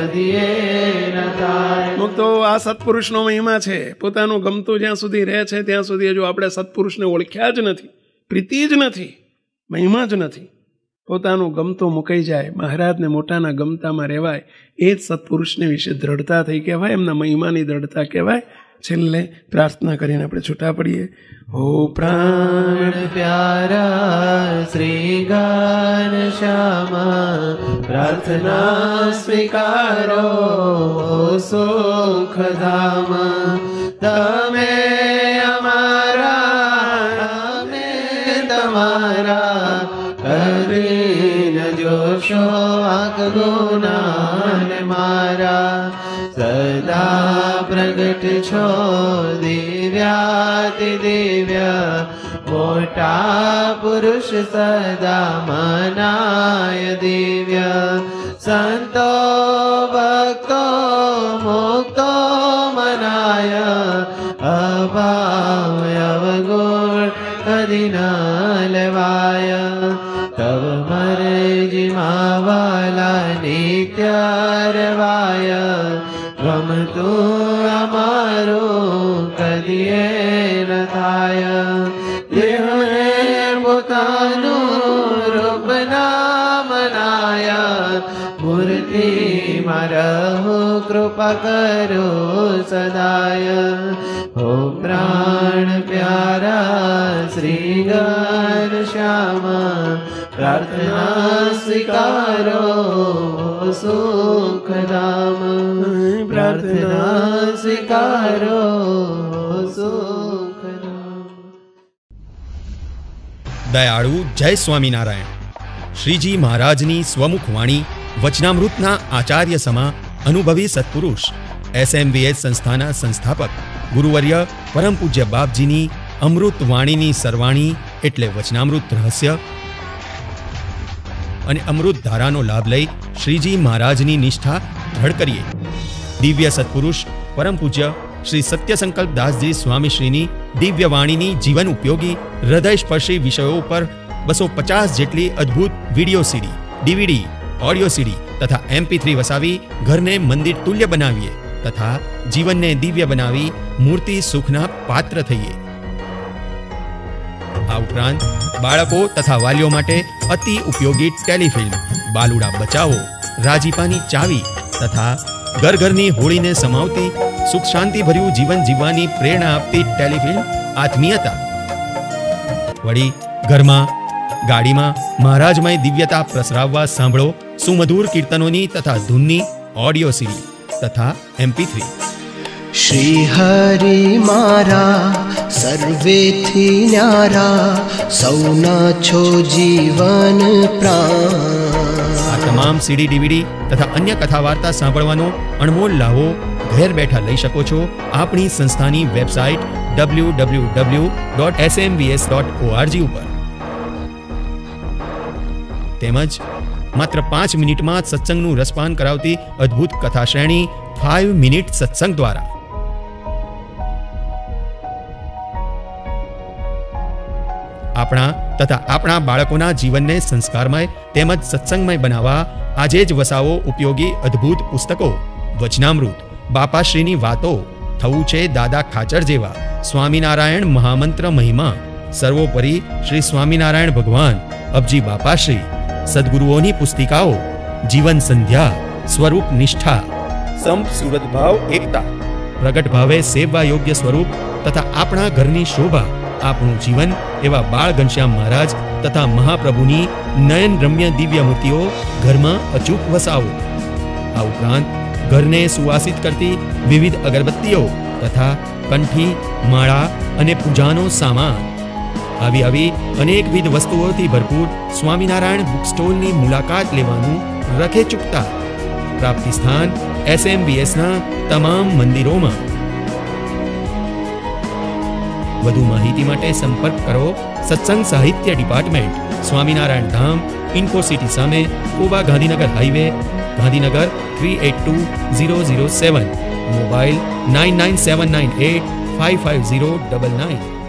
કદીએ ન થાય. મુક્તો આ સત્પુરુષનો મહિમા છે. પોતાનું ગમતું જ્યાં સુધી રહે છે ત્યાં સુધી હજુ આપણે સત્પુરુષને ઓળખ્યા જ નથી, પ્રીતિ જ નથી, મહિમા જ નથી. પોતાનું ગમતું મુકાઈ જાય, મહારાજને મોટાના ગમતામાં રહેવાય, એ જ સત્પુરુષને વિશે દ્રઢતા થઈ કહેવાય, એમના મહિમાની દ્રઢતા કહેવાય. છેલ્લે પ્રાર્થના કરીને આપણે છૂટા પડીએ. હો પ્રાણ પ્યારા શ્રી ઘનશ્યામ, પ્રાર્થના સ્વીકારો સુખધામ. તમે અમારા અમે તમારા, કરીને જોશો ગુનાન મારા. સદા પ્રગટ છો દિવ્યાતિ દિવ્ય, મોટા પુરુષ સદા મનાય દિવ્ય. સંતો ભક્તો મુક્તો મનાય, અભાવ અવગુણ કદી ન લેવાય. તવ મરજીમાં વાલા નિત્ય રવાય, ગમતું અમારું કદીએ ન થાય. દેહને પોતાનું રૂપ ના મનાય, મૂર્તિમાં રહો કૃપા કરો સદાય. હો પ્રાણ પ્યારા શ્રી ઘનશ્યામ, પ્રાર્થના સ્વીકારો સુખધામ. પ્રાર્થના સ્વીકારો સુખધામ. દયાળુ જય સ્વામિનારાયણ. શ્રીજી મહારાજની સ્વમુખ વાણી વચનામૃતના આચાર્ય સમા અનુભવી સત્પુરુષ SMVS સંસ્થાના સંસ્થાપક ગુરુવર્ય પરમ પૂજ્ય બાપજીની અમૃત વાણીની સરવાણી એટલે વચનામૃત રહસ્ય અને અમૃત ધારાનો લાભ લઈ શ્રીજી મહારાજની નિષ્ઠા દ્રઢ કરીએ. દિવ્ય સત્પુરુષ પરમ પૂજ્ય શ્રી સત્યસંકલ્પ દાસજી સ્વામીશ્રીની દિવ્ય વાણીની જીવન ઉપયોગી હૃદયસ્પર્શી વિષયો ઉપર 250 જેટલી અદ્ભુત video CD, DVD, audio CD તથા MP3 વસાવી ઘરને મંદિર તુલ્ય બનાવીએ તથા જીવનને દિવ્ય બનાવી મૂર્તિ સુખના પાત્ર થઈએ. આ ઉપરાંત બાળકો તથા વાલીઓ માટે અતિ ઉપયોગી ટેલિફિલ્મ બાલુડા બચાવો, રાજીપાની ચાવી તથા ઘર ઘરની હોળીને સમાવતી સુખ શાંતિ ભર્યું જીવન જીવવાની પ્રેરણા આપતી ટેલિફિલ્મ આત્મીયતા. વળી ઘરમાં ગાડીમાં મહારાજમય દિવ્યતા પ્રસરાવવા સાંભળો સુમધુર કીર્તનોની તથા ધૂનની ઓડિયો સીડી તથા MP3. શ્રી હરિ મારા સર્વેથી ન્યારા, સૌના છો જીવન પ્રાણ. આ તમામ CD, DVD તથા અન્ય કથા વાર્તા સાંભળવાનો અણમોલ લાવો ઘેર બેઠા લઈ શકો છો આપણી સંસ્થાની વેબસાઇટ www.smvs.org ઉપર. તેમજ માત્ર 5 મિનિટમાં જ સત્સંગનું રસપાન કરાવતી અદ્ભુત કથા શ્રેણી 5 મિનિટ સત્સંગ દ્વારા. આપણા તથા આપણા બાળકોના જીવનને સંસ્કારમય તેમજ સત્સંગમય બનાવવા આજે જ વસાવો ઉપયોગી અદ્ભુત પુસ્તકો. વચનામૃત, બાપાશ્રીની વાતો, થવું છે દાદા ખાચર જેવા, સ્વામિનારાયણ મહામંત્ર મહિમા, સર્વોપરી શ્રી સ્વામિનારાયણ ભગવાન, અબજી બાપાશ્રી, સદગુરુઓની પુસ્તિકાઓ, જીવન સંધ્યા, સ્વરૂપ નિષ્ઠા, સંપ સુરત ભાવ એકતા, પ્રગટ ભાવે સેવવા યોગ્ય સ્વરૂપ તથા આપણા ઘરની શોભા, આપણું જીવન એવા બાળ ઘનશ્યામ મહારાજ તથા મહાપ્રભુની નયન રમ્ય દિવ્ય મૂર્તિઓ ઘરમાં અચૂક વસાવો. આ ઉપરાંત ઘરને સુવાસિત કરતી વિવિધ અગરબત્તીઓ તથા કંઠી, માળા અને પૂજાનો સામાન. આવી અનેકવિધ વસ્તુઓથી ભરપૂર સ્વામિનારાયણ બુક સ્ટોલની મુલાકાત લેવાનું રખે ચૂકતા. પ્રાપ્તિ સ્થાન SMVSના તમામ મંદિરોમાં. વધુ માહિતી માટે સંપર્ક કરો સત્સંગ સાહિત્ય ડિપાર્ટમેન્ટ, સ્વામિનારાયણ ધામ, ઇન્ફોસિટી સામે, કોબા ગાંધીનગર હાઈવે, ગાંધીનગર 382007. મોબાઈલ 9979855099.